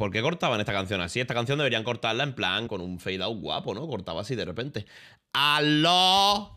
¿Por qué cortaban esta canción así? Esta canción deberían cortarla en plan con un fade out guapo, ¿no? Cortaba así de repente. ¡Aló,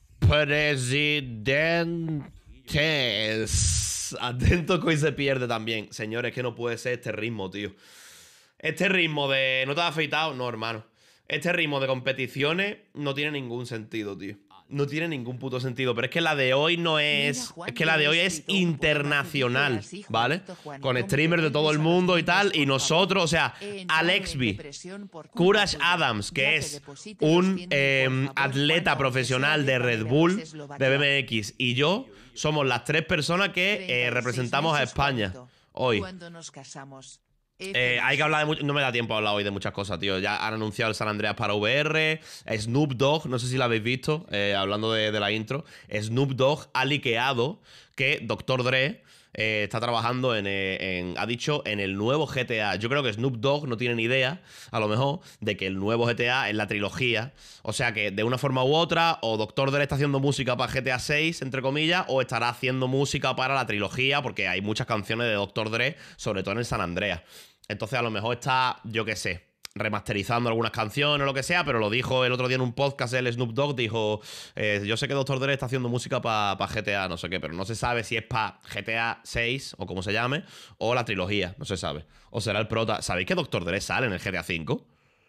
presidentes! Atento que hoy se pierde también. Señores, que no puede ser este ritmo, tío. Este ritmo de... ¿No te has afeitado? No, hermano. Este ritmo de competiciones no tiene ningún sentido, tío. No tiene ningún puto sentido. Pero es que la de hoy no es... Es que la de hoy es internacional, ¿vale? Con streamers de todo el mundo y tal. Y nosotros, o sea, Alexby, Courage Adams, que es un atleta profesional de Red Bull, de BMX, y yo somos las tres personas que representamos a España hoy. Cuando nos casamos. Hay que hablar de mucho. No me da tiempo a hablar hoy de muchas cosas, tío. Ya han anunciado el San Andreas para VR. Snoop Dogg, no sé si lo habéis visto, hablando de la intro. Snoop Dogg ha liqueado que Dr. Dre está trabajando ha dicho en el nuevo GTA. Yo creo que Snoop Dogg no tiene ni idea, a lo mejor, de que el nuevo GTA es la trilogía. O sea que de una forma u otra, o Dr. Dre está haciendo música para GTA 6, entre comillas, o estará haciendo música para la trilogía, porque hay muchas canciones de Dr. Dre, sobre todo en el San Andreas. Entonces a lo mejor está, yo qué sé, remasterizando algunas canciones o lo que sea, pero lo dijo el otro día en un podcast, el Snoop Dogg dijo, yo sé que Dr. Dre está haciendo música para GTA, no sé qué, pero no se sabe si es para GTA 6 o como se llame, o la trilogía, no se sabe. O será el prota. ¿Sabéis que Dr. Dre sale en el GTA 5?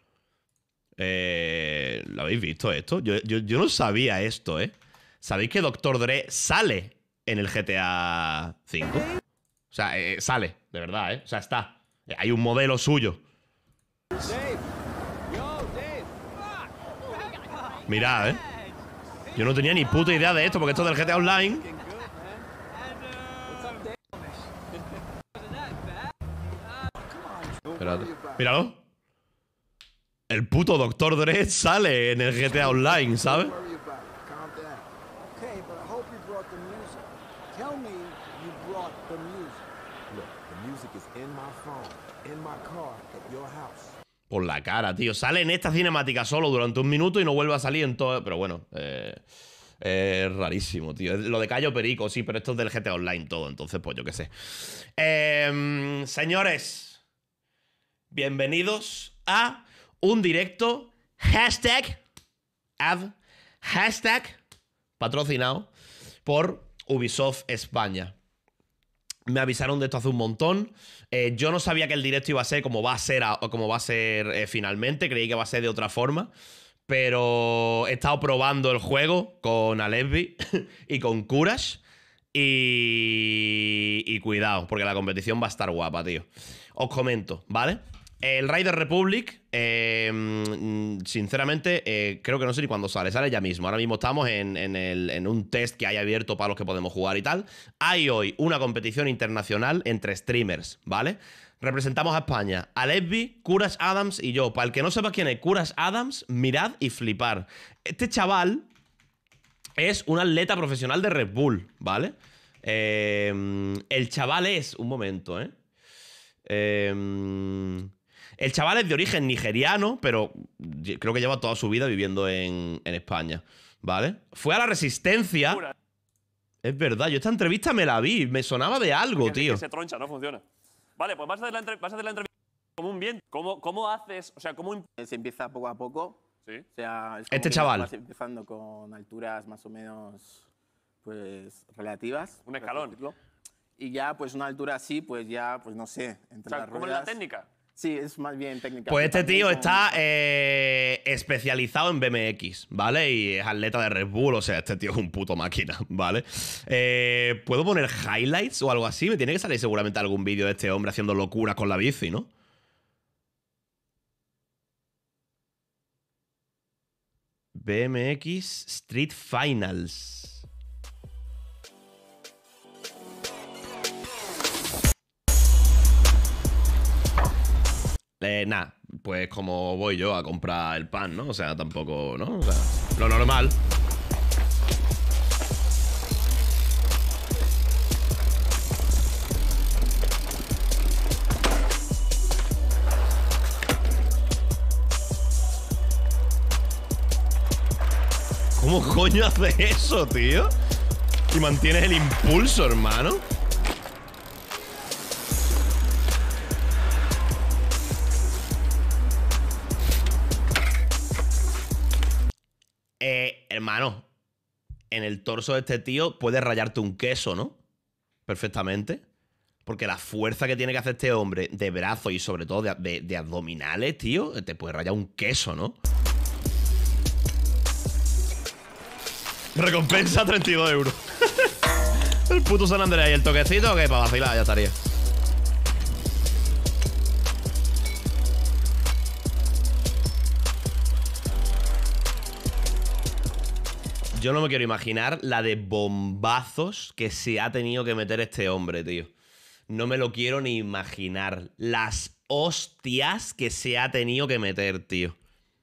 ¿Lo habéis visto esto? Yo no sabía esto, ¿eh? ¿Sabéis que Dr. Dre sale en el GTA 5? O sea, sale, de verdad, ¿eh? O sea, está. Hay un modelo suyo. Mirad, ¿eh? Yo no tenía ni puta idea de esto, porque esto es del GTA Online. Espérate. Míralo. El puto Dr. Dre sale en el GTA Online, ¿sabes? Por la cara, tío. Sale en esta cinemática solo durante un minuto y no vuelve a salir en todo. Pero bueno, es rarísimo, tío. Lo de Cayo Perico, sí, pero esto es del GTA Online todo. Entonces, pues yo qué sé. Señores, bienvenidos a un directo. Hashtag patrocinado por Ubisoft España. Me avisaron de esto hace un montón. Yo no sabía que el directo iba a ser como va a ser, finalmente. Creí que va a ser de otra forma. Pero he estado probando el juego con Alexby y con Courage. Y cuidado, porque la competición va a estar guapa, tío. Os comento, ¿vale? El Riders Republic, sinceramente, creo que no sé ni cuándo sale. Sale ya mismo. Ahora mismo estamos en un test que hay abierto para los que podemos jugar y tal. Hay hoy una competición internacional entre streamers, ¿vale? Representamos a España. Alexby, Courage Adams y yo. Para el que no sepa quién es Courage Adams, mirad y flipar. Este chaval es un atleta profesional de Red Bull, ¿vale? El chaval es... Un momento, el chaval es de origen nigeriano, pero creo que lleva toda su vida viviendo en España, ¿vale? Fue a la Resistencia. Es verdad, yo esta entrevista me la vi. Me sonaba de algo, tío. Que se troncha, no funciona. Vale, pues vas a hacer la entrevista como un bien. ¿Cómo haces? O sea, ¿cómo...? Se empieza poco a poco. Sí. O sea, es como Este que chaval. vas empezando con alturas más o menos, pues, relativas. Un escalón. Y ya, pues, una altura así, pues ya, pues, no sé, entre O sea, las ¿cómo es ruedas. la técnica? Sí, es más bien técnica. Pues este También tío con- está especializado en BMX, ¿vale? Y es atleta de Red Bull, o sea, este tío es un puto máquina, ¿vale? ¿Puedo poner highlights o algo así? Me tiene que salir seguramente algún vídeo de este hombre haciendo locuras con la bici, ¿no? BMX Street Finals. Nada, pues como voy yo a comprar el pan, ¿no? O sea, tampoco, ¿no? O sea, lo normal. ¿Cómo coño hace eso, tío? Y mantienes el impulso, hermano. Hermano, en el torso de este tío puedes rayarte un queso, ¿no? Perfectamente. Porque la fuerza que tiene que hacer este hombre de brazos y sobre todo de abdominales, tío, te puede rayar un queso, ¿no? Recompensa 32 euros. El puto San Andreas y el toquecito, que para vacilar ya estaría. Yo no me quiero imaginar la de bombazos que se ha tenido que meter este hombre, tío. No me lo quiero ni imaginar. Las hostias que se ha tenido que meter, tío.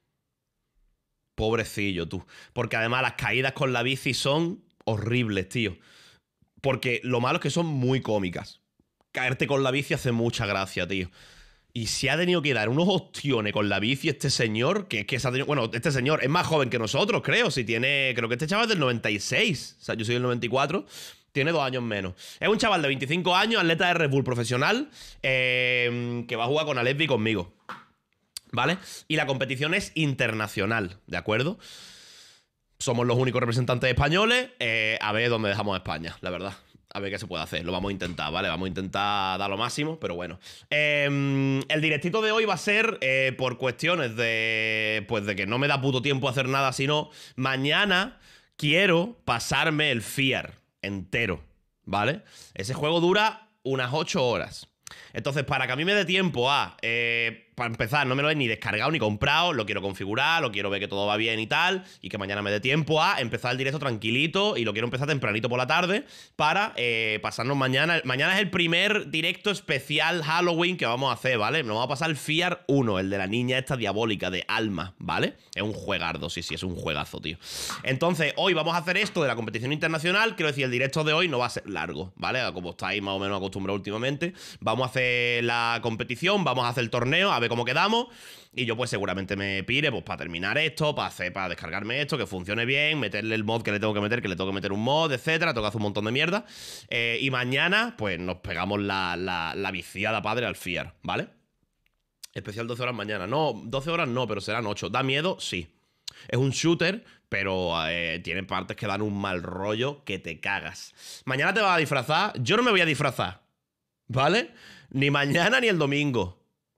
Pobrecillo, tú. Porque además las caídas con la bici son horribles, tío. Porque lo malo es que son muy cómicas. Caerte con la bici hace mucha gracia, tío. Y se ha tenido que dar unos ostiones con la bici este señor, que es que se ha tenido... Bueno, este señor es más joven que nosotros, creo. Si tiene... Creo que este chaval es del 96. O sea, yo soy del 94. Tiene 2 años menos. Es un chaval de 25 años, atleta de Red Bull profesional, que va a jugar con Alephi conmigo. ¿Vale? Y la competición es internacional, ¿de acuerdo? Somos los únicos representantes españoles. A ver dónde dejamos a España, la verdad. A ver qué se puede hacer. Lo vamos a intentar, ¿vale? Vamos a intentar dar lo máximo, pero bueno. El directito de hoy va a ser por cuestiones de... Pues de que no me da puto tiempo a hacer nada, sino mañana quiero pasarme el FIAR entero, ¿vale? Ese juego dura unas 8 horas. Entonces, para que a mí me dé tiempo a... para empezar, no me lo he ni descargado ni comprado, lo quiero configurar, lo quiero ver que todo va bien y tal, y que mañana me dé tiempo a empezar el directo tranquilito, y lo quiero empezar tempranito por la tarde, para pasarnos mañana. Mañana es el primer directo especial Halloween que vamos a hacer, ¿vale? Nos vamos a pasar el FIAR 1, el de la niña esta diabólica de Alma, ¿vale? Es un juegardo, sí, es un juegazo, tío. Entonces, hoy vamos a hacer esto de la competición internacional. Quiero decir, el directo de hoy no va a ser largo, ¿vale? Como estáis más o menos acostumbrados últimamente. Vamos a hacer la competición, vamos a hacer el torneo, a ver cómo quedamos. Y yo pues seguramente me pire pues para terminar esto, para descargarme esto, que funcione bien, meterle el mod que le tengo que meter, un mod, etcétera. Tengo que hacer un montón de mierda. Y mañana pues nos pegamos la viciada padre al FIAR, ¿vale? Especial 12 horas mañana. No, 12 horas no, pero serán 8. ¿Da miedo? Sí. Es un shooter, pero tiene partes que dan un mal rollo que te cagas. Mañana te vas a disfrazar. Yo no me voy a disfrazar, ¿vale? Ni mañana ni el domingo.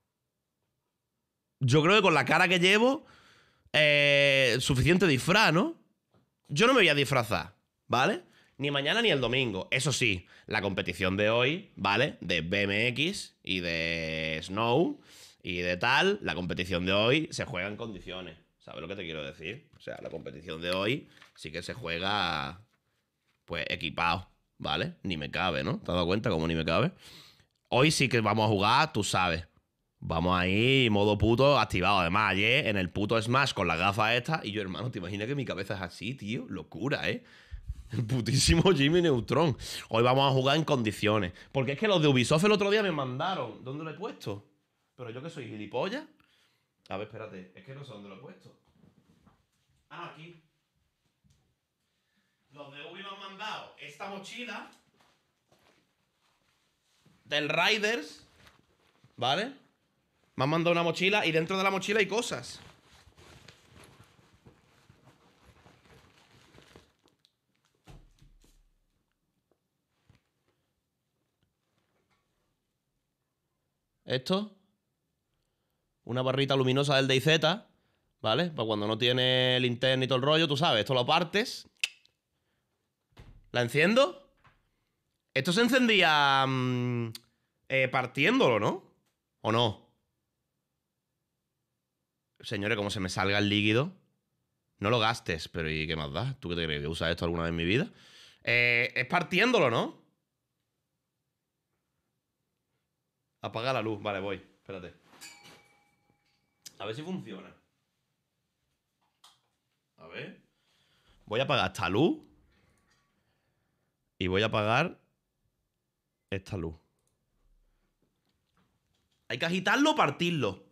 Yo creo que con la cara que llevo, suficiente disfraz, ¿no? Yo no me voy a disfrazar, ¿vale? Ni mañana ni el domingo. Eso sí, la competición de hoy, ¿vale? De BMX y de Snow y de tal, la competición de hoy se juega en condiciones. ¿Sabes lo que te quiero decir? O sea, la competición de hoy sí que se juega, pues, equipado, ¿vale? Ni me cabe, ¿no? ¿Te has dado cuenta cómo ni me cabe? Hoy sí que vamos a jugar, tú sabes. Vamos ahí, modo puto activado. Además, ayer en el puto Smash con las gafas estas. Y yo, hermano, ¿te imaginas que mi cabeza es así, tío? Locura, ¿eh? El putísimo Jimmy Neutron. Hoy vamos a jugar en condiciones. Porque es que los de Ubisoft el otro día me mandaron. ¿Dónde lo he puesto? Pero yo que soy gilipollas. A ver, espérate. Es que no sé dónde lo he puesto. Ah, aquí. Los de Ubi me han mandado esta mochila del Riders, ¿vale? Me han mandado una mochila y dentro de la mochila hay cosas. Esto. Una barrita luminosa del DayZ, ¿vale? Para cuando no tiene linterna y todo el rollo, tú sabes. Esto lo partes. ¿La enciendo? Esto se encendía partiéndolo, ¿no? ¿O no? Señores, como se me salga el líquido. No lo gastes, pero ¿y qué más da? ¿Tú qué te crees? ¿Que usas esto alguna vez en mi vida? Es partiéndolo, ¿no? Apaga la luz. Vale, voy. Espérate. A ver si funciona. A ver. Voy a apagar esta luz. Y voy a apagar esta luz. Hay que agitarlo o partirlo.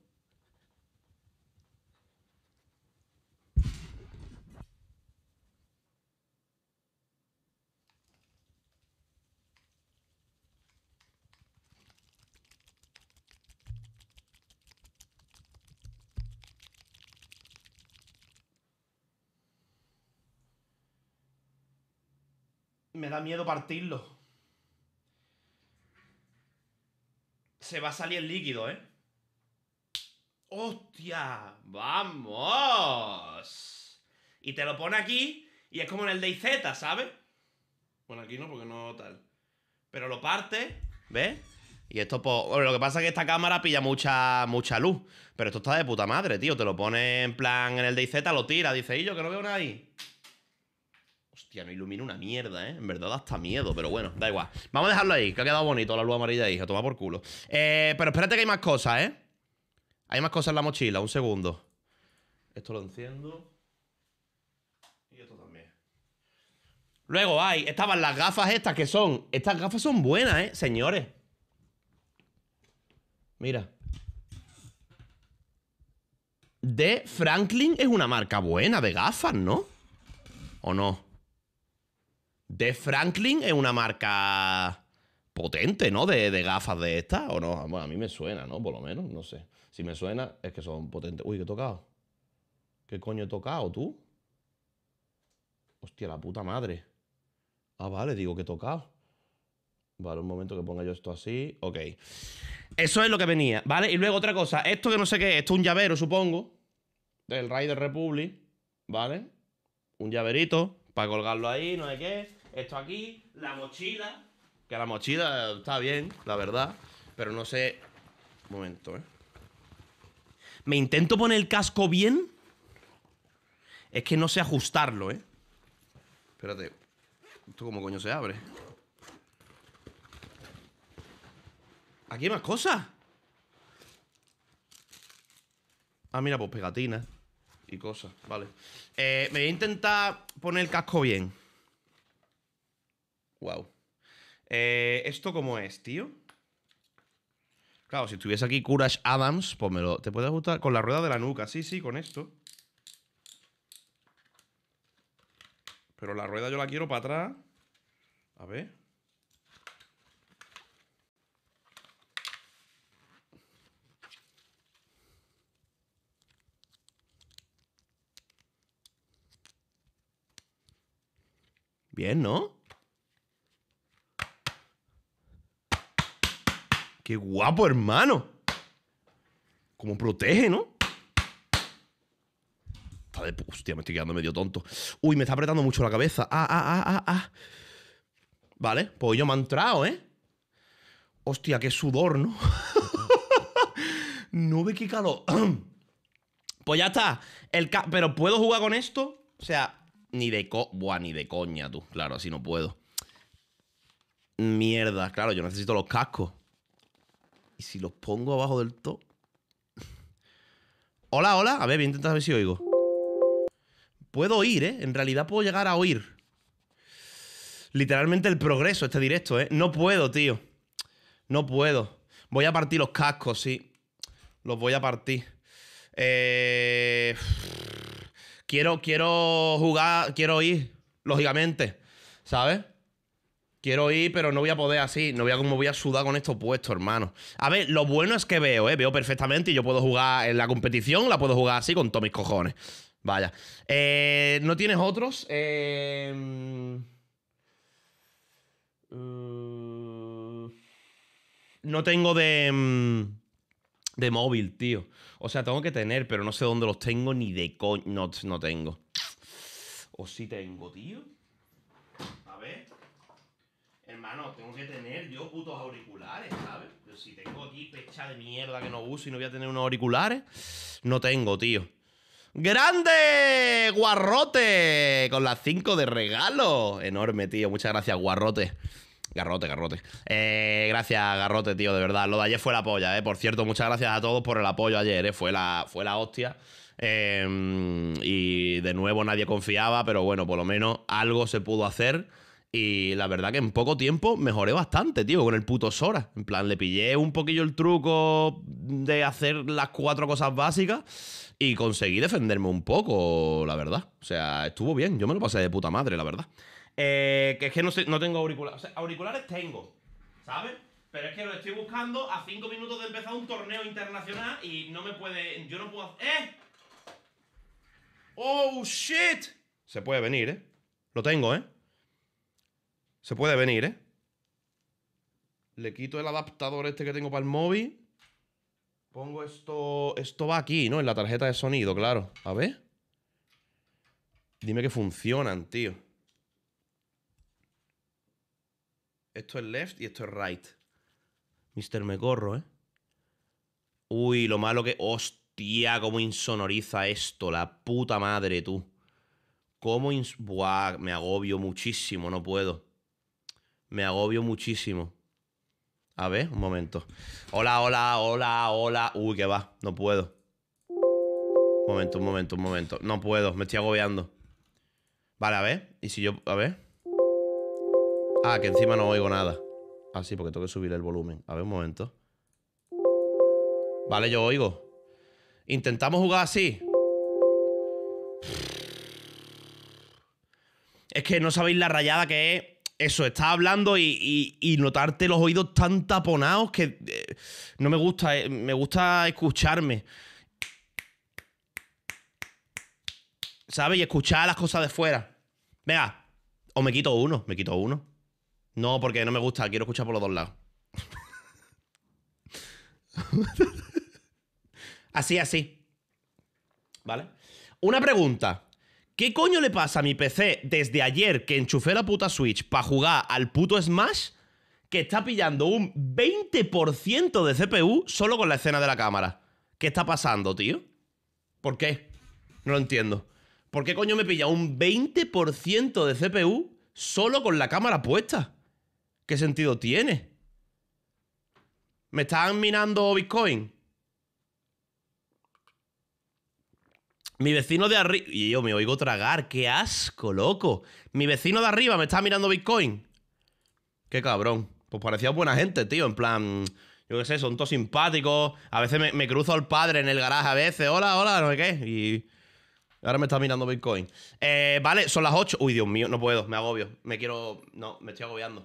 Me da miedo partirlo. Se va a salir el líquido, ¿eh? ¡Hostia! ¡Vamos! Y te lo pone aquí y es como en el DayZ, ¿sabes? Bueno, aquí no, porque no tal. Pero lo parte, ¿ves? Y esto, pues... Bueno, lo que pasa es que esta cámara pilla mucha luz. Pero esto está de puta madre, tío. Te lo pone en plan en el DayZ, lo tira. Dice, y yo que no veo nada ahí. Hostia, no ilumina una mierda, ¿eh? En verdad da hasta miedo, pero bueno, da igual. Vamos a dejarlo ahí, que ha quedado bonito la luz amarilla ahí. A tomar por culo. Pero espérate que hay más cosas, ¿eh? Hay más cosas en la mochila, un segundo. Esto lo enciendo. Y esto también. Luego estaban las gafas estas que son... Estas gafas son buenas, ¿eh? Señores. Mira. De Franklin es una marca buena de gafas, ¿no? ¿O no? De Franklin es una marca potente, ¿no? De gafas de estas, ¿o no? Bueno, a mí me suena, ¿no? Por lo menos, no sé. Si me suena, es que son potentes. Uy, ¿qué he tocado? ¿Qué coño he tocado, tú? Hostia, la puta madre. Ah, vale, digo que he tocado. Vale, un momento que ponga yo esto así. Ok. Eso es lo que venía, ¿vale? Y luego otra cosa. Esto que no sé qué es. Esto es un llavero, supongo. Del Rider Republic. ¿Vale? Un llaverito para colgarlo ahí, no sé qué. Esto aquí. La mochila. Que la mochila está bien, la verdad. Pero no sé... Un momento, ¿eh? Me intento poner el casco bien. Es que no sé ajustarlo, ¿eh? Espérate. ¿Esto cómo coño se abre? ¿Aquí hay más cosas? Ah, mira, pues pegatinas y cosas, vale. Me voy a intentar poner el casco bien. Wow. ¿Esto cómo es, tío? Claro, si estuviese aquí Courage Adams, pues me lo... ¿Te puede ajustar con la rueda de la nuca? Sí, sí, con esto. Pero la rueda yo la quiero para atrás. A ver. Bien, ¿no? ¡Qué guapo, hermano! Cómo protege, ¿no? Está de... Hostia, me estoy quedando medio tonto. Uy, me está apretando mucho la cabeza. Vale, pues yo me ha entrado, ¿eh? Hostia, qué sudor, ¿no? No ve qué calor. Pues ya está. Pero ¿puedo jugar con esto? O sea, ni de ni de coña, tú. Claro, así no puedo. Mierda, claro, yo necesito los cascos. ¿Y si los pongo abajo del todo? Hola, hola. A ver, voy a intentar ver si oigo. Puedo oír, ¿eh? En realidad puedo llegar a oír. Literalmente el progreso, este directo, ¿eh? No puedo, tío. No puedo. Voy a partir los cascos, sí. Los voy a partir. Quiero jugar, quiero ir, lógicamente, ¿sabes? Quiero ir, pero no voy a poder así. No voy a como voy a sudar con esto puesto, hermano. A ver, lo bueno es que veo, veo perfectamente y yo puedo jugar en la competición, la puedo jugar así con todos mis cojones. Vaya. ¿No tienes otros? No tengo de móvil, tío. O sea, tengo que tener, pero no sé dónde los tengo ni de coño. No tengo. O sí tengo, tío. A ver. Hermano, tengo que tener yo putos auriculares, ¿sabes? Pero si tengo aquí pecha de mierda que no uso y no voy a tener unos auriculares, no tengo, tío. ¡Grande! ¡Guarrote! Con las 5 de regalo. Enorme, tío. Muchas gracias, Guarrote. Garrote. Gracias, Garrote, tío, de verdad. Lo de ayer fue la polla, Por cierto, muchas gracias a todos por el apoyo ayer, Fue la hostia. Y de nuevo nadie confiaba, pero bueno, por lo menos algo se pudo hacer. Y la verdad que en poco tiempo mejoré bastante, tío, con el puto Sora. En plan, le pillé un poquillo el truco de hacer las 4 cosas básicas y conseguí defenderme un poco, la verdad. O sea, estuvo bien. Yo me lo pasé de puta madre, la verdad. Que es que no tengo auriculares. O sea, auriculares tengo, ¿sabes? Pero es que lo estoy buscando a 5 minutos de empezar un torneo internacional y no me puede... Yo no puedo... ¡Eh! ¡Oh, shit! Se puede venir, Lo tengo, Se puede venir, ¿eh? Le quito el adaptador este que tengo para el móvil. Pongo esto... Esto va aquí, ¿no? En la tarjeta de sonido, claro. A ver. Dime que funcionan, tío. Esto es left y esto es right. Mister Me corro, ¿eh? Uy, lo malo que... Hostia, cómo insonoriza esto. La puta madre, tú. Buah, me agobio muchísimo, no puedo. Me agobio muchísimo. A ver, un momento. Hola, hola, hola, hola. Uy, que va, no puedo. Un momento, un momento, un momento. No puedo, me estoy agobiando. Vale, a ver. ¿Y si yo...? A ver. Ah, que encima no oigo nada. Ah, sí, porque tengo que subir el volumen. A ver, un momento. Vale, yo oigo. Intentamos jugar así. Es que no sabéis la rayada que es. Eso, estás hablando y notarte los oídos tan taponados que no me gusta. Me gusta escucharme. ¿Sabes? Y escuchar las cosas de fuera. Venga. O me quito uno. Me quito uno. No, porque no me gusta. Quiero escuchar por los dos lados. Así, así. ¿Vale? Una pregunta. ¿Qué coño le pasa a mi PC desde ayer que enchufé la puta Switch para jugar al puto Smash que está pillando un 20% de CPU solo con la escena de la cámara? ¿Qué está pasando, tío? ¿Por qué? No lo entiendo. ¿Por qué coño me pilla un 20% de CPU solo con la cámara puesta? ¿Qué sentido tiene? ¿Me están minando Bitcoin? Mi vecino de arriba... Y yo me oigo tragar. ¡Qué asco, loco! Mi vecino de arriba me está mirando Bitcoin. ¡Qué cabrón! Pues parecía buena gente, tío. En plan... Yo qué sé, son todos simpáticos. A veces me cruzo al padre en el garaje a veces. Hola, hola, no sé qué. Y... ahora me está mirando Bitcoin. Vale, son las 8. Uy, Dios mío, no puedo. Me agobio. Me quiero... No, me estoy agobiando.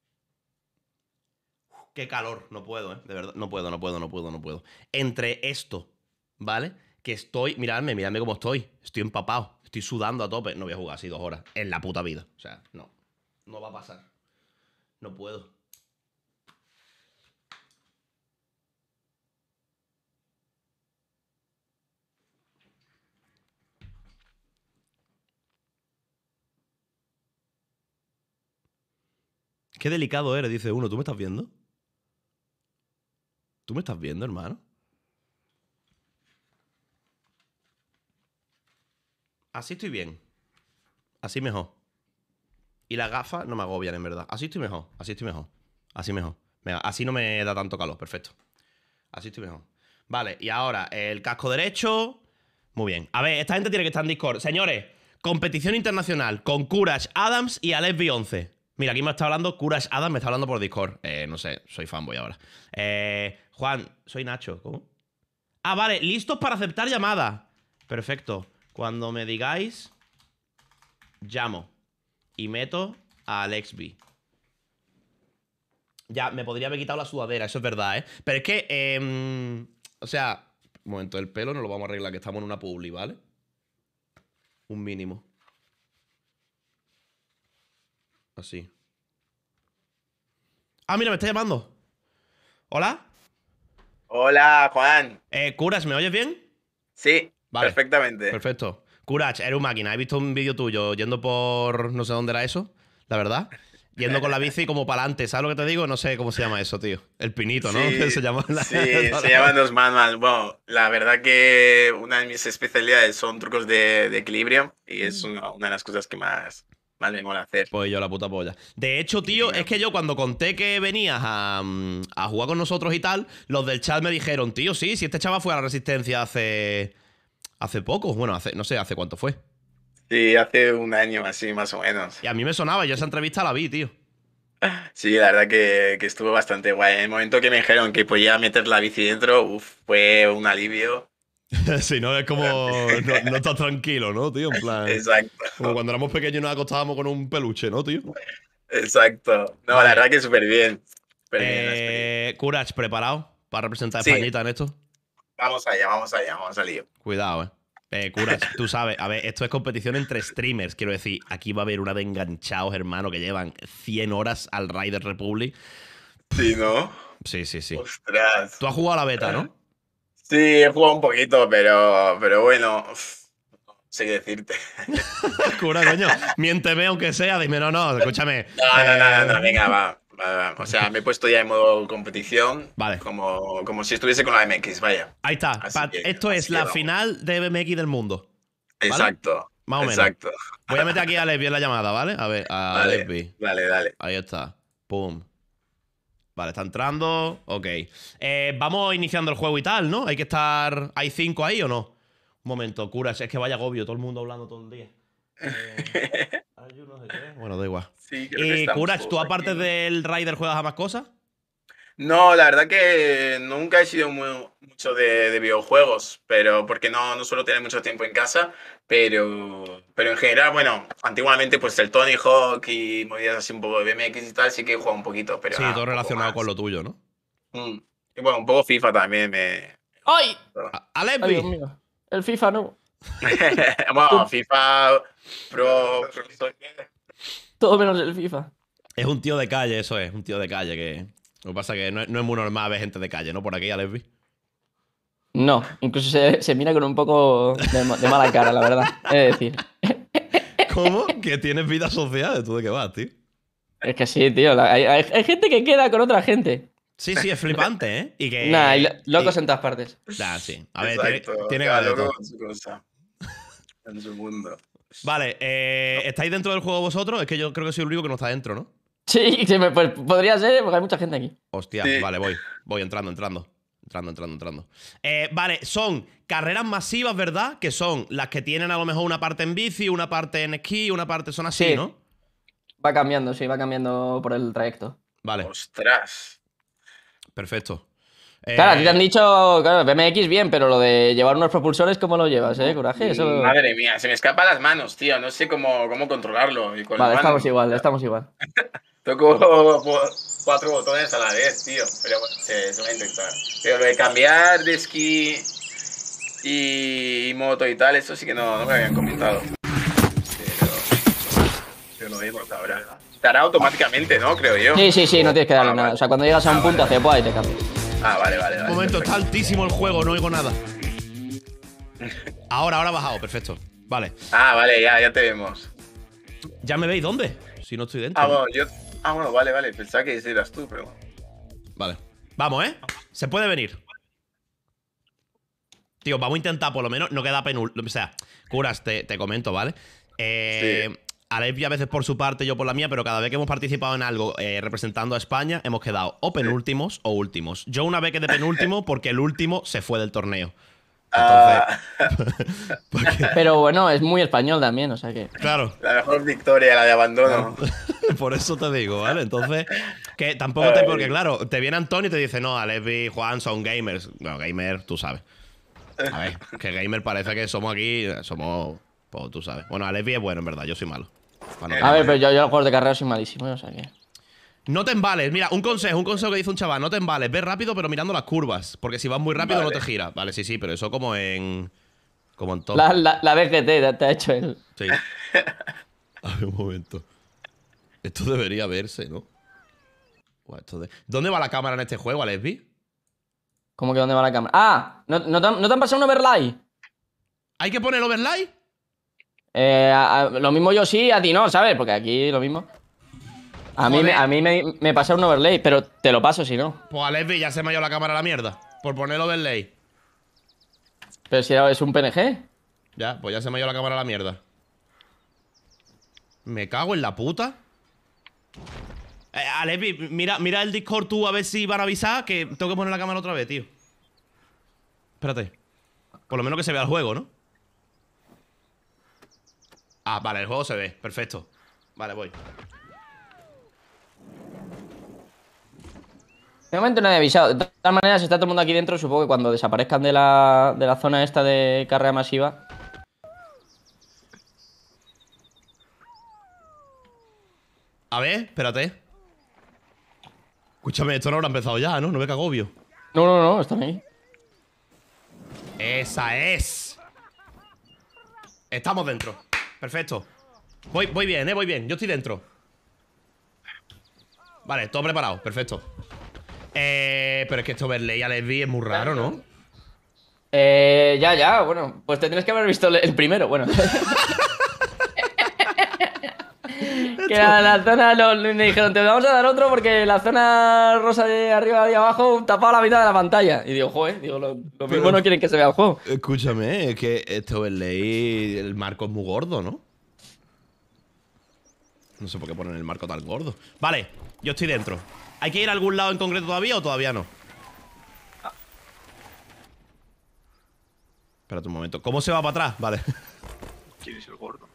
¡Qué calor! No puedo, de verdad. No puedo, no puedo, no puedo, no puedo. Entre esto, ¿vale? Que estoy... Miradme, miradme cómo estoy. Estoy empapado. Estoy sudando a tope. No voy a jugar así 2 horas. En la puta vida. O sea, no. No va a pasar. No puedo. Qué delicado eres, dice uno. ¿Tú me estás viendo? ¿Tú me estás viendo, hermano? Así estoy bien. Así mejor. Y las gafas no me agobian, en verdad. Así estoy mejor. Así estoy mejor. Así mejor. Venga, así no me da tanto calor. Perfecto. Así estoy mejor. Vale, y ahora el casco derecho. Muy bien. A ver, esta gente tiene que estar en Discord. Señores, competición internacional con Courage Adams y Alex Beyoncé. Mira, aquí me está hablando Courage Adams, me está hablando por Discord. No sé, soy fanboy ahora. Juan, soy Nacho. ¿Cómo? Ah, vale, listos para aceptar llamada. Perfecto. Cuando me digáis, llamo. Y meto a Alex B. Ya, me podría haber quitado la sudadera, eso es verdad, ¿eh? Pero es que, o sea, un momento, el pelo no lo vamos a arreglar, que estamos en una publi, ¿vale? Un mínimo. Así. Ah, mira, me está llamando. ¿Hola? Hola, Juan. Courage, ¿me oyes bien? Sí, Vale. perfectamente. Perfecto. Courage, eres un máquina. He visto un vídeo tuyo yendo por... no sé dónde era eso, la verdad. Yendo con la bici como para adelante. ¿Sabes lo que te digo? No sé cómo se llama eso, tío. El pinito, ¿no? Sí, Se llama sí, se llaman los manuals. Bueno, la verdad que una de mis especialidades son trucos de equilibrio y es una de las cosas que más me mola hacer. Pues yo la puta polla. De hecho, tío, Sí, es que yo cuando conté que venías a jugar con nosotros y tal, los del chat me dijeron, tío, sí, si este chaval fue a la Resistencia hace poco. Bueno, no sé, ¿hace cuánto fue? Sí, hace un año así, más o menos. Y a mí me sonaba, yo esa entrevista la vi, tío. Sí, la verdad que estuvo bastante guay. En el momento que me dijeron que podía meter la bici dentro, fue un alivio. Sí, no, es como... No estás tranquilo, ¿no, tío? En plan... Exacto. Como cuando éramos pequeños y nos acostábamos con un peluche, ¿no, tío? Exacto. No, Vale. la verdad que súper bien. Súper bien la experiencia. Courage, ¿preparado para representar a Sí. Españita en esto? Vamos allá, vamos allá, vamos al lío. Cuidado, Curas, tú sabes, a ver, esto es competición entre streamers, quiero decir, aquí va a haber una de enganchados, hermano, que llevan 100 horas al Rider Republic. Sí, ¿no? Sí, sí, sí. Ostras. Tú has jugado a la beta, ¿no? Sí, he jugado un poquito, pero bueno, no sé qué decirte. Cura, coño, miénteme aunque sea, dime, no, escúchame. No, venga, va. O sea, me he puesto ya en modo competición, Vale. como si estuviese con la MX, vaya. Ahí está. Esto es la vamos. final de BMX del mundo. ¿Vale? Exacto. Más o menos. Exacto. Voy a meter aquí a Lesbi en la llamada, ¿vale? A ver, a Lesbi. Dale. Ahí está. Pum. Vale, está entrando. Ok. Vamos iniciando el juego y tal, ¿no? Hay que estar... ¿Hay 5 ahí o no? Un momento, Curas. Es que vaya agobio. Todo el mundo hablando todo el día. Hay uno de qué. Bueno, da igual. Sí, creo que estamos Curas, ¿tú todos aparte aquí. del Rider juegas a más cosas? No, la verdad que nunca he sido mucho de videojuegos, pero porque no suelo tener mucho tiempo en casa, pero en general, bueno, antiguamente pues el Tony Hawk y movidas así un poco de BMX y tal, sí que he jugado un poquito, pero Sí, nada, todo un poco relacionado más. con lo tuyo, ¿no? Y bueno, un poco FIFA también me... ¡Ay! ¡A Ay, Lesbi! Dios mío. El FIFA no. Bueno, FIFA Pro Soccer. Todo menos el FIFA. Es un tío de calle, eso es. Un tío de calle que... Lo que pasa es que no es muy normal ver gente de calle, ¿no? Por aquí, a Lesbi. No, incluso se mira con un poco de mala cara, la verdad. Es decir, ¿Cómo? Que tienes vida social. ¿Tú de qué vas, tío? es que sí, tío. Hay gente que queda con otra gente. Sí, sí, es flipante, ¿eh? Y que... Nah, hay locos en todas partes. Nah, sí. A ver, Exacto, tiene que cada haber de loco todo. con su cosa, en su mundo. Vale, ¿estáis dentro del juego vosotros? Es que yo creo que soy el único que no está dentro, ¿no? Sí, pues podría ser, porque hay mucha gente aquí. Hostia, Sí. vale, voy entrando. Vale, son carreras masivas, ¿verdad? Que son las que tienen a lo mejor una parte en bici, una parte en esquí, una parte... Son así, Sí. ¿no? Va cambiando, sí, va cambiando por el trayecto. Vale, Ostras. perfecto. Claro, a ti te han dicho, claro, BMX bien, pero lo de llevar unos propulsores, ¿cómo lo llevas, Coraje? Eso... Madre mía, se me escapan las manos, tío. No sé cómo controlarlo. Y con Vale, las estamos manos, igual, estamos igual. Toco 4 botones a la vez, tío. Pero bueno, se va a intentar. Pero lo de cambiar de esquí y moto y tal, eso sí que no me habían comentado. Pero lo vemos ahora. Estará automáticamente, ¿no? Creo yo. Sí, no tienes que darle nada. Vale. O sea, cuando llegas a un punto, hace ¡buah! Y te cambia. Vale. Un momento, está altísimo el juego, no oigo nada. Ahora ha bajado, perfecto. Vale. Vale, ya te vemos. ¿Ya me veis dónde? Si no estoy dentro. Bueno, vale. Pensaba que ese eras tú, pero... Vale. Vamos, ¿eh? Se puede venir. Tío, vamos a intentar por lo menos no queda penúltimo. O sea, Curas, te comento, ¿vale? Sí. Alesbi a veces por su parte, yo por la mía, pero cada vez que hemos participado en algo representando a España, hemos quedado o penúltimos o últimos. Yo una vez quedé penúltimo porque el último se fue del torneo. Entonces, Pero bueno, es muy español también, o sea que... claro, La mejor victoria, la de abandono. por eso te digo, ¿vale? Entonces, que tampoco te... Porque claro, te viene Antonio y te dice, no, Alesbi, Juan son gamers. Bueno, gamer, tú sabes. A ver, que gamer parece que somos aquí, somos... Pues tú sabes. Bueno, Alesbi es bueno, en verdad, yo soy malo. A ver, pero yo los juegos de carrera soy malísimo, o sea que... No te embales, mira, un consejo que dice un chaval, no te embales, ve rápido pero mirando las curvas, porque si vas muy rápido no te gira. Vale, sí, pero eso como en todo. La BGT te ha hecho él. Sí. A ver, un momento. Esto debería verse, ¿no? Buah, ¿Dónde va la cámara en este juego, Alesbi? ¿Cómo que dónde va la cámara? ¡Ah! ¿No te han pasado un overlay? ¿Hay que poner overlay? Lo mismo yo sí, a ti no, ¿sabes? Porque aquí lo mismo. A mí me pasa un overlay, pero te lo paso si no. Pues Alesbi ya se me ha ido la cámara a la mierda. Por poner overlay. Pero si es un PNG. Ya, pues ya se me ha ido la cámara a la mierda. Me cago en la puta. Alesbi, mira el Discord tú a ver si van a avisar que tengo que poner la cámara otra vez, tío. Espérate. Por lo menos que se vea el juego, ¿no? Ah, vale, el juego se ve. Perfecto. Vale, voy. De momento no he avisado. De todas maneras, está todo el mundo aquí dentro. Supongo que cuando desaparezcan de la zona esta de carrera masiva. A ver, espérate. Escúchame, esto no habrá empezado ya, ¿no? No me cago obvio. No, están ahí. Esa es. Estamos dentro. Perfecto. Voy bien, voy bien. Yo estoy dentro. Vale, todo preparado. Perfecto. Pero es que esto overlay a Lesbi es muy raro, ¿no? Ya, bueno. Pues tendrías que haber visto el primero, bueno. Que la zona me dijeron, te vamos a dar otro porque la zona rosa de arriba y abajo tapaba la mitad de la pantalla. Y digo, joder, lo mismo no quieren que se vea el juego. Escúchame, es que este overlay, el marco es muy gordo, ¿no? No sé por qué ponen el marco tan gordo. Vale, yo estoy dentro. ¿Hay que ir a algún lado en concreto todavía o todavía no? Espérate un momento. ¿Cómo se va para atrás? Vale. ¿Quién es el gordo?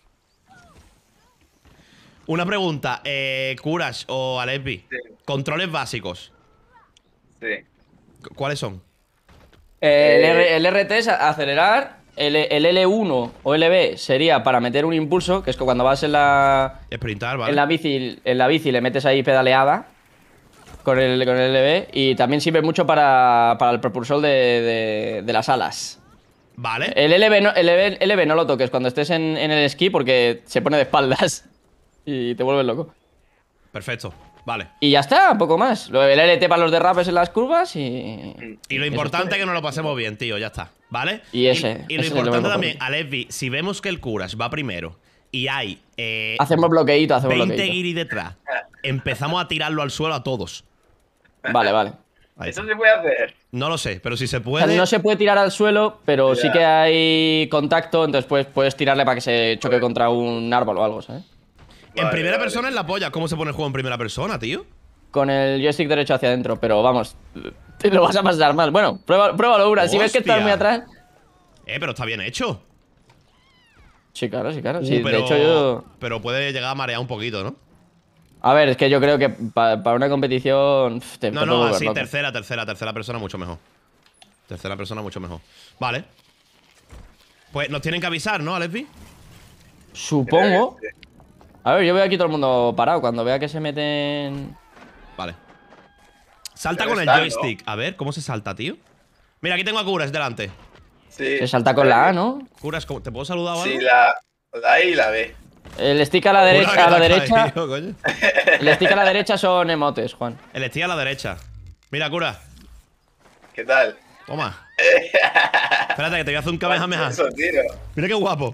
Una pregunta, Courage o Aleppi. Sí. Controles básicos. Sí. ¿Cuáles son? El RT es acelerar. El L1 o LB sería para meter un impulso, que es que cuando vas en la Sprintar, ¿vale? en la bici le metes ahí pedaleada con el LB. Y también sirve mucho para el propulsor de las alas. Vale. El LB no lo toques cuando estés en el esquí porque se pone de espaldas y te vuelves loco. Perfecto. Vale. Y ya está, un poco más. El LT para los derrapes en las curvas y lo importante es que nos lo pasemos bien, tío, ya está, ¿vale? Y ese Y lo es el importante mejor. también, Aleppi, si vemos que el Courage va primero y hay hacemos bloqueito, 20 guiris detrás, empezamos a tirarlo al suelo a todos. Vale. Ahí ¿Eso está. se puede hacer? No lo sé, pero si se O puede. sea, no se puede tirar al suelo, pero Ya. sí que hay contacto, entonces puedes tirarle para que se choque contra un árbol o algo, ¿sabes? En Vale, primera vale. persona es la polla. ¿Cómo se pone el juego en primera persona, tío? Con el joystick derecho hacia adentro, pero vamos, te lo vas a pasar mal. Bueno, pruébalo, Ura. Si ves que estás Hostia. muy atrás. Pero está bien hecho. Sí, claro. Sí, pero, de hecho, yo. Pero puede llegar a marear un poquito, ¿no? A ver, es que yo creo que para una competición. Te No, puede no, volver así, loco. tercera persona mucho mejor. Tercera persona mucho mejor. Vale. Pues nos tienen que avisar, ¿no, Aleppi? Supongo. A ver, yo veo aquí todo el mundo parado. Cuando vea que se meten. Vale. Salta Debe con el estar, joystick. A ver, ¿cómo se salta, tío? Mira, aquí tengo a Curas delante. Sí. Se salta con la A, ¿no? Curas, ¿te puedo saludar o algo? Sí, la A y la B. El stick a la Cura, derecha. que A la te has derecha. caído, coño. El stick a la derecha son emotes, Juan. El stick a la derecha. Mira, Cura. ¿Qué tal? Toma. Espérate, que te voy a hacer un kamehameha. Eso, tío. Mira qué guapo.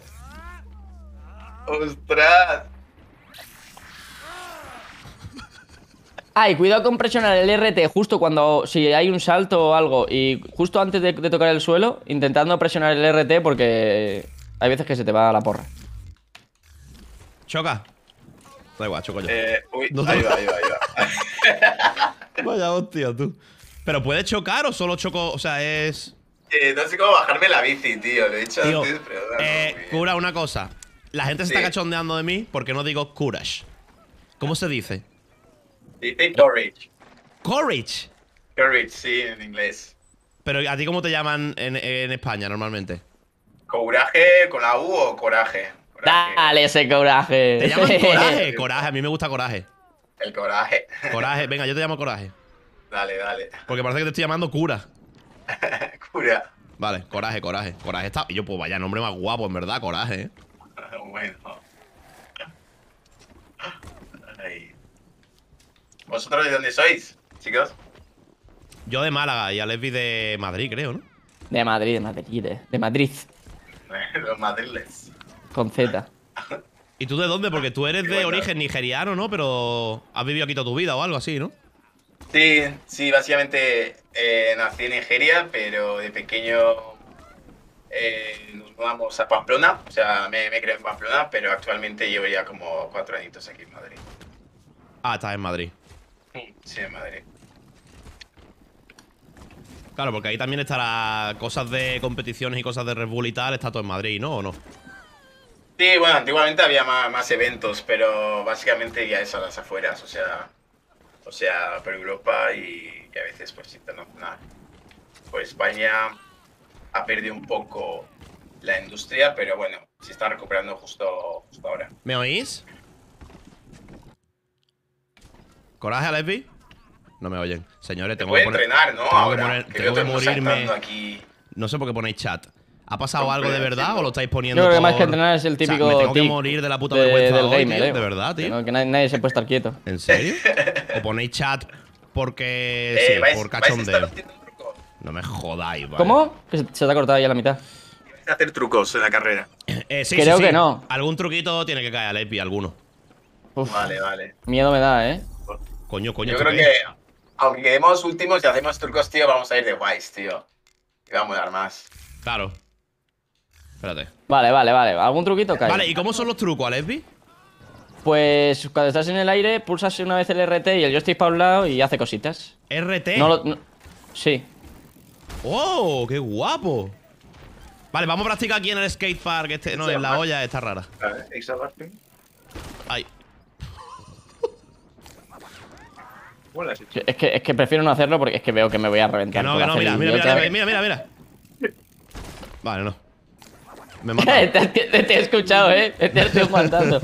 ¡Ostras! Ah, y cuidado con presionar el RT justo cuando. Si hay un salto o algo. Y justo antes de tocar el suelo, intentando presionar el RT porque. Hay veces que se te va la porra. Choca. Da igual, choco yo. Uy, No ahí te- va, ahí va, ahí va. Vaya hostia, tú. ¿Pero puede chocar o solo choco? O sea, es. No sé cómo bajarme la bici, tío. Lo he dicho Tío, antes, pero no, muy bien. Cura, una cosa. La gente se Sí. está cachondeando de mí porque no digo Courage. ¿Cómo se dice? Dice courage. Courage. Courage, sí, en inglés. Pero ¿a ti cómo te llaman en España normalmente? ¿Coraje con la U o coraje? Coraje. Dale ese coraje. Te llaman Coraje. Coraje, a mí me gusta Coraje. El coraje. Coraje, venga, yo te llamo Coraje. Dale, dale. Porque parece que te estoy llamando Cura. Cura. Vale, Coraje. Coraje está. Y yo, pues vaya nombre más guapo, en verdad, Coraje, ¿eh? Bueno. Ay. ¿Vosotros de dónde sois, chicos? Yo de Málaga y Aleppi de Madrid, creo, ¿no? De Madrid. De Madrid. Los madriles. Con Z. ¿Y tú de dónde? Porque tú eres de Bueno. origen nigeriano, ¿no? Pero has vivido aquí toda tu vida o algo así, ¿no? Sí, básicamente nací en Nigeria, pero de pequeño nos mudamos a Pamplona. O sea, me crié en Pamplona, pero actualmente llevo ya como 4 añitos aquí en Madrid. Ah, estás en Madrid. Sí, en Madrid. Claro, porque ahí también estará cosas de competiciones y cosas de Red Bull y tal, está todo en Madrid, ¿no? ¿O no? Sí, bueno, antiguamente había más eventos, pero básicamente ya es a las afueras, o sea, por Europa y a veces pues internacional. Pues España ha perdido un poco la industria, pero bueno, se está recuperando justo ahora. ¿Me oís? ¿Coraje, Aleppi? No me oyen. Señores, Te tengo puede que poner... entrenar, ¿no? tengo que Ahora, poner- que tengo veo todo que el mundo morirme... saltando aquí. No sé por qué ponéis chat. ¿Ha pasado algo de verdad o lo estáis poniendo Yo creo que por...? más que entrenar es el O sea, típico me tengo que tic morir de la puta vergüenza del hoy, gamer, tío, de verdad, tío. Que nadie se puede estar quieto. ¿En serio? ¿O ponéis chat porque... sí, por ¿vais a estar cachondeo? haciendo trucos? No me jodáis, vale. ¿Cómo? Que se te ha cortado ya la mitad. ¿Vais a hacer trucos en la carrera? Sí, Creo sí, que sí. no. Algún truquito tiene que caer al Epi, alguno. Uf, Vale. miedo me da, ¿eh? Coño, Yo ¿esto creo qué que, es? aunque quedemos últimos y hacemos trucos, tío, vamos a ir de guays, tío. Y va a molar más. Claro. Espérate. Vale. ¿Algún truquito cae? Vale, ¿y cómo son los trucos, Alesbi? Pues cuando estás en el aire, pulsas una vez el RT y el joystick para un lado y hace cositas. RT. Sí. ¡Oh! ¡Qué guapo! Vale, vamos a practicar aquí en el skatepark. No, en la olla está rara. Ay. Es que prefiero no hacerlo porque es que veo que me voy a reventar. Que no, por que no, hacer mira, el idiota. mira. Vale, no. Me mata. te he escuchado, ¿eh? Te estoy aguantando.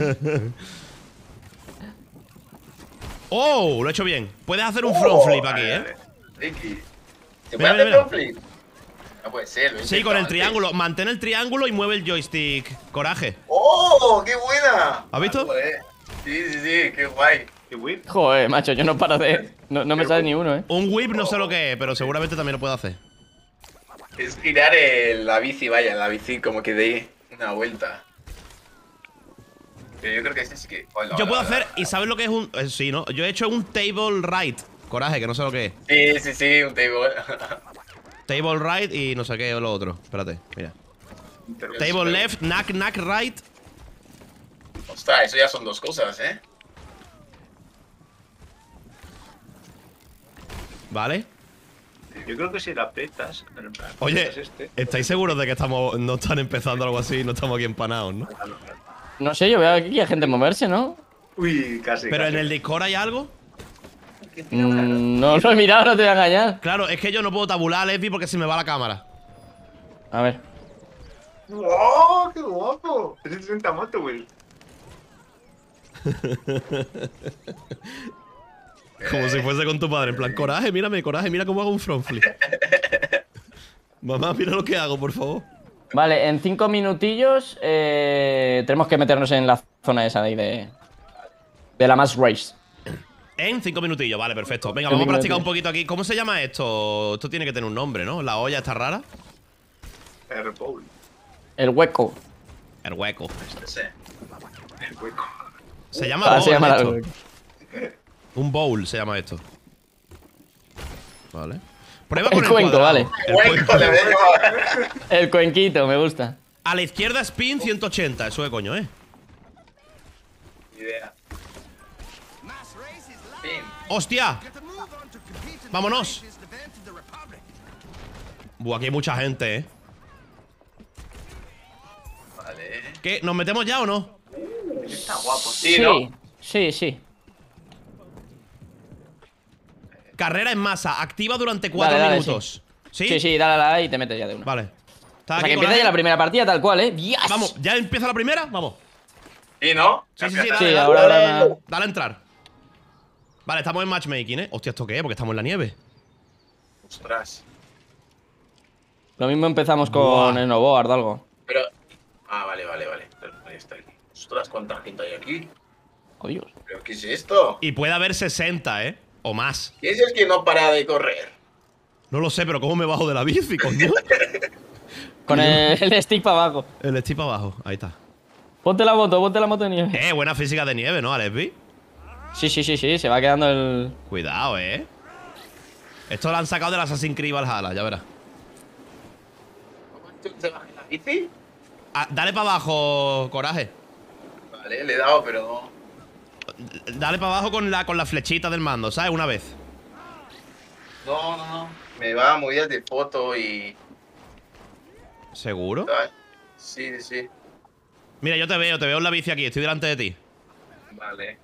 ¡Oh! Lo he hecho bien. Puedes hacer un front flip aquí, ¿eh? Ricky. ¿Se Mira, puede hacer mira. front flip? No puede ser. lo he Sí, con intentado el antes. triángulo. Mantén el triángulo y mueve el joystick. Coraje. ¡Oh! ¡Qué buena! ¿Has visto? Joder. Sí, qué guay. ¿Qué whip? Joder, macho, yo no paro de... No me sale ni uno, ¿eh? Un whip no sé lo que es, pero seguramente también lo puedo hacer. Es girar la bici, vaya, la bici como que dé una vuelta. Pero yo creo que ese sí que... Hola, Yo hola, puedo hola, hacer, hola. y ¿sabes lo que es un...? Sí, ¿no? Yo he hecho un table right. Coraje, que no sé lo que es. Sí, un table. Table right y no sé qué es lo otro. Espérate, mira. Table left, knack right. Ostras, eso ya son dos cosas, ¿eh? Vale. Yo creo que si la apretas, en plan, Oye, apretas este, ¿estáis seguros de que no están empezando algo así? No estamos aquí empanados, ¿no? No sé, yo veo aquí a gente moverse, ¿no? Uy, casi. Pero casi. en el Discord hay algo. No lo he mirado, no te voy a engañar. Claro, es que yo no puedo tabular, Lesbi, porque se me va la cámara. A ver. ¡Oh, qué guapo! Es el 30 moto, güey. Como si fuese con tu padre. En plan, coraje, mírame, coraje, mira cómo hago un front flip. Mamá, mira lo que hago, por favor. Vale, en 5 minutillos tenemos que meternos en la zona esa de ahí de la Mass Race. En 5 minutillos, vale, perfecto. Venga, En vamos a 5 practicar un minutillos. poquito aquí. ¿Cómo se llama esto? Esto tiene que tener un nombre, ¿no? La olla está rara. El bowl. El hueco. El hueco. Ese. El hueco. Se llama Ah, bowl se llama esto. el hueco. Un bowl se llama esto. Vale. Prueba El con el cuenco, cuadrado. vale. El Hueco, cuenco. le voy a llamar. El cuenquito, me gusta. A la izquierda spin 180. Eso de coño, ¿eh? Idea. Fin. ¡Hostia! ¡Vámonos! Buah, aquí hay mucha gente, ¿eh? Vale. ¿Qué? ¿Nos metemos ya o no? Está guapo. Sí, ¿no? Sí. Carrera en masa. Activa durante 4 Dale, minutos. ¿Sí? Sí, dale y te metes ya de una. Vale. ¿Estás O sea, aquí, que empieza Coraje? ya la primera partida tal cual, ¿eh? ¡Yes! Vamos, ¿ya empieza la primera? Vamos. Sí, ¿no? Sí, Empieza. dale, Sí, dale, ahora dale, nada. dale a entrar. Vale, estamos en matchmaking, ¿eh? Hostia, ¿esto qué es? Porque estamos en la nieve. Ostras. Lo mismo empezamos Buah. con el snowboard o algo. Pero... Ah, vale. Ahí está aquí. Ostras, ¿cuánta gente hay aquí? Oh, Dios. ¿Pero qué es esto? Y puede haber 60, ¿eh? O más. ¿Quién es el que no para de correr? No lo sé, pero ¿cómo me bajo de la bici, coño? Con el stick para abajo. El stick para abajo. Ahí está. Ponte la moto de nieve. Buena física de nieve, ¿no, Alesbi? Sí, se va quedando el... Cuidado, ¿eh? Esto lo han sacado del Assassin's Creed Valhalla, ya verás. ¿Se baja la bici? Ah, dale para abajo, Coraje. Vale, le he dado, pero no. Dale para abajo con la flechita del mando, ¿sabes? Una vez. No. Me va a movidas de foto y... ¿Seguro? Sí. Mira, yo te veo en la bici aquí, estoy delante de ti. Vale.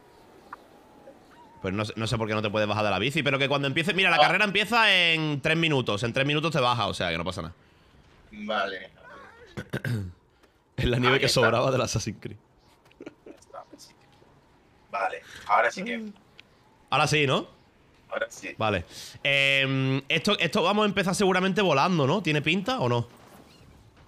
Pues no sé por qué no te puedes bajar de la bici, pero que cuando empiece... Mira, la carrera empieza en 3 minutos. En 3 minutos te baja, o sea que no pasa nada. Vale. Es la nieve Ahí que está. sobraba del Assassin's Creed. Vale, ahora sí que... Ahora sí, ¿no? Ahora sí. Vale. Esto vamos a empezar seguramente volando, ¿no? ¿Tiene pinta o no?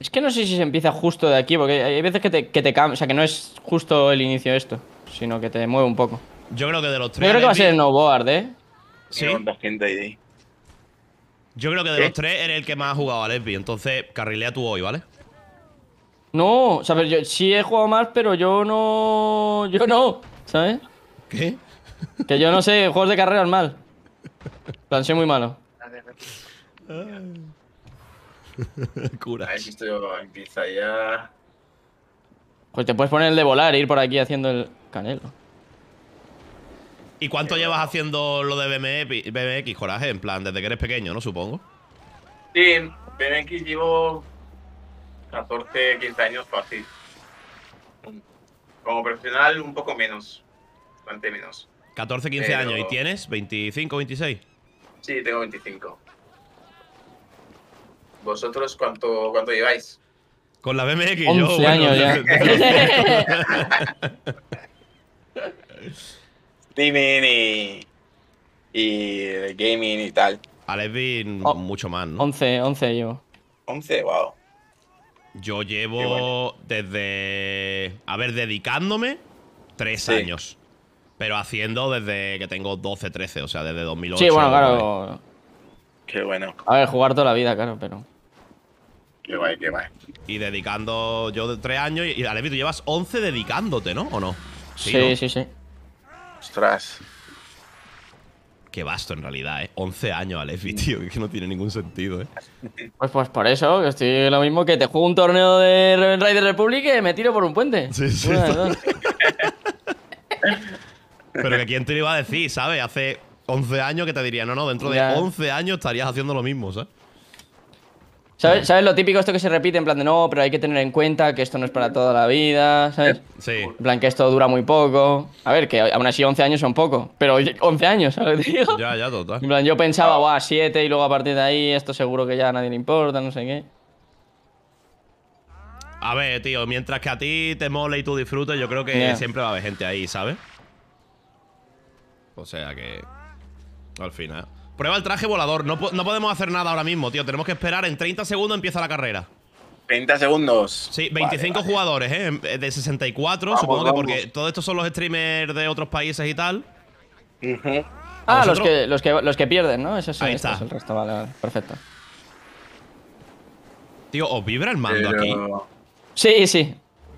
Es que no sé si se empieza justo de aquí, porque hay veces que te cambia. O sea, que no es justo el inicio de esto, sino que te mueve un poco. Yo creo que de los Yo tres. creo que va a Levi- ser snowboard, ¿eh? Sí. Mira cuánta gente hay ahí. Yo creo que de ¿Qué? los tres eres el que más ha jugado a Lesbi. Entonces, carrilea tú hoy, ¿vale? No, o sea, pero yo sí he jugado más, pero yo no. Yo no, ¿sabes? ¿Qué? Que yo no sé, juegos de carreras mal. En plan, soy muy malo. Cura. A ver si esto empieza ya. Pues te puedes poner el de volar e ir por aquí haciendo el canelo. ¿Y cuánto llevas haciendo lo de BMX, Coraje? En plan, desde que eres pequeño, ¿no? Supongo. Sí, BMX llevo 14, 15 años fácil. Como profesional, un poco menos. Bastante menos. 14, 15 Pero- años. ¿Y tienes? ¿25, 26? Sí, tengo 25. ¿Vosotros cuánto lleváis? Con la BMX, 11 yo. bueno, años ya. Streaming y el gaming y tal. A Lesbi Oh. mucho más, ¿no? 11 llevo. 11, wow. Yo Qué llevo bueno. desde. A ver, dedicándome 3 Sí. años. Pero haciendo desde que tengo 12, 13, o sea, desde 2008. Sí, bueno, por ahí. claro. Qué bueno. A ver, jugar toda la vida, claro, pero. Qué guay, qué guay. Y dedicando yo de 3 años. Y Alevi, tú llevas 11 dedicándote, ¿no? ¿O no? Sí, ¿no? sí, sí. Ostras. Qué vasto en realidad, ¿eh? 11 años, Alevi, tío. Que no tiene ningún sentido, ¿eh? Pues por eso, que estoy lo mismo que te juego un torneo de Raider Republic y me tiro por un puente. Sí, sí. Una de dos. Pero que quién te lo iba a decir, ¿sabes? Hace 11 años que te diría, no, dentro de Ya. 11 años estarías haciendo lo mismo, ¿sabes? ¿Sabes lo típico esto que se repite? En plan de no, pero hay que tener en cuenta que esto no es para toda la vida, ¿sabes? Sí. En plan que esto dura muy poco. A ver, que aún así 11 años son poco. Pero oye, 11 años, ¿sabes lo que te digo? Ya, ya, total. En plan, yo pensaba, guau, 7 y luego a partir de ahí esto seguro que ya a nadie le importa, no sé qué. A ver, tío, mientras que a ti te mole y tú disfrutes, yo creo que Ya. siempre va a haber gente ahí, ¿sabes? O sea que. Al final. Prueba el traje volador. No podemos hacer nada ahora mismo, tío. Tenemos que esperar. En 30 segundos empieza la carrera. 30 segundos. Sí, 25 Vale, vale. jugadores, ¿eh? De 64. Vamos, Supongo que vamos. porque todos estos son los streamers de otros países y tal. Ujú. Ah, vosotros? los que pierden, ¿no? Eso sí, Ahí esto está. es el resto, vale, perfecto. Tío, ¿os vibra el mando aquí? Pero- Sí, sí.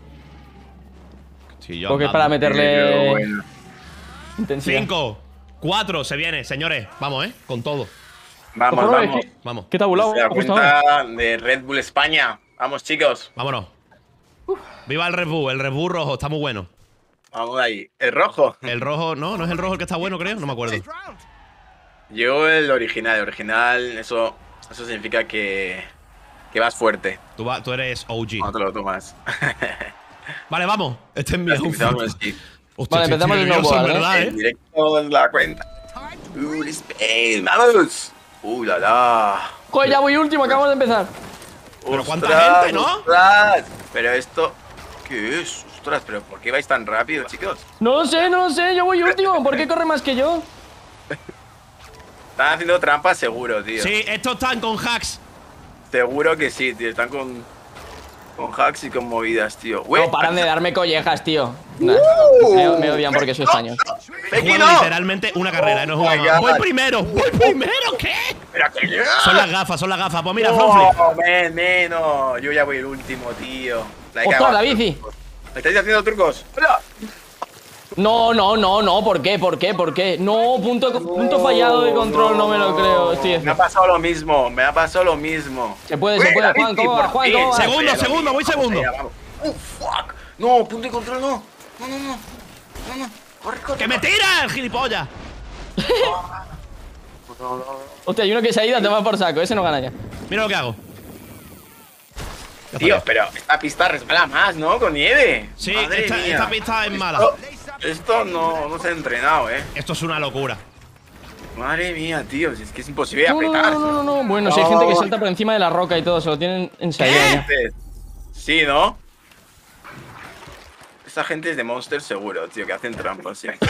Sí, yo Porque es andando. para meterle pero bueno. intensidad. 5, 4, se viene, señores. Vamos, con todo. Vamos, Ojo, vamos. Vamos, ¿Qué tabulado? Se da Justo ahora. cuenta de Red Bull España. Vamos, chicos. vámonos. Viva el Red Bull rojo, está muy bueno. Vamos ahí. El rojo. El rojo, no es el rojo el que está bueno, creo, no me acuerdo. Yo el original. El original, eso significa que vas fuerte. Tú eres OG. No te lo tomas. Vale, vamos. Este es mi outfit. Empezamos con el skip. Hostia, Vale, estoy empezamos el nervioso, snowboard, en verdad, En directo en la cuenta. Spain, vamos. La la. Joder, ya voy último, acabamos de empezar. Pero cuánta Ostras, gente, ¿no? ostras. Pero esto, ¿qué es? Ostras, pero ¿por qué vais tan rápido, chicos? No lo sé, yo voy último. ¿Por qué corre más que yo? Están haciendo trampas seguro, tío. Sí, estos están con hacks. Seguro que sí, tío. Están con hacks y con movidas, tío. No, paran de darme collejas, tío. Nah, me odian porque soy español. He ¡Becky, jugado no! literalmente una carrera, no he Oh jugado my más. God. ¡Voy primero! ¿Qué? Pero que yo. Son las gafas. Pues mira, frontflip. No, no. Yo ya voy el último, tío. ¡Ostras, la bici! ¿Me estáis haciendo trucos? ¡Hola! No, ¿por qué? No, punto fallado de control, no me lo creo. Estoy Me ha pasado lo mismo, Se puede, Uy, la Juan, bici, ¿cómo va? por Juan, fin. ¿cómo va? Segundo, voy segundo. Allá, vamos. Fuck. No, punto de control, no. No. Corre. ¡Que me tira el gilipollas! Hostia, hay uno que se ha ido a tomar por saco, ese no gana ya. Mira lo que hago. Ya Tío, está. pero esta pista resbala más, ¿no? Con nieve. Sí, Madre mía. esta pista es mala. Esto no se ha entrenado, Esto es una locura. Madre mía, tío. Si es que es imposible No. apretar. Bueno, si hay gente que salta por encima de la roca y todo, se lo tienen ensayado ya. Sí, ¿no? Esa gente es de Monster seguro, tío, que hacen trampas siempre.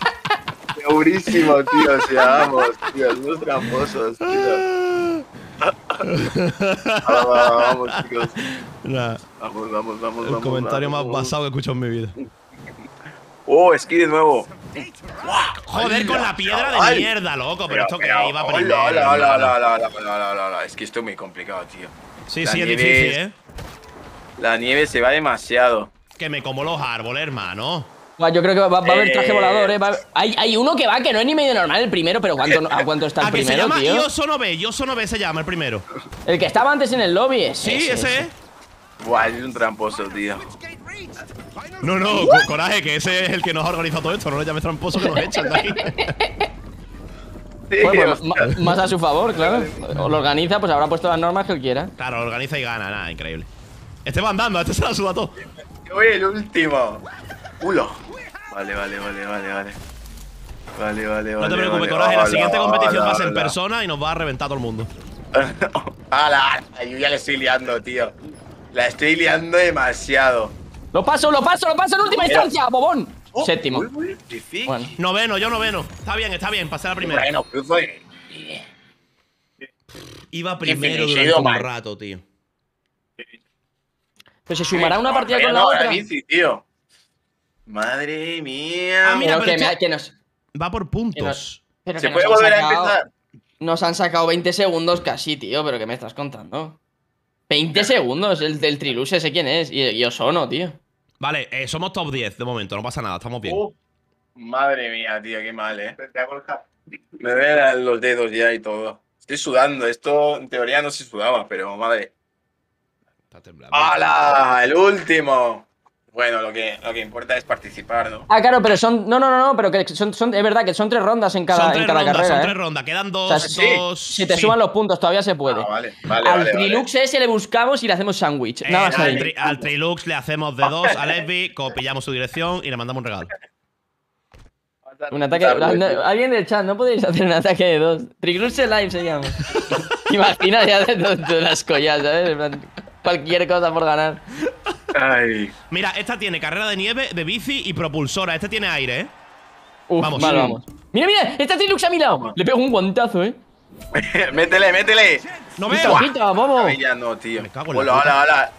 Segurísimo, tío, o sea, vamos, tío, unos tramposos, tío. Vamos, chicos. Nah, Vamos. el comentario más basado que he escuchado en mi vida. Oh, esquí de nuevo. Joder, con la piedra de Ay. mierda, loco. Pero esto que iba hola, primero. hola. Es que esto es muy complicado, tío. Sí, La sí, es nieve difícil, es- ¿eh? La nieve se va demasiado. Que me como los árboles, hermano. Buah, yo creo que va a haber traje volador, ¿eh? Hay uno que va que no es ni medio normal el primero, pero ¿a cuánto está el ¿A que se primero, llama tío? Yosonobe se llama el primero. El que estaba antes en el lobby, ese. Sí, ese es. Buah, es un tramposo, tío. No, coraje, que ese es el que nos ha organizado todo esto. No lo llames tramposo que nos echan de aquí. Sí, Pues, hostia. más a su favor, claro. O lo organiza, pues habrá puesto las normas que él quiera. Claro, organiza y gana. Nada, increíble. Este va andando, este se la suda todo. Yo voy el último. Ulo. Vale. No te preocupes, coraje. La siguiente competición va a ser en persona y nos va a reventar todo el mundo. ¡Hala! Yo ya le estoy liando, tío. La estoy liando demasiado. ¡Lo paso en última instancia, bobón! Oh, Séptimo. Difícil. Bueno. Noveno, yo noveno. Está bien, pasé la primera. Bueno, cruzo de... Iba primero Infinito, durante un man. rato, tío. Pero se sumará una partida con la No, otra. bici, tío. Madre mía. Ah, mira, Pero pero que nos. Va por puntos. Pero ¿Se que puede nos han volver a sacado- empezar? Nos han sacado 20 segundos casi, tío. ¿Pero qué me estás contando? 20 segundos, el del Trilux, ese quién es. Y Osono, tío. Vale, somos top 10 de momento, no pasa nada, estamos bien. Madre mía, tío, qué mal, Me duelen los dedos ya y todo. Estoy sudando. Esto en teoría no se sudaba, pero madre. Está temblando. ¡Hala! ¡El último! Bueno, lo que importa es participar, ¿no? Ah, claro, pero son. No, pero que es verdad que son 3 rondas en cada, Son tres en cada rondas, carrera. son ¿eh? 3 rondas. Quedan O dos. sea, dos si te sí. suman los puntos, todavía se puede. Ah, vale. Al Trilux ese le buscamos y le hacemos sándwich. Nada más ahí. Al Trilux le hacemos de 2 a Lesbi, pillamos su dirección y le mandamos un regalo. Un ataque. Alguien del chat, ¿no podéis hacer un ataque de 2? Trilux Live se llama. Imagina ya de las collas, ¿sabes? En plan, cualquier cosa por ganar. Ay. Mira, esta tiene carrera de nieve, de bici y propulsora. Este tiene aire, ¿eh? Uf, Vamos. vale, vamos. Mira, está Trilux a mi lado. Le pego un guantazo, ¿eh? métele. ¡No Quita, veo! quita, vamos. Ya no, tío. Me cago en la Hola, puta. hola.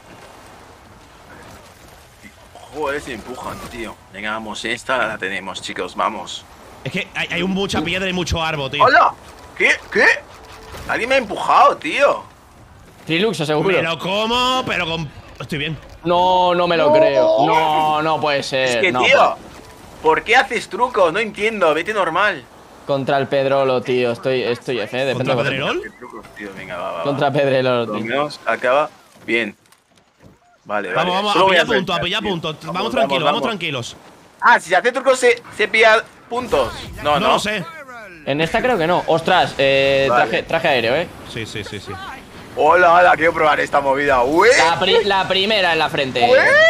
Joder, se empujan, tío. Venga, vamos, esta la tenemos, chicos, vamos. Es que hay mucha piedra y mucho árbol, tío. ¡Hola! ¿Qué? Alguien me ha empujado, tío. Trilux, seguro. Pero ¿cómo? Pero con... Estoy bien. No me lo creo. No puede ser. Es que, no, tío, ¿por qué haces trucos? No entiendo, vete normal. Contra el Pedrolo, tío. Estoy F, depende ¿Contra de Pedrerol? ¿Qué trucos, tío? Venga, va. Contra Pedrolo, Por lo tío. menos acaba bien. Vale. Vamos, Solo a voy pillar hacer- puntos, a pillar tío. puntos. Vamos tranquilos, vamos tranquilos. Ah, si se hace trucos se pilla puntos. No, No lo sé. En esta creo que no. Ostras, Vale. traje aéreo, ¿eh? Sí. Hola, quiero probar esta movida. ¡Ué! La primera en la frente.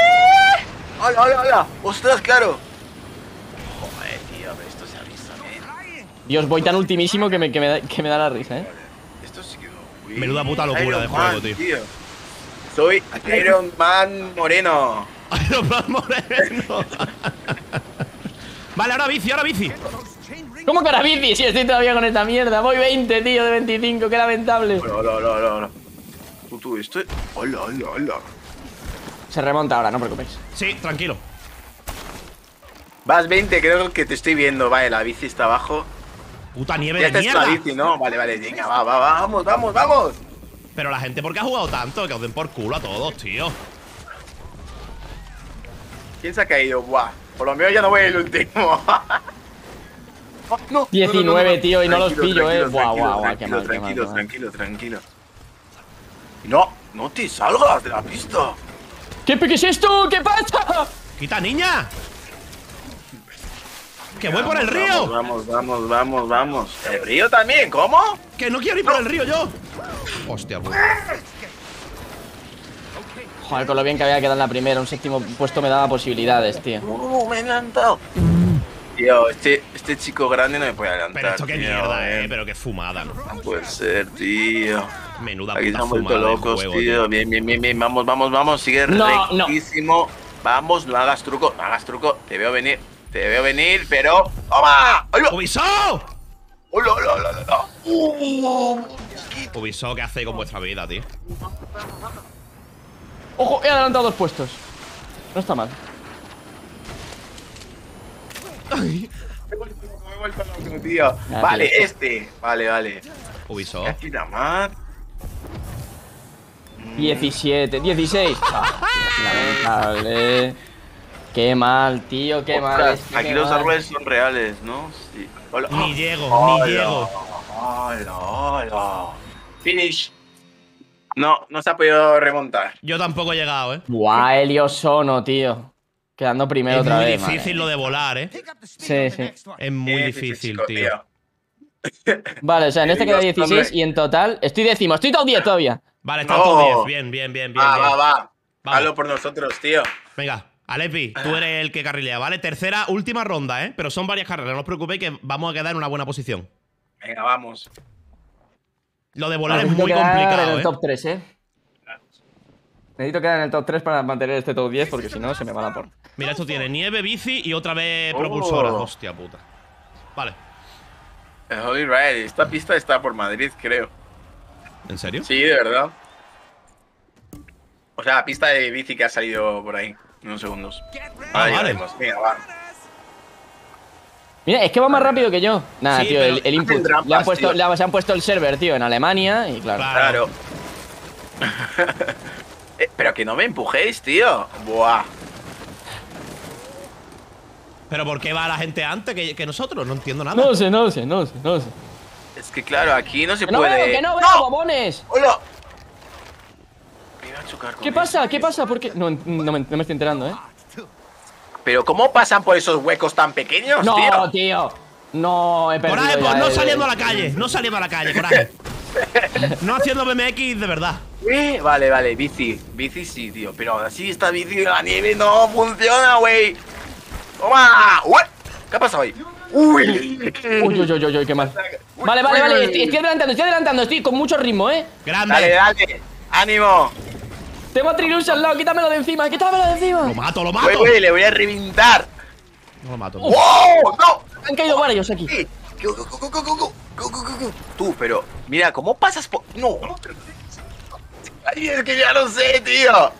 Hola. Ostras, claro. Joder, tío, pero esto se ha visto bien. Dios, voy tan ultimísimo que me da la risa, ¿eh? Esto sí que... Menuda puta locura Iron de juego, Man, tío. Soy Iron Man Moreno. Iron Man Moreno. Vale, ahora bici. ¿Cómo que ahora bici? Si estoy todavía con esta mierda. Voy 20, tío, de 25. Qué lamentable. Hola. Tú, esto... Hola. Se remonta ahora, no os preocupéis. Sí, tranquilo. Vas 20, creo que te estoy viendo. Vale, la bici está abajo. Puta nieve Ya de está la mierda. bici, ¿no? Vale, venga, vamos. Pero la gente, ¿por qué ha jugado tanto? Que os den por culo a todos, tío. ¿Quién se ha caído? Buah, por lo menos ya no voy el último. No, 19, tío, y no los pillo, Buah, qué mal. Tranquilo. No te salgas de la pista. ¿Qué es esto? ¿Qué pasa? ¡Quita, niña! ¡Que voy por el río! Vamos. ¿El río también? ¿Cómo? ¡Que no quiero ir por el río yo! Hostia, pues. Joder, con lo bien que había quedado en la primera, un séptimo puesto me daba posibilidades, tío. Me he adelantado. Tío, este chico grande no me puede adelantar. Pero esto qué tío, mierda, pero qué fumada, ¿no? No puede ser, tío. Menuda Aquí se puta han vuelto fumada de locos, juego, tío. Bien. Vamos. Sigue No. rectísimo. Vamos, no hagas truco. Te veo venir, pero... ¡Toma! ¡Hola! ¡Ubisoft! ¡Hola! Ubisoft, ¿qué hacéis con vuestra vida, tío? ¡Ojo! He adelantado 2 puestos. No está mal. Me he vuelto loco, tío. Ah, Vale, tío. este. Vale. Ubisoft. Aquí nada más. 17, 16. Lamentable. Qué mal, tío, qué mal. Ostras, este, aquí qué los mal. árboles son reales, ¿no? Sí. Hola. Ni llego, Hola. ni llego. Hola. Finish. No se ha podido remontar. Yo tampoco he llegado, ¿eh? Buah, Heliosono, tío. Quedando primero Es otra muy vez. difícil lo de volar, ¿eh? Sí, sí. Es muy difícil, chico, tío. Vale, o sea, en este queda Heliosono. 16 y en total estoy décimo. Estoy top 10 todavía. Vale, está No. todo 10. Bien. Va. Vamos. Hazlo por nosotros, tío. Venga, Alepi, tú eres el que carrilea, ¿vale? Tercera, última ronda, ¿eh? Pero son varias carreras, no os preocupéis que vamos a quedar en una buena posición. Venga, vamos. Lo de volar es Necesito muy quedar en complicado, el ¿eh? top 3, Necesito quedar en el top 3 para mantener este top 10 porque si no se me va la porra. Mira, esto tiene nieve, bici y otra vez propulsora. Oh. Hostia puta. Vale. El Holy Ride. Esta pista está por Madrid, creo. ¿En serio? Sí, de verdad. O sea, la pista de bici que ha salido por ahí. En unos segundos. Ah, Ahora vale. llegaremos. Venga, va. Mira, es que va más rápido que yo. Nada, Sí, tío, pero el input. hacen trampas, Le han puesto, tío. se han puesto el server, tío, en Alemania y claro. Claro. Pero que no me empujéis, tío. Buah. ¿Pero por qué va la gente antes que nosotros? No entiendo nada. No sé. Es que claro, aquí no se ¡Que no puede. veo, que no veo, bobones! ¡Hola! Me iba a chocar con ¿Qué esto. pasa? ¿Qué pasa? ¿Por qué? No me estoy enterando, Pero ¿cómo pasan por esos huecos tan pequeños, No, tío? tío. No, he perdido. Coraje, pues ya, no saliendo a la calle. No saliendo a la calle, coraje. No haciendo BMX de verdad. Vale, bici. Bici sí, tío. Pero así esta bici de la nieve no funciona, güey. ¡Toma! ¡Uy! ¿Qué ha pasado ahí? ¡Uy! Uy, qué mal. Vale. Estoy adelantando. Estoy con mucho ritmo, Grande. Dale. ¡Ánimo! Tengo a Trilus al lado. Quítamelo de encima. Lo mato. Güey, le voy a reventar. No lo mato. ¡Wow! ¡No! Han caído varios aquí. Go. Tú, pero mira, ¿cómo pasas por...? No. Ay, es que ya lo sé, tío.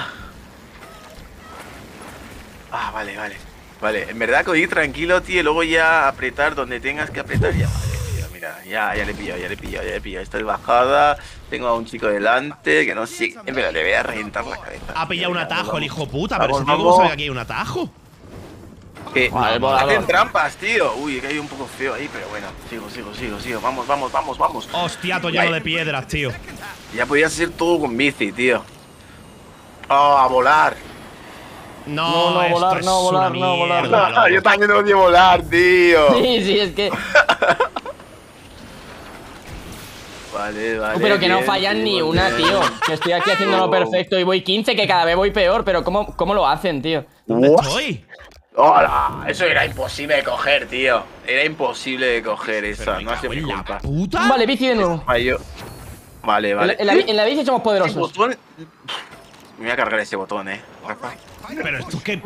Vale, en verdad que ir tranquilo, tío, y luego ya apretar donde tengas que apretar. Ya, vale, tío, mira, ya le he pillado. Estoy bajada, tengo a un chico delante que no sé, pero le voy a reventar la cabeza. Ha pillado un Venga, atajo vamos. el hijo puta. Pero Vamos, ese tío, ¿cómo vamos. sabe que aquí hay un atajo? Que Vale, volador. hacen trampas, tío. Uy, he caído un poco feo ahí, pero bueno, sigo. Vamos. Hostia, todo lleno de piedras, tío. Ya podías hacer todo con bici, tío. Oh, a volar. No, No, esto volar, es no, una volar, no, volar. mierda, loco. yo también odio volar, tío. Sí, es que. Vale. Pero que no bien, fallan ni tío, una, bien. tío. Que estoy aquí haciéndolo perfecto y voy 15, que cada vez voy peor. Pero ¿cómo lo hacen, tío? ¿Dónde What? estoy? ¡Hola! Eso era imposible de coger, tío. Era imposible de coger Pero esa. me No ha sido cago mi en la culpa. puta. Vale, bici de nuevo. Vale. En la bici somos Ese poderosos. botón... Me voy a cargar ese botón, Rafa. Pero esto es que.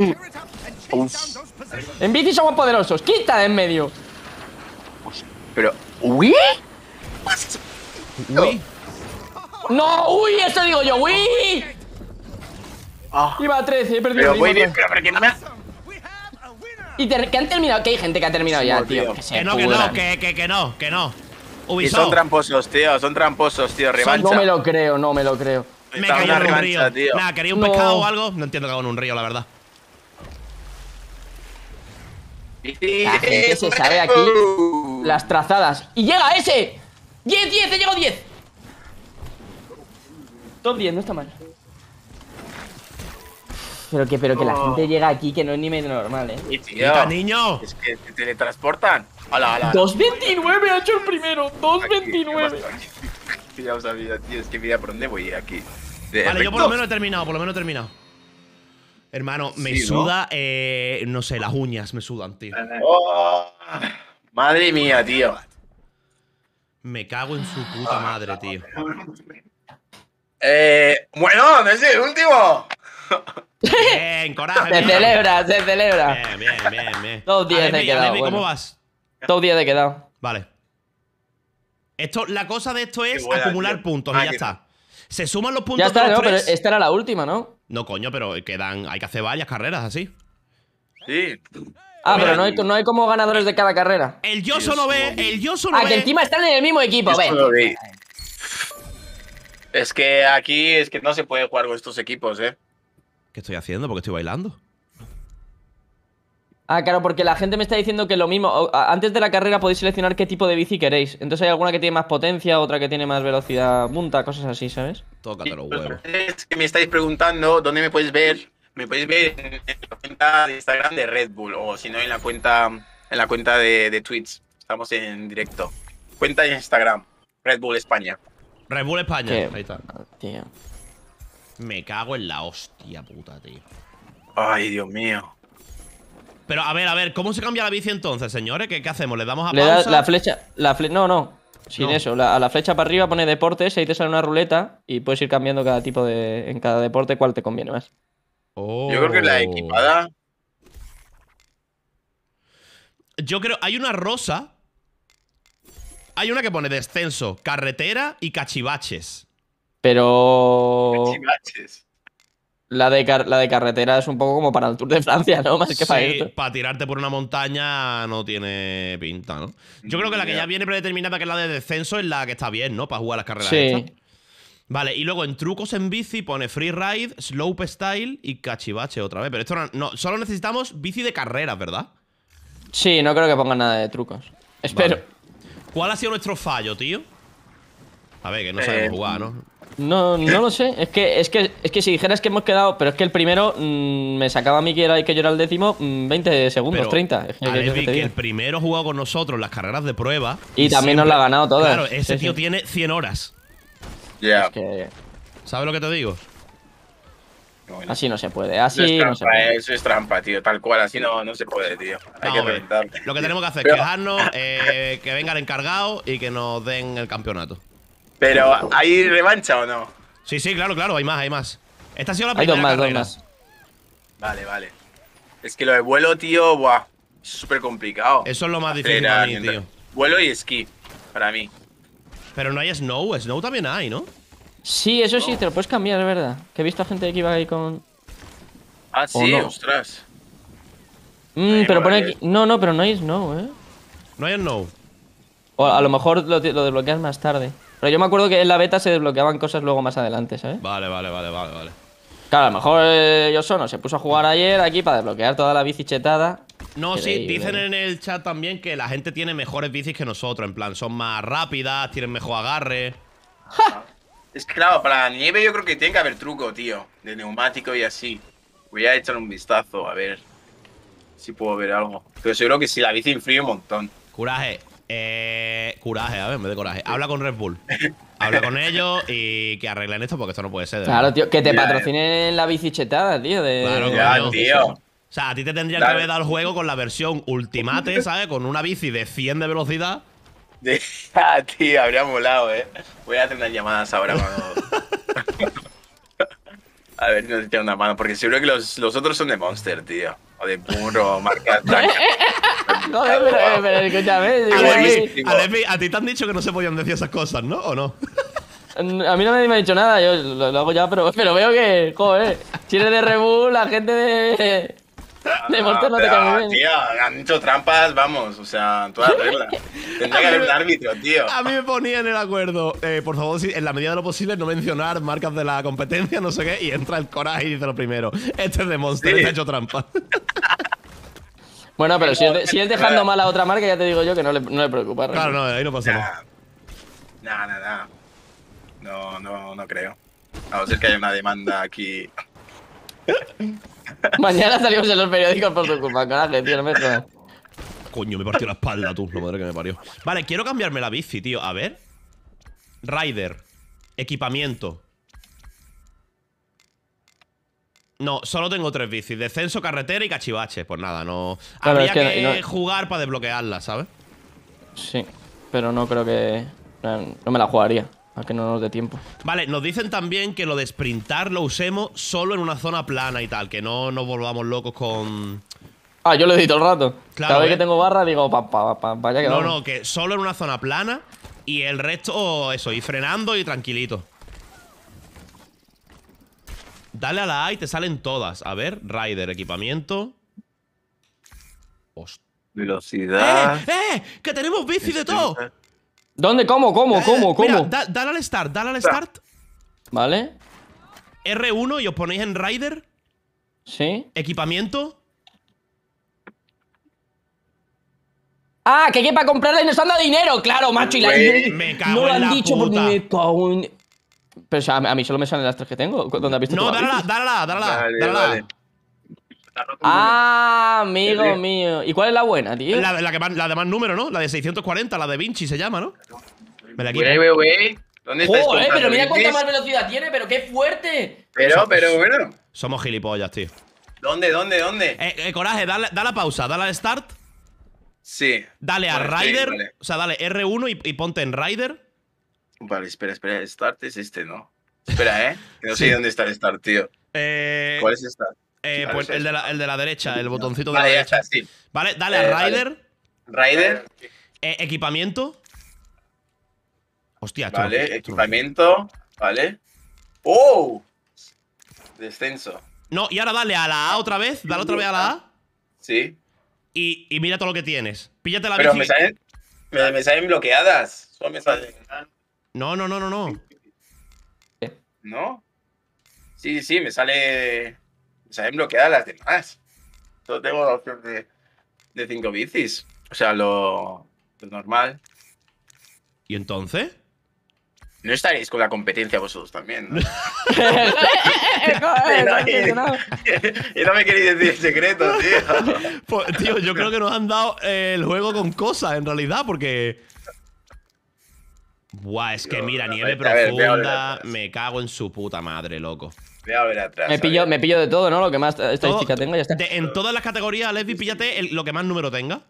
En bici somos poderosos. Quita de en medio. Pero... ¿Uy? Uy. No, uy, eso digo yo, uy. Ah, Iba a 13, he perdido pero el muy ritmo bien, otra vez. pero que no me ha... Que han terminado, que hay gente que ha terminado ya, No, tío. tío. Que se Que no, pudran. que no. Y Ubisoft. son tramposos, tío. Revancha. No me lo creo. Me Está caí una en un revancha, río. tío. Nada, quería un No. pescado o algo. No entiendo que hago en un río, la verdad. La gente se sabe aquí las trazadas. ¡Y llega ese! ¡10, he llegado 10! Top 10, no está mal. Pero que la gente llega aquí que no es ni medio normal, Y Quita, tío, niño. es que te teletransportan. Hola. 2.29 ha hecho el primero. 2.29. Ya lo sabía, tío. Es que mira por dónde voy aquí. Vale, yo por lo menos he terminado, Hermano, me Sí, ¿no? suda, no sé, las uñas me sudan, tío. Oh, madre mía, tío. Me cago en su puta madre, tío. Bueno, no es el último. Bien, coraje. Se bien. celebra. Bien. Top 10 he Alepi, quedado, Alepi, ¿cómo bueno. vas? Top 10 he quedado. Vale. La cosa de esto es buena, acumular tío. puntos y ya que está. Se suman los puntos Ya está, de los ¿no? Pero tres. esta era la última, ¿no? No, coño, pero hay que hacer varias carreras así. Sí. Ah, Mira, pero no hay como ganadores de cada carrera. El Yoso no ve, el Yoso no Ah, que ve. encima están en el mismo equipo, Esto lo ven. vi. Es que aquí es que no se puede jugar con estos equipos, ¿eh? ¿Qué estoy haciendo? Porque estoy bailando. Ah, claro, porque la gente me está diciendo que lo mismo. Antes de la carrera podéis seleccionar qué tipo de bici queréis. Entonces hay alguna que tiene más potencia, otra que tiene más velocidad punta, cosas así, ¿sabes? Tócate los huevos. Es que me estáis preguntando dónde me puedes ver. Me podéis ver en la cuenta de Instagram de Red Bull o si no en la cuenta de Twitch. Estamos en directo. Cuenta de Instagram, Red Bull España. Red Bull España. ¿Qué? Ahí está. Tío. Me cago en la hostia puta, tío. Ay, Dios mío. Pero a ver, ¿cómo se cambia la bici entonces, señores? ¿Qué hacemos? ¿Le damos a Le das pausa? la flecha. No. Sin No. eso. A la flecha para arriba pone deportes, ahí te sale una ruleta y puedes ir cambiando cada tipo de. En cada deporte cuál te conviene más. Oh. Yo creo que la equipada. Yo creo. Hay una rosa. Hay una que pone descenso, carretera y cachivaches. Pero. Chivaches. La de carretera es un poco como para el Tour de Francia, ¿no? Más que para Sí, esto. para tirarte por una montaña no tiene pinta, ¿no? Yo creo que la que ya viene predeterminada, que es la de descenso, es la que está bien, ¿no? Para jugar las carreras Sí. estas. Vale, y luego en trucos en bici pone free ride, slope style y cachivache otra vez. Pero esto no, solo necesitamos bici de carreras, ¿verdad? Sí, no creo que pongan nada de trucos. Espero. Vale. ¿Cuál ha sido nuestro fallo, tío? A ver, que no sabemos jugar, ¿no? No lo sé. Es que si dijeras que hemos quedado. Pero es que el primero me sacaba a mí que yo era el décimo 20 segundos, Pero 30. Es que, ¿qué quieres Alevi, te que diga? el primero ha jugado con nosotros las carreras de prueba. Y también nos la ha ganado todas. Claro, ese Sí, tío sí. tiene 100 horas. Ya. Es que ¿Sabes lo que te digo? así no se puede. Eso Así es no se trampa, puede. eso es trampa, tío. Tal cual, así no se puede, tío. Hay que Vamos a ver. reventar. Lo que tenemos que hacer es Pero- quejarnos, que venga el encargado y que nos den el campeonato. Pero, ¿hay revancha o no? Sí, claro, hay más. Esta ha sido la Hay primera dos carrera. más. Vale. Es que lo de vuelo, tío, buah, es súper complicado. Eso es lo más difícil Acelerar para mí, mientras- tío. Vuelo y esquí, para mí. Pero no hay snow. Snow también hay, ¿no? Sí, eso sí, te lo puedes cambiar, es verdad. Que he visto a gente que iba ahí con. Ah, sí, no. ostras. Pero pone vale. aquí. No, pero no hay snow, ¿eh? No hay snow. O a lo mejor lo desbloqueas más tarde. Pero yo me acuerdo que en la beta se desbloqueaban cosas luego más adelante, ¿sabes? Vale. Claro, a lo mejor Yosono se puso a jugar ayer aquí para desbloquear toda la bici chetada. No, sí, Increíble. dicen en el chat también que la gente tiene mejores bicis que nosotros. En plan, son más rápidas, tienen mejor agarre. Es que, claro, para la nieve yo creo que tiene que haber truco, tío. De neumático y así. Voy a echar un vistazo, a ver si puedo ver algo. Pero seguro que sí, la bici influye un montón. Coraje. Coraje, a ver, en vez de coraje. Habla con Red Bull. Habla con ellos y que arreglen esto porque esto no puede ser. de Claro, verdad. tío, que te Ya, patrocinen la bici chetada, tío. Claro, Ya, coño. tío. O sea, a ti te tendrían Claro. que haber dado el juego con la versión Ultimate, ¿sabes? Con una bici de 100 de velocidad. Ah, tío, habría molado, Voy a hacer unas llamadas ahora cuando... A ver si nos echan una mano, porque seguro que los otros son de Monster, tío. O de Burro, marca Tank. Joder, pero escúchame. digo, Buenísimo. Alepi, a ti te han dicho que no se podían decir esas cosas, ¿no? ¿O no? A mí no me ha dicho nada, yo lo hago ya, pero veo que, joder, si eres de Red Bull, la gente de Monster no te cae muy bien. Tío, han hecho trampas, vamos, o sea, toda regla. Tendría que haber un árbitro, tío. A mí me ponía en el acuerdo, por favor, en la medida de lo posible, no mencionar marcas de la competencia, no sé qué, y entra el coraje y dice lo primero. Este es de Monster, Sí. este ha hecho trampa. Bueno, pero si es dejando mal a otra marca, ya te digo yo que no le preocupa. Claro, no, ahí no pasa nada. Nada. No creo. A no ser que haya una demanda aquí. Mañana salimos en los periódicos por tu culpa, coraje, tío, no me jodas. Coño, me partió la espalda, tú, la madre que me parió. Vale, quiero cambiarme la bici, tío. A ver. Rider. Equipamiento. No, solo tengo 3 bicis. Descenso, carretera y cachivache. Pues nada, no. Claro, Habría es que que no- jugar para desbloquearla, ¿sabes? Sí, pero no creo que. No me la jugaría, a que no nos dé tiempo. Vale, nos dicen también que lo de sprintar lo usemos solo en una zona plana y tal. Que no nos volvamos locos con. Ah, yo lo he dicho todo el rato. Claro, Cada vez ¿eh? que tengo barra digo, vaya que No, vamos. no, que solo en una zona plana Y el resto, eso, ir frenando y tranquilito. Dale a la A y te salen todas. A ver, Rider, equipamiento. Hostia. Velocidad. ¡Que tenemos bici de todo! ¿Dónde? ¿Cómo? Mira, dale al start, dale al start. ¿Vale? R1 y os ponéis en Rider. Sí. Equipamiento. Ah, que para comprarla y nos han dado dinero. Claro, macho. Y la Me cago no lo en han la dicho puta. porque me cago en... Pero o sea, a mí solo me salen las 3 que tengo. ¿Dónde has visto No, tú la bici? dale. Vale. Ah, amigo mío. ¿Y cuál es la buena, tío? La de más número, ¿no? La de 640, la de Vinci se llama, ¿no? Me la quito. Güey. ¿Dónde estáis Joder, comprando pero mira cuánta bicis? más velocidad tiene, pero qué fuerte. Pero bueno. Somos gilipollas, tío. ¿Dónde? Coraje, dale a pausa, dale al start. Sí. Dale a Vale, Rider. vale. O sea, dale R1 y ponte en Rider. Vale, espera. Start es este, ¿no? Espera, que no sé dónde está el start, tío. ¿Cuál es start? Pues el de la derecha, el botoncito de Vale, la ya derecha. está, sí. Vale, dale a vale. Rider. Rider. Equipamiento. Hostia, esto Vale, esto equipamiento. Vale. ¡Oh! Descenso. No, y ahora dale a la A otra vez. Dale otra vez a la A. Sí. Y mira todo lo que tienes. Píllate la Pero bici. me salen bloqueadas. Solo me salen. No. ¿No? Sí, me salen bloqueadas las demás. Solo tengo la opción de 5 bicis. O sea, lo normal. ¿Y entonces? No estaréis con la competencia vosotros también, ¿no? Y no me queréis decir el secreto, tío. Pues, tío, yo creo que nos han dado el juego con cosas, en realidad, porque... Buah, es que mira, nieve a ver, voy a ver profunda, atrás. me cago en su puta madre, loco. Voy a ver atrás. Me pillo de todo, ¿no? Lo que más estadística Todo- tengo y ya está. en todas las categorías, Lesbi, píllate lo que más número tenga.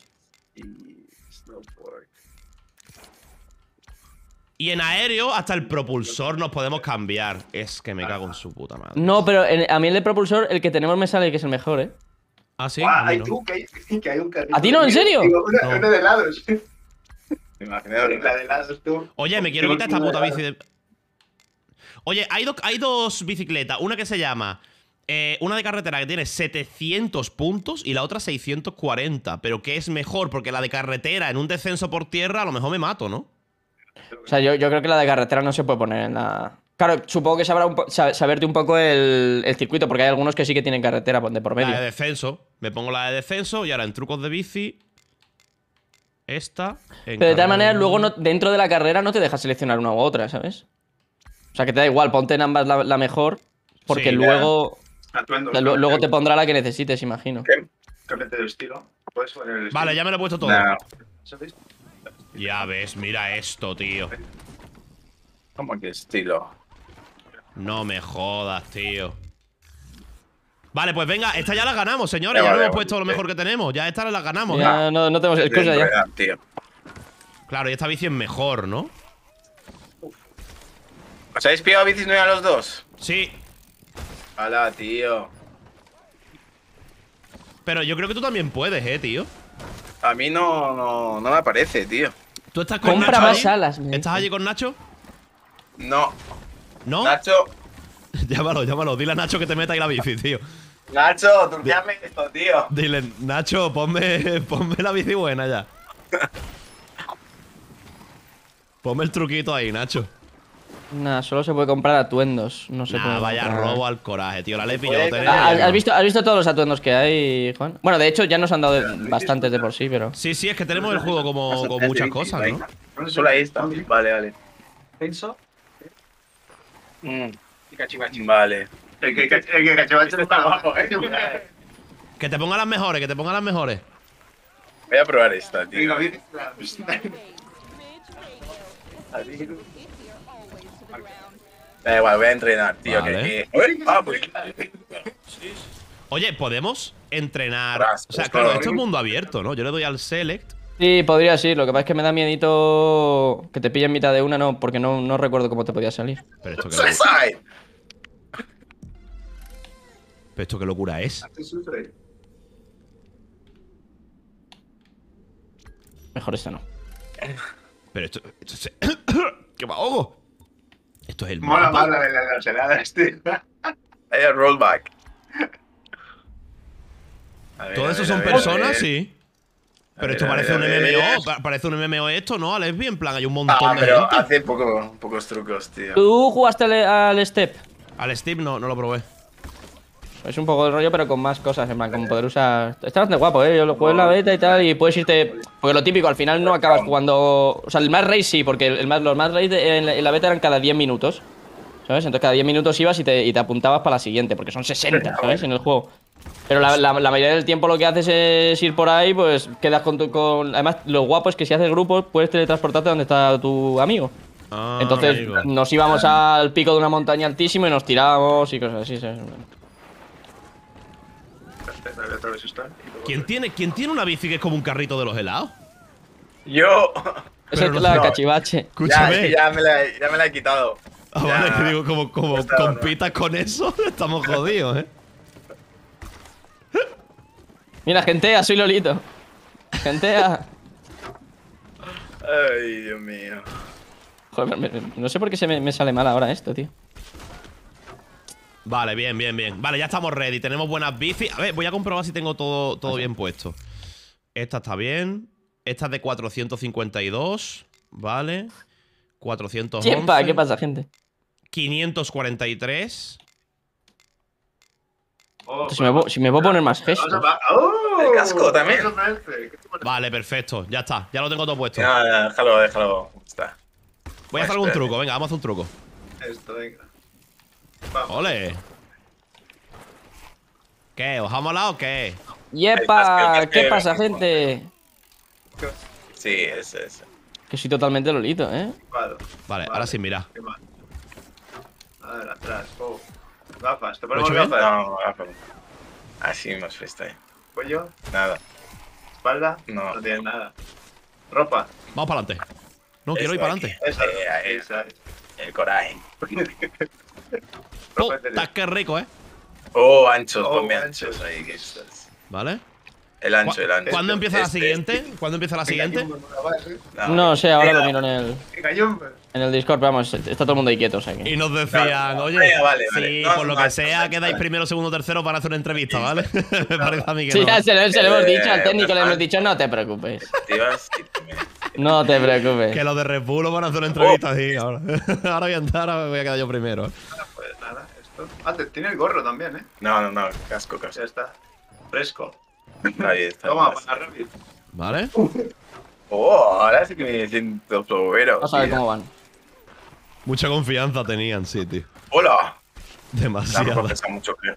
Y en aéreo, hasta el propulsor nos podemos cambiar. Es que me cago en su puta madre. No, pero a mí el de propulsor, el que tenemos me sale que es el mejor, ¿eh? Ah, sí. Guau, A mí hay no. tú, que hay un carrito. ¿A ti no, en serio? Digo, No. una de helados. Me imaginé La de helados, tú. Oye, me quiero Tengo quitar esta una puta de bici de... Oye, hay dos bicicletas. Una que se llama... una de carretera que tiene 700 puntos y la otra 640. Pero ¿qué es mejor? Porque la de carretera en un descenso por tierra a lo mejor me mato, ¿no? O sea, yo creo que la de carretera no se puede poner en la... Claro, supongo que sabrá saberte un poco el circuito, porque hay algunos que sí que tienen carretera de por medio. La de descenso. Me pongo la de descenso y ahora en trucos de bici... Esta... Pero de tal manera, luego dentro de la carrera no te deja seleccionar una u otra, ¿sabes? O sea, que te da igual, ponte en ambas la mejor, porque Sí, luego... Atuendos. Luego te pondrá la que necesites, imagino. Cámbiate de estilo. Puedes poner el estilo. Vale, ya me lo he puesto todo. Nah, ¿Sabes? Ya ves, mira esto, tío. ¿cómo que estilo? No me jodas, tío. Vale, pues venga, esta ya la ganamos, señores. Ya Ya vale, no hemos vale, puesto lo mejor que tenemos. Ya esta la ganamos. ¿no? Ya no tenemos excusa ya. Verdad, tío. Claro, y esta bici es mejor, ¿no? ¿Os habéis pillado bicis nuevas los dos? Sí, Hala, tío. pero yo creo que tú también puedes, tío. A mí no me aparece, tío. ¿Tú estás con Compra Nacho más allí? alas, me ¿Estás dice. allí con Nacho? No. ¿No? Nacho, Llámalo. Dile a Nacho que te meta ahí la bici, tío. Nacho, turqueame esto, tío. Dile, Nacho, ponme la bici buena ya. Ponme el truquito ahí, Nacho. Nah, solo se puede comprar atuendos. No se puede Vaya comprar. robo al coraje, tío. La le he pillado. Puede- tener- ¿Has visto todos los atuendos que hay, Juan? Bueno, de hecho ya nos han dado bastantes de por sí, pero... Sí, es que tenemos el juego como con muchas cosas, ¿no? Solo ahí está. Vale. Tenso. Vale. El que cachivache está abajo, Que te ponga las mejores, Voy a probar esta, tío. Venga, bien. Da igual, voy a entrenar, tío. Vale. Pues. Oye, ¿podemos entrenar? Ostras, O sea, esto- claro, esto es mundo abierto, ¿no? Yo le doy al select. Sí, podría sí. Lo que pasa es que me da miedito que te pille en mitad de una, no, porque no recuerdo cómo te podía salir. Pero esto Suicide. qué locura es. Mejor esta no. Pero esto es... ¡Que me ahogo! Esto es el Mola mapa. más la de las heladas, tío. Hay el rollback. A ver, Todo a eso ver, son a ver, a personas, ver. sí. A Pero ver, esto a ver, parece a un ver. MMO. Parece un MMO esto, ¿no? Alesbi, en plan, hay un montón Ah, de pero gente. hace pocos trucos, tío. ¿Tú jugaste al Step? Al Steam no lo probé. Es un poco de rollo, pero con más cosas, en plan, como poder usar... Está bastante guapo, ¿eh? Yo lo jugué en la beta y tal, y puedes irte... Porque lo típico, al final no acabas jugando... O sea, el Mad Race sí, porque los Mad Race en la beta eran cada 10 minutos, ¿sabes? Entonces cada 10 minutos ibas y te apuntabas para la siguiente, porque son 60, ¿sabes? En el juego. Pero la mayoría del tiempo lo que haces es ir por ahí, pues quedas con... Además, lo guapo es que si haces grupos, puedes teletransportarte donde está tu amigo. Ah, Entonces amigo. nos íbamos al pico de una montaña altísimo y nos tirábamos y cosas así, ¿sabes? Otra vez está. Y luego- ¿Quién tiene una bici que es como un carrito de los helados? Yo. Esa es Pero la no. cachivache. Escúchame. Ya me la he quitado. Ah, Ya. vale, que digo, como Está bueno. compitas con eso, estamos jodidos, ¿eh? Mira, gentea, soy Lolito. Gentea. Ay, Dios mío. Joder, no sé por qué me sale mal ahora esto, tío. Vale, bien. Vale, ya estamos ready. Tenemos buenas bicis. A ver, voy a comprobar si tengo todo bien puesto. Esta está bien. Esta es de 452. Vale. 411. Chepa, ¿qué pasa, gente? 543. Oh, Si me puedo poner más gestos. ¡Oh! El casco también. Eso parece. ¿Qué te parece? Vale, perfecto. Ya está. Ya lo tengo todo puesto. Ya, déjalo. Está. Voy a hacer algún truco. Venga, vamos a hacer un truco. Esto, venga. Vamos. ¡Ole! ¿Qué? ¿Os ha molado o qué? ¡Yepa! El ¿Qué casco, pasa, el gente? Sí, ese. Que soy totalmente Lolito, ¿eh? Vale, ahora sí, mira. Qué mal. A ver, atrás. Oh. Gafas. ¿Te ¿Lo he ponemos hecho bien? gafas? No, así más freestyle. ¿Cuello? Nada. ¿Espalda? No. No tienes nada. ¿Ropa? Vamos para adelante. No, quiero ir para adelante. Esa. Ahí. Esa. El coraje. ¡Oh! Ropa interior. ¡Qué rico, eh! Oh, anchos, Oh, ponme anchos. anchos ahí. Que estás. ¿vale? El ancho. ¿Cuándo empieza la Este, siguiente? ¿Cuándo empieza la siguiente? No sé, ahora lo miro en el Discord, pero vamos, está todo el mundo ahí quieto, o sea que... Y nos decían, Claro. oye, Vale. si No, por lo no, que no, sea no, quedáis no. primero, segundo, tercero para hacer una entrevista, ¿vale? Me parece a mí que Sí, no. ya se lo hemos dicho al técnico, le hemos me dicho, no te preocupes. Activas y No te preocupes. Que los de Red Bull van a hacer una entrevista, sí, ahora. Ahora voy a entrar, ahora me voy a quedar yo primero. Pues nada, esto. Ah, tiene el gorro también, ¿eh? No. Casco. Ya está. Fresco. Ahí está. Toma, para rápido. ¿Vale? Oh, ahora sí que me siento sobero. Vamos a ver cómo van. Mucha confianza tenían, sí, tío. Hola. La Demasiada. mejor pesa mucho, creo.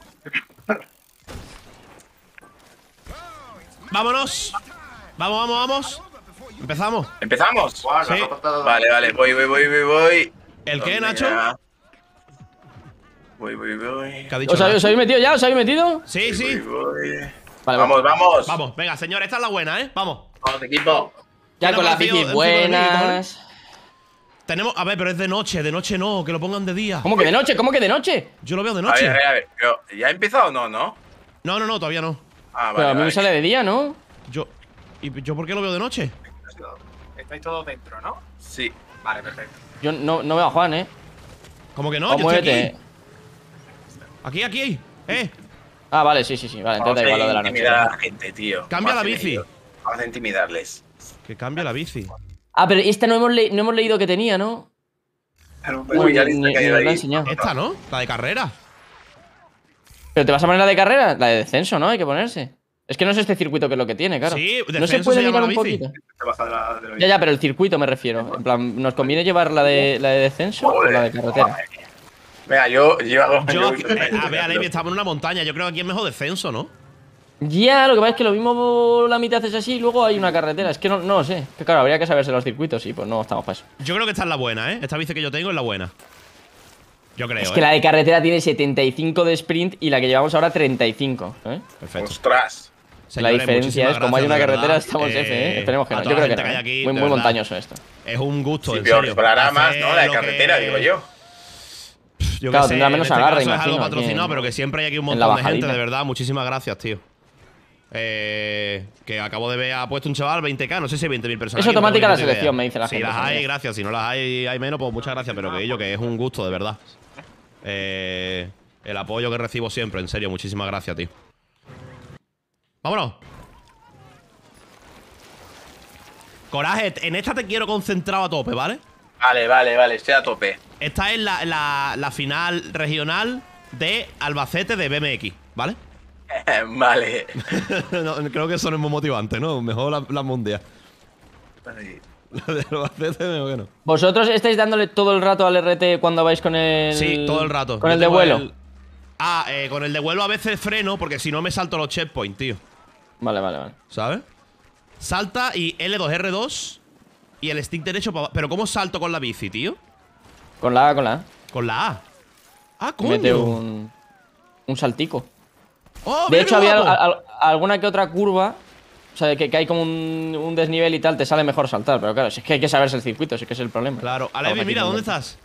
¡Vámonos! ¡Vamos! ¿Empezamos? ¿Empezamos? Guau, Sí. nos ha faltado- Vale, voy. ¿El qué, ¿Dónde Nacho? ya? Voy. ¿Qué ha dicho ¿Os Nacho? habéis metido ya? ¿Os habéis metido? Sí, sí. Voy. Vale, Vamos. Vamos, venga, señor, esta es la buena, ¿eh? Vamos. Vamos, equipo. Ya ¿Qué con le ha las parecido bicis el fútbol de buenas. Tenemos. A ver, pero es de noche no, que lo pongan de día. ¿Cómo que de noche? ¿Cómo que de noche? Yo lo veo de A noche. ver. Pero, ¿ya ha empezado o no? No, todavía no. Ah, Pero a mí vale. me sale de día, ¿no? ¿Yo por qué lo veo de noche? Estáis todos dentro, ¿no? Sí. Vale, perfecto. Yo no veo a Juan, ¿eh? ¿Cómo que no? O Yo estoy muévete. aquí. Ah, vale, sí. Vale, entonces da igual lo de la noche. intimidar a la gente, tío. Cambia Vamos la a bici. intimidarlos. Vamos a intimidarles. Que cambia la bici. Ah, pero esta no hemos leído que tenía, ¿no? Uy, ya le ni está nos caído la ha ahí. enseñado. Esta, ¿no? La de carrera. ¿Pero te vas a poner la de carrera? La de descenso, ¿no? Hay que ponerse. Es que no sé este circuito que es lo que tiene, claro. Sí, no se descenso puede se llama mirar la un bici. poquito. Te baja de la Ya, pero el circuito me refiero. En plan, ¿nos conviene llevar la de descenso o la de carretera? Venga, yo hago. Yo, voy a ver, Alevi, estamos en una montaña. Yo creo que aquí es mejor descenso, ¿no? Ya, lo que pasa es que lo mismo la mitad es así y luego hay una carretera. Es que no lo sé. Que claro, habría que saberse los circuitos y pues no estamos para eso. Yo creo que esta es la buena, ¿eh? Esta bici que yo tengo es la buena. Yo creo, Es que la de carretera tiene 75 de sprint y la que llevamos ahora 35. ¿eh? Perfecto. Ostras. La Señores, diferencia muchísimas es como hay gracias, una de carretera, verdad. estamos F, ¿eh? Esperemos que a no. toda Yo creo la que gente no. hay aquí, Muy de verdad. montañoso esto. Es un gusto, Sí, en peor, serio. explorará más, Hacer ¿no? La de lo carretera, que- digo yo. Yo Claro, que sé, tendrá menos en este agarre, caso es algo imagino, aquí patrocinado, en- pero que siempre hay aquí un en la montón de gente, bajadita. de verdad. Muchísimas gracias, tío. Que acabo de ver, ha puesto un chaval 20k, no sé si 20.000 personas. Es automática la selección, me dice la gente. Si las hay, gracias. Si no las hay menos, pues muchas gracias. Pero que es un gusto, de verdad. El apoyo que recibo siempre, en serio, muchísimas gracias, tío. ¡Vámonos! Coraje, en esta te quiero concentrado a tope, ¿vale? Vale, estoy a tope. Esta es la final regional de Albacete de BMX, ¿vale? Vale. No, creo que eso no es muy motivante, ¿no? Mejor la mundial. La de Albacete mejor que no. ¿Vosotros estáis dándole todo el rato al RT cuando vais con el. Sí, todo el rato. Con Yo el de tengo vuelo? Con el de vuelo a veces freno porque si no me salto los checkpoints, tío. Vale. ¿Sabes? Salta y L2, R2 y el stick derecho para. Pero ¿cómo salto con la bici, tío? Con la A. Con la A. Ah, coño. Mete un saltico. Oh, De mira hecho, qué había guapo. alguna que otra curva. O sea, que hay como un desnivel y tal, te sale mejor saltar. Pero claro, si es que hay que saberse el circuito, si es que es el problema. Claro. Alevi, mira, ¿dónde estás?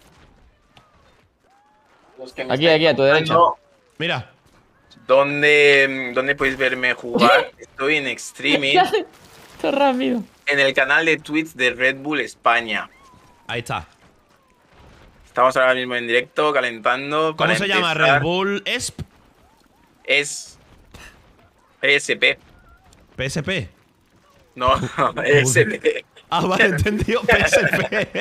Aquí, a tu derecha. Mira. ¿Dónde podéis verme jugar? Estoy en streaming Esto rápido. en el canal de Twitch de Red Bull España. Ahí está. Estamos ahora mismo en directo, calentando. ¿Cómo se llama? Red Bull ESP. Es PSP. PSP. No, ESP. Ah, vale, entendido. PSP.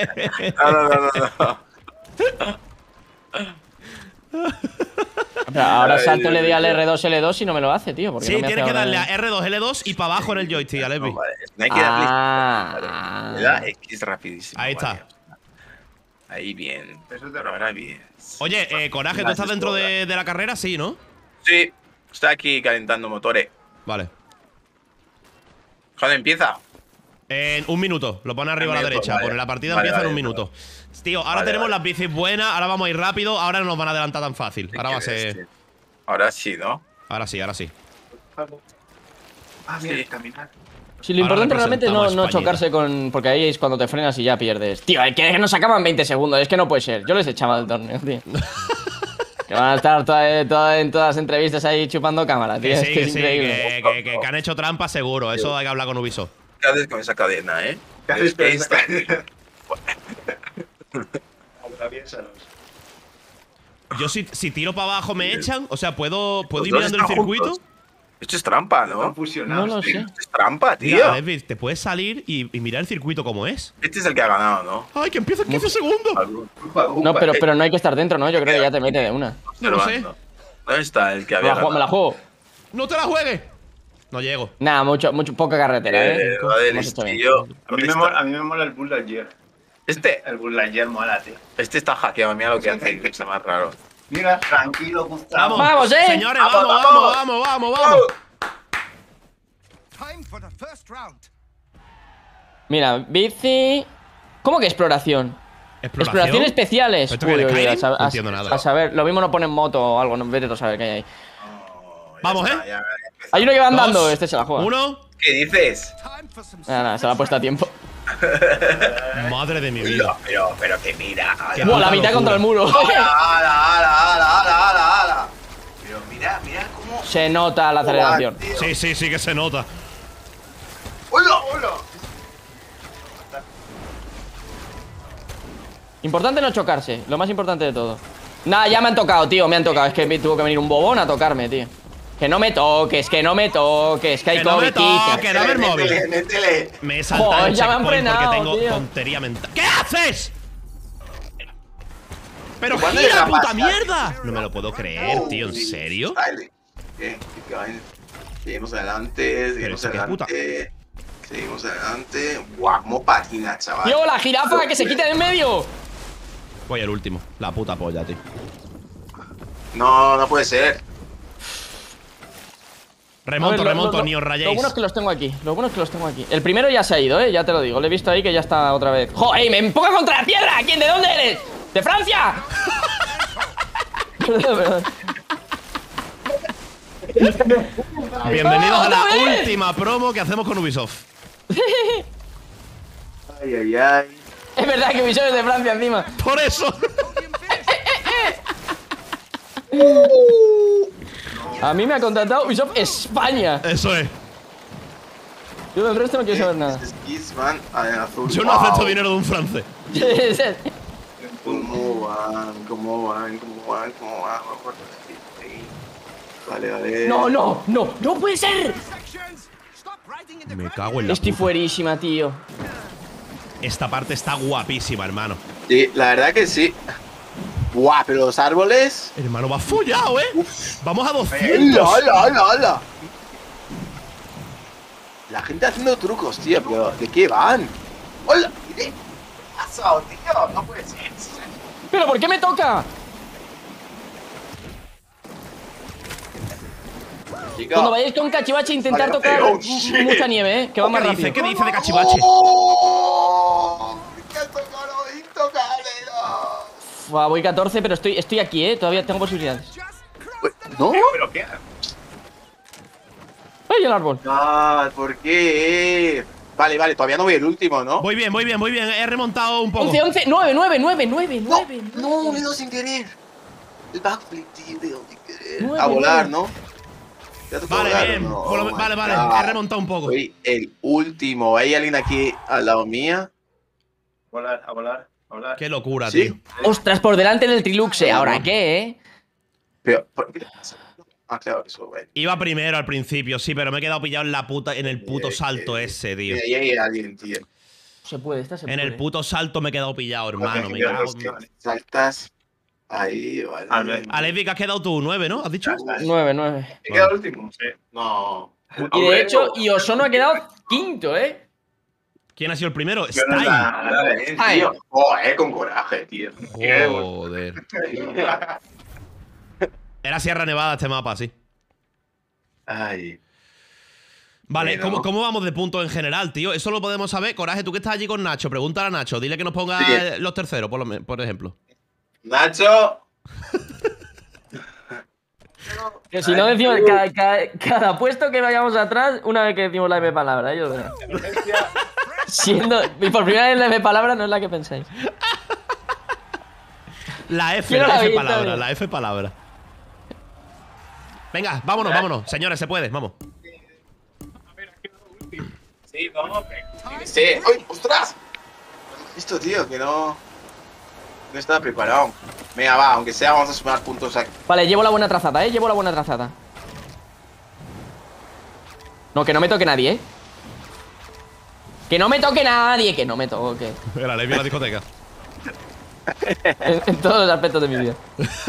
No. Ahora Ay, salto, le doy al Dios mío. R2, L2 y no me lo hace, tío. ¿Por qué Sí, no me hace tienes que ahora darle a R2, L2 y para abajo en el joystick, Alevi. No, vale, no hay que darle. Ah. Le da X rapidísimo. Ahí está. vale. Ahí bien. Ahora bien. Oye, Coraje, ¿tú estás dentro de la carrera? Sí, ¿no? Sí, estoy aquí calentando motores. Vale. ¿Cuándo empieza? En un minuto, lo pone arriba a la minuto, derecha. vale. Pone la partida Vale, empieza en vale, un minuto. Tío, ahora Vale, tenemos vale. las bicis buenas, ahora vamos a ir rápido, ahora no nos van a adelantar tan fácil. Ahora va a ser. Ahora sí, ¿no? Ahora sí, ahora sí. Ah, mira, Sí. caminar. Sí, lo Ahora importante realmente no representamos a Españita. chocarse con. Porque ahí es cuando te frenas y ya pierdes. Tío, es que nos sacaban 20 segundos, es que no puede ser. Yo les echaba del torneo, tío. Que van a estar en todas las entrevistas ahí chupando cámara, tío. Que Es sí, que que es sí, increíble. que han hecho trampa seguro. Eso hay que hablar con Ubisoft. ¿Qué haces con esa cadena, eh? ¿Qué haces con Esta- esa cadena? Atraviésalos. Yo si tiro para abajo me echan, o sea, ¿puedo Los ir dos mirando el están circuito? juntos. Esto es trampa, Están ¿no? fusionados. No lo tío. sé. Esto es trampa, tío. Mira, Alevi, te puedes salir y mirar el circuito como es. Este es el que ha ganado, ¿no? ¡Ay, que empieza en 15 segundos! Upa, upa. No, pero no hay que estar dentro, ¿no? Yo creo que ya te mete de una. No lo sé. Observando. ¿Dónde está el que Me había la ganado? juego. ¡No te la juegues! No llego. Nada, poca carretera, ¿eh? Va del Hemos hecho bien. estillo. A mí, ¿Dónde me está? mola, a mí me mola el Bull Lightyear. Este El Bull Lightyear mola, tío. está hackeado, mira lo que hace, es más raro. Mira, tranquilo, Gustavo. ¡Vamos, eh! Señores, ¡Vamos, vamos! Mira, bici. ¿Cómo que exploración? Exploraciones especiales. ¿Esto qué es, Uy, uy, uy, Skyrim? a sab- No entiendo nada. A saber, lo mismo no ponen moto o algo, no, vete tú a saber qué hay ahí. Vamos, Ya está, ¿eh? ya empezó. Hay uno que va andando, Dos, este se la juega. Uno. ¿Qué dices? Nada, se la ha puesto a tiempo. Madre de mi vida. Pero que mira. Qué Buah, la puta mitad locura. contra el muro. ¡Hala! Pero mira cómo. Se nota la aceleración. Sí que se nota. ¡Hola! Importante no chocarse, lo más importante de todo. Nada, ya me han tocado, tío, me han tocado. Es que tuvo que venir un bobón a tocarme, tío. Que no me toques, que hay Que no me COVID, toques, tío. dame el móvil. Métele. Me he saltado Joder, el ya me han checkpoint porque frenado, tengo tío. tontería mental. ¿Qué haces? ¡Pero ¿Cuándo gira, llega puta más? mierda! No me lo puedo creer, tío, ¿en serio? Dale. Seguimos adelante, seguimos esto qué puta. adelante. Seguimos adelante. Guau, cómo patina, chaval. Tío, la jirafa que se quita de en medio. Voy el último. La puta polla, tío. No puede ser. Remonto, A ver, ni os Lo rayéis. bueno es que los tengo aquí, El primero ya se ha ido, ya te lo digo. Le he visto ahí que ya está otra vez. ¡Joder, me empuja contra la piedra! ¿Quién? ¿De dónde eres? ¡De Francia! Perdón. Bienvenidos a la ¡Otra vez! última promo que hacemos con Ubisoft. Ay. Es verdad que Ubisoft es de Francia encima. Por eso. A mí me ha contratado Ubisoft España. Eso es. Yo del resto no quiero saber nada. Skis van en azul. Yo no acepto dinero de un francés. ¿Cómo van? ¿Cómo van? ¿Cómo van? ¿Cómo van? Vale, vale. No, no, no, no puede ser. Me cago en la Estoy puta. fuerísima, tío. Esta parte está guapísima, hermano. Sí, la verdad que sí. Buah, pero los árboles. Hermano, va follado, ¿eh? Vamos a 200. ¡Hala, hala, hala, hala! La gente haciendo trucos, tío, pero ¿de qué van? ¡Hola! ¿Qué pasa, tío? No puede ser. ¿Pero por qué me toca? Chico. Cuando vayáis con Cachivache intentar Vale, tocar oh, shit. mucha nieve, que va más ¿Qué dice? rápido. ¿Qué dice de Cachivache? ¡Oh! ¿Qué ha tocado lo intocable? Fua, voy 14, pero estoy aquí, todavía tengo posibilidades. No, pero ¿qué? ¡Ay, el árbol! Ah, ¿por qué? Vale, vale, todavía no voy el último, ¿no? Voy bien, voy bien, voy bien. He remontado un poco. 11, 11, 9, 9, 9, 9, 9. No, me he dado sin querer. El backflip, tío, me he dado sin querer. Nueve, A volar, nueve. ¿no? ¿Te ha tocado Vale, volar o bien. no? Por lo- Oh my vale, vale. God. He remontado un poco. Soy el último. ¿Hay alguien aquí al lado mía? Volar, a volar, a volar. Qué locura, ¿Sí? tío. Ostras, por delante del Triluxe. ¿Ahora qué, Pero, ¿por qué? Ah, claro, eso, bueno. Iba primero al principio, sí, pero me he quedado pillado en la puta, en el puto salto ese, tío. Ahí hay alguien, tío. Se puede, esta se puede. En el puto salto me he quedado pillado, hermano. Me cago en... Saltas. Ahí, vale. Alevi, que has quedado tú 9, ¿no? ¿Has dicho? 9, 9. ¿He quedado último? Sí. No. Y de hecho, Iosono ha quedado quinto, ¿eh? ¿Quién ha sido el primero? Yo no Stein. Nada bien, tío. Con coraje, tío. Joder. Era Sierra Nevada este mapa, sí. Ay. Vale, Bueno. ¿cómo vamos de puntos en general, tío? Eso lo podemos saber. Coraje, tú que estás allí con Nacho, pregúntale a Nacho. Dile que nos ponga Sí. los terceros, por ejemplo. Nacho. Que si no decimos cada puesto que vayamos atrás, una vez que decimos la M palabra, yo lo veo. Siendo. Y por primera vez la M palabra no es la que pensáis. La F, Quiero la la F vista, palabra, tío. la F palabra. Venga, vámonos, vámonos. Señores, se puede, vamos. Sí, vamos. Sí. ¡Ay, ostras! Esto, tío, que no. No estaba preparado. Venga, va, aunque sea, vamos a sumar puntos aquí. Vale, llevo la buena trazada, llevo la buena trazada. No, que no me toque nadie, Que no me toque nadie, que no me toque. El Alevi a la discoteca. En todos los aspectos de mi vida.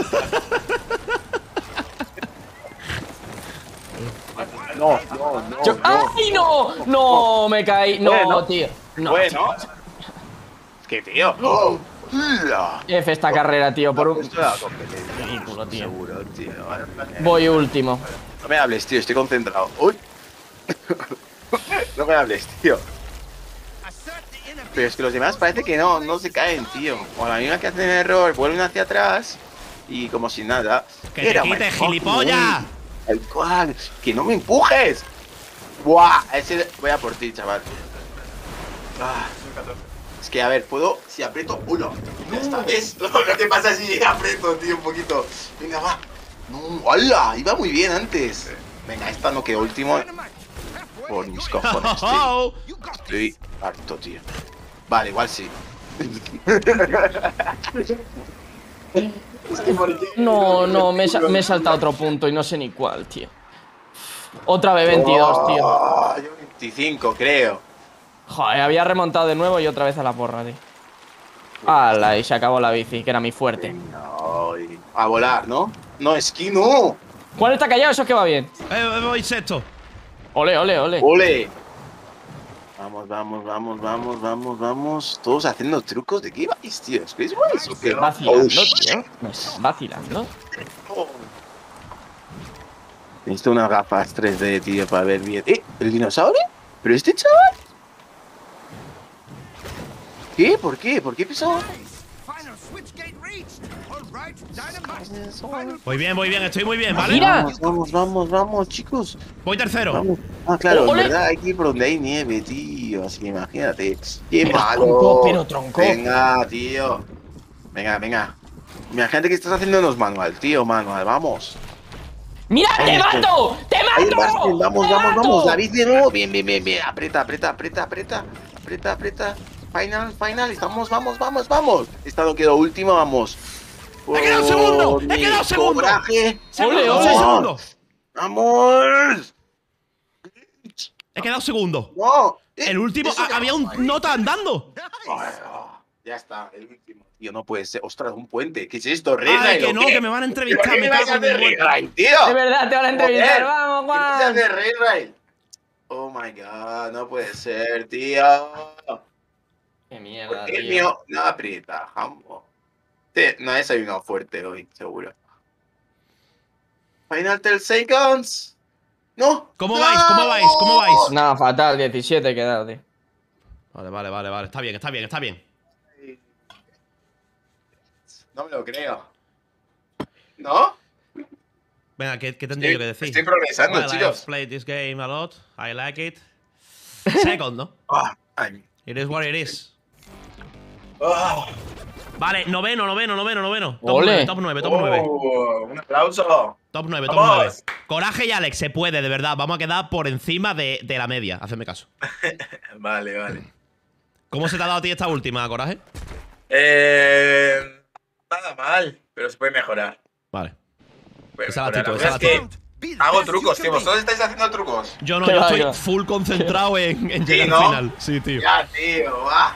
No, no, no. ¡Ay, no! No, me caí. No, Bueno. tío. No. Bueno. ¿Qué, tío? ¡Oh! ¡Hola! F esta carrera, tío, por un. Esto era competencia. Ridículo, tío. Seguro, tío. Voy último. No me hables, tío, estoy concentrado. ¡Uy! No me hables, tío. Pero es que los demás parece que no se caen, tío. O la misma que hacen error, vuelven hacia atrás y como si nada. ¡Que te Era quites, my fucking gilipollas! way. Tal cual. ¡Que no me empujes! ¡Buah! Ese voy a por ti, chaval. Ah. Es que, a ver, puedo. Si aprieto uno. Esta vez. No te pasa si aprieto, tío, un poquito. Venga, va. No, ¡hala! Iba muy bien antes. Venga, esta no quedó último. Por mis cojones, tío. Estoy harto, tío. Vale, igual sí. No, me he saltado otro punto y no sé ni cuál, tío. Otra vez 22, tío. Oh, yo 25, creo. Joder, había remontado de nuevo y otra vez a la porra, tío. ¡Hala! Y se acabó la bici, que era mi fuerte. No, a volar, ¿no? No, esquí no. ¿Cuál está callado? Eso es que va bien. Voy sexto. Ole, ole, ole. ¡Ole! Vamos, vamos, vamos, vamos, vamos, vamos. Todos haciendo trucos. ¿De qué vais, tío? ¿Es que es guay o qué? Vacilando, Oh, shit. tío. Me estás vacilando. Necesito unas gafas 3D, tío, para ver bien. ¿El dinosaurio? ¿Pero este chaval? ¿Qué? ¿Por qué? ¿Por qué pesó? Voy bien, estoy muy bien, ¿vale? Mira. Vamos, vamos, vamos, vamos, chicos. Voy tercero. Vamos. Ah, claro, en ¡Ole! verdad hay que ir por donde hay nieve, tío. Así que imagínate. ¡Qué malo! tronco, pero tronco. Venga, tío. Venga, venga. Imagínate que estás haciendo unos manual, tío, manual. Vamos. ¡Mira, te mato! ¡Te Ahí mato! vas, vamos, ¡Te vamos, mato! vamos. David de nuevo. Bien, bien, bien, bien. Aprieta, aprieta, aprieta, aprieta. Aprieta, aprieta. Final, final. Estamos, vamos, vamos, vamos. Esta no quedó última, vamos. ¡He quedado segundo! ¡He quedado segundo! Coraje. ¡Ole, ¡Segundo! ole! ¡Segundo! ¡Vamos! He quedado segundo. No. El último, Eso ya había no, un nota andando. Ya está, el último. Tío, no puede ser. Ostras, un puente. ¿Qué es esto? Ay, ¿Rayrail que o no, qué? que me van a entrevistar. ¿Por qué Me me vais cago a en mi hacer muerte. Rayrail, tío? De verdad, te van a entrevistar. Joder, ¡Vamos, ¿qué se Juan! hace Rayrail? Oh my god, no puede ser, tío. ¡Qué mierda, ¿Por qué el tío! mío no aprieta, jambo? Sí, no, ese hay uno fuerte hoy, seguro. Final 10 seconds. No. ¿Cómo ¡No! vais? ¿Cómo vais? ¿Cómo vais? Nada, fatal, 17 he quedado, tío. Vale, vale, vale, vale. Está bien, está bien, está bien. No me lo creo. ¿No? Venga, ¿qué tendría yo que decir? Estoy progresando, Well, I've chicos. played this game a lot. I like it. Second, ¿no? Ah, ay. It is what it is. Ah. Vale, noveno. Top Ole. 9, top 9, top 9. Un aplauso. Top 9, top ¡Vamos! 9. Coraje y Alex, se puede, de verdad. Vamos a quedar por encima de la media. Hacedme caso. Vale, vale. ¿Cómo se te ha dado a ti esta última, Coraje? Nada mal, pero se puede mejorar. Vale. Puede Esa la mejorar. tipo, La esa verdad la es que hago trucos, tío. ¿Vosotros estáis haciendo trucos? Yo no, Qué yo va, estoy qué va. full concentrado en Sí, llegar ¿no? al final. Sí, tío. Ya, tío, va.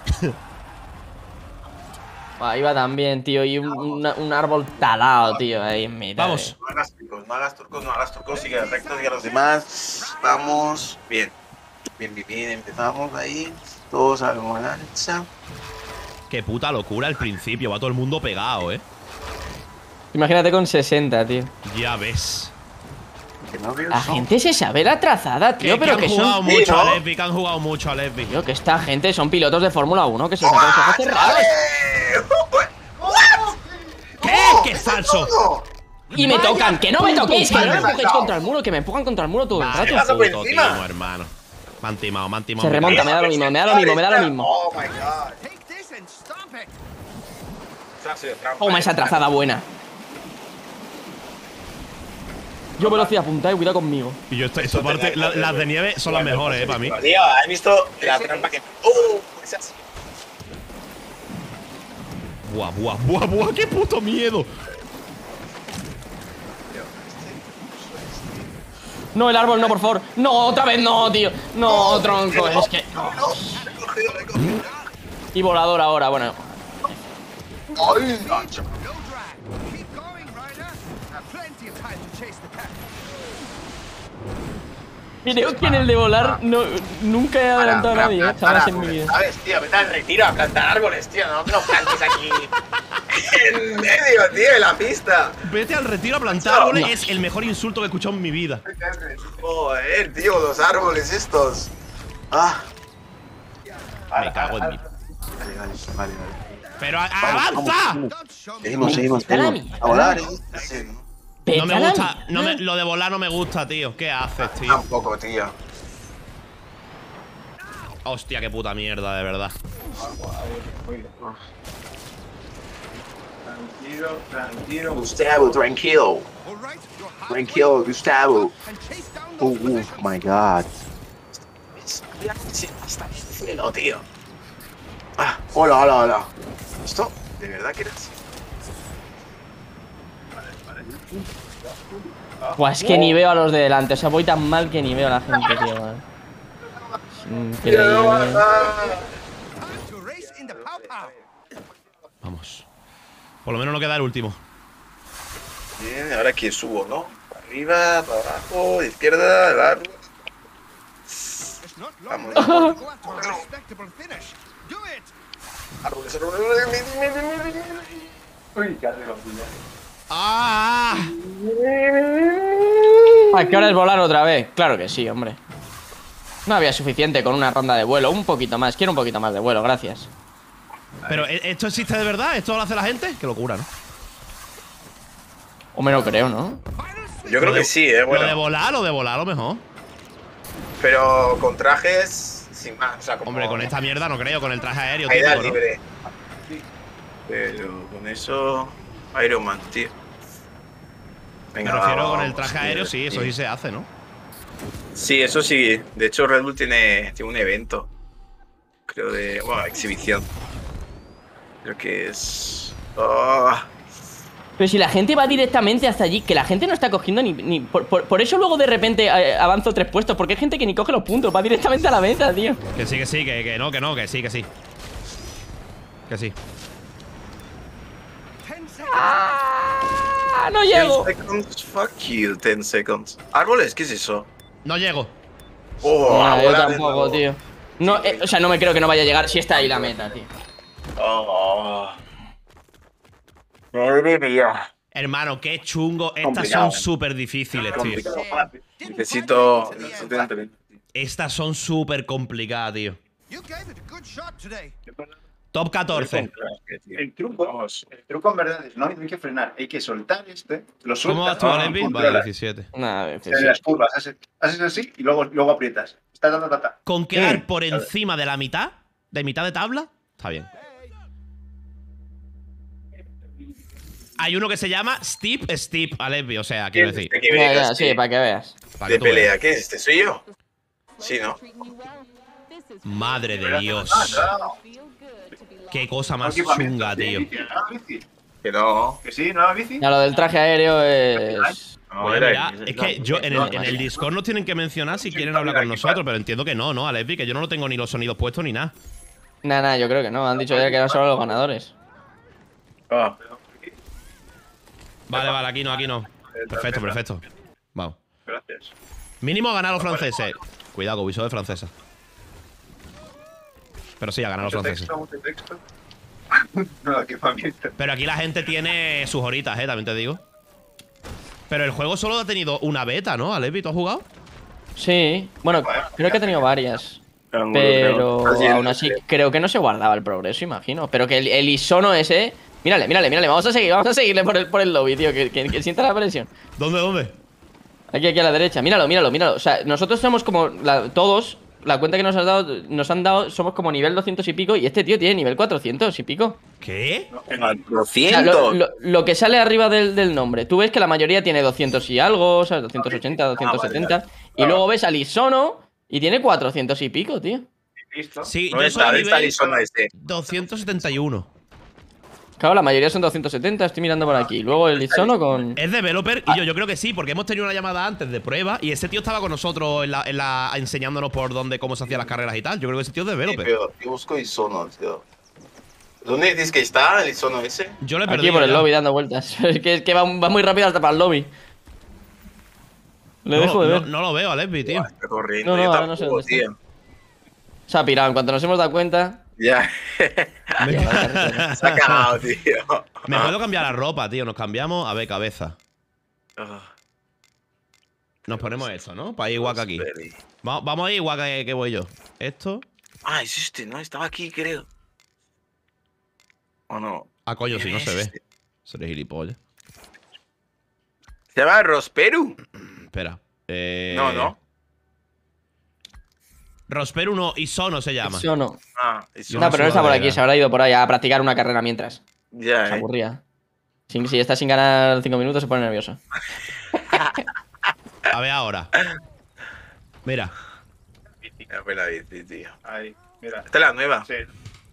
Ah, iba también, tío. Y un árbol talado, tío, ahí en mitad. Vamos. No hagas trucos, no hagas trucos, no hagas trucos. Sigue recto, sigue a los demás. Vamos. Bien. Bien, bien, bien. Empezamos ahí. Todos a la lanza. Qué puta locura al principio. Va todo el mundo pegado, Imagínate con 60, tío. Ya ves. Que no veo La el son. gente se sabe la trazada, tío, pero que han jugado son. mucho ¿no? a Lesbi, que han jugado mucho a Lesbi. Tío, que esta gente son pilotos de Fórmula 1 que se sacan los ojos cerrados. ¿Qué? ¡Qué es falso! ¡No! Y me tocan, que no me toquéis, que no me Vaya empujéis puto contra el muro, que me empujan contra el muro todo el Vale, rato. pasa por puto encima? timo, hermano. Me han timado, me han timado. Se remonta, me da lo mismo, me da lo mismo, me da lo mismo. Oh my god. Eso ha sido trampa, Toma esa trazada buena. Yo velocidad punta, cuidado conmigo. Y yo estoy, esa parte, las de nieve son las mejores, para mí. Tío, ¿has visto la trampa que.? Esa sí. Buah, buah, buah, buah, qué puto miedo. No, el árbol, no, por favor. No, otra vez no, tío. No, tronco, es que. Y volador ahora, bueno. ¡Ay, gancho! Creo que en el de volar no, nunca he adelantado a nadie, jamás en mi vida. ¿Sabes, tío? Vete al retiro a plantar árboles, tío. No plantes aquí. En medio, tío, de la pista. Vete al retiro a plantar árboles es el mejor insulto que he escuchado en mi vida. Joder, tío, los árboles estos. Ah. Me cago en mí. Vale. ¡Pero avanza! Seguimos. Está la mierda. A volar, No me Vete a la gusta, mierda. lo de volar no me gusta, tío. ¿Qué haces, tío? Tampoco, tío. Hostia, qué puta mierda, de verdad. Tranquilo, Gustavo, tranquilo. Tranquilo, Gustavo. Oh, my god. Está cielo, tío. Ah, hola. ¿Esto? ¿De verdad que era así? Pues es que ni veo a los de delante, o sea, voy tan mal que ni veo a la gente, tío. Man. Es increíble. Vamos. Por lo menos no queda el último. Bien, ahora aquí subo, ¿no? Para arriba, para abajo, de izquierda, al árbol. Vamos. Árboles. Uy, qué arriba, ¡Ah! ¿A qué hora es volar otra vez? Claro que sí, hombre. No había suficiente con una ronda de vuelo. Un poquito más. Quiero un poquito más de vuelo, gracias. Pero, ¿esto existe de verdad? ¿Esto lo hace la gente? Qué locura, ¿no? O me lo creo, ¿no? Yo creo que sí, Lo de bueno. volar, a lo mejor. Pero con trajes sin más. O sea, como Hombre, con esta mierda no creo, con el traje aéreo, caída típico, ¿no? libre. Pero con eso. Iron Man, tío. Me refiero con el traje aéreo, sí, eso sí se hace, ¿no? Sí, eso sí. De hecho, Red Bull tiene un evento. Creo de. Bueno, exhibición. Creo que es. Oh. Pero si la gente va directamente hasta allí, que la gente no está cogiendo ni por eso luego de repente avanzo 3 puestos, porque hay gente que ni coge los puntos, va directamente a la meta, tío. Que sí, que sí, que no, que sí, que sí. Que sí. ¡Ah! ¡No llego! 10 seconds, fuck you, 10 seconds. ¿Árboles? ¿Qué es eso? No llego. Oh, Nah, yo ahora de tampoco, nuevo. tío. No, o sea, no me creo que no vaya a llegar si está ahí la meta, tío. Oh. Madre mía. Hermano, qué chungo. Estas Complicado. son súper difíciles, tío. Necesito entrenar. Estas son súper complicadas, tío. Top 14. El truco en verdad es no hay que frenar, hay que soltar lo sueltas. ¿Cómo vas tú, Alepi? Vale, controlas. 17. Nah, En las curvas, haces así y luego aprietas. Ta. Con quedar por encima de la mitad, de mitad de tabla, está bien. Hay uno que se llama Steep, Alepi, o sea, quiero decir. Ya, sí, para que veas. Para que ¿De tú veas. pelea? ¿Qué es este? ¿Soy yo? Sí, ¿no? Madre de Dios. Qué cosa más Equipamiento, chunga, tío. Que no. Que sí, ¿no bici? Ya, lo del traje aéreo es. No, Oye, era mira, es que yo en el Discord nos tienen que mencionar si quieren hablar con nosotros, pero entiendo que no, Alepi, que yo no lo tengo ni los sonidos puestos ni nada. Nah, yo creo que no. Han dicho ya que eran solo los ganadores. Ah. Vale, aquí no. Perfecto. Vamos. Gracias. Mínimo a ganar los franceses. Cuidado, que Ubisoft es francesa. Pero sí, a ganar los franceses. Mucho texto. No, equipamiento. Pero aquí la gente tiene sus horitas, también te digo. Pero el juego solo ha tenido una beta, ¿no? Alepi, ¿tú has jugado? Sí. Bueno, creo que ha tenido varias. Pero aún así, creo que no se guardaba el progreso, imagino. Pero que el isono ese. Mírale. Vamos a seguirle por el lobby, tío. Que sienta la presión. ¿Dónde? Aquí a la derecha. Míralo. O sea, nosotros somos como todos. La cuenta que nos han dado, somos como nivel 200 y pico. Y este tío tiene nivel 400 y pico. ¿Qué? O sea, lo que sale arriba del nombre. Tú ves que la mayoría tiene 200 y algo, ¿sabes? 280, 270. Y luego ves al Isono y tiene 400 y pico, tío. Listo. Sí, ¿Dónde yo soy está? ¿Dónde está el nivel isono este? 271. Claro, la mayoría son 270, estoy mirando por aquí. Luego el Isono con. Es developer y yo creo que sí, porque hemos tenido una llamada antes de prueba y ese tío estaba con nosotros enseñándonos por cómo se hacían las carreras y tal. Yo creo que ese tío es developer. Pero yo busco Isono, tío. ¿Dónde dices que está el Isono ese? Yo le perdí. Aquí por el lobby dando vueltas. Es que va muy rápido hasta para el lobby. Le dejo de ver. No lo veo, Alepi, tío. Está corriendo. No, yo ahora no sé tampoco, dónde está. tío. Se ha pirado. En cuanto nos hemos dado cuenta. Ya. Se ha cagado, tío. Me puedo cambiar la ropa, tío. Nos cambiamos. A ver, cabeza. Nos ponemos esto, ¿no? Para ir igual que aquí. Vamos a ir igual que voy yo. Esto. Ah, es este, ¿no? Estaba aquí, creo. ¿O no? Ah, coño, si no se ve. Este. Seré gilipollas. ¿Se llama Rosperu? Espera. No. Rosperu no, Isono se llama. Isono. Ah, Yo No, pero no está por aquí. sudadera. Se habrá ido por ahí a practicar una carrera mientras. Ya, Se aburría. Si está sin ganar 5 minutos, se pone nervioso. A ver ahora. Mira. Ya fue la bici, tío. Ahí, mira. Esta es la nueva. Sí.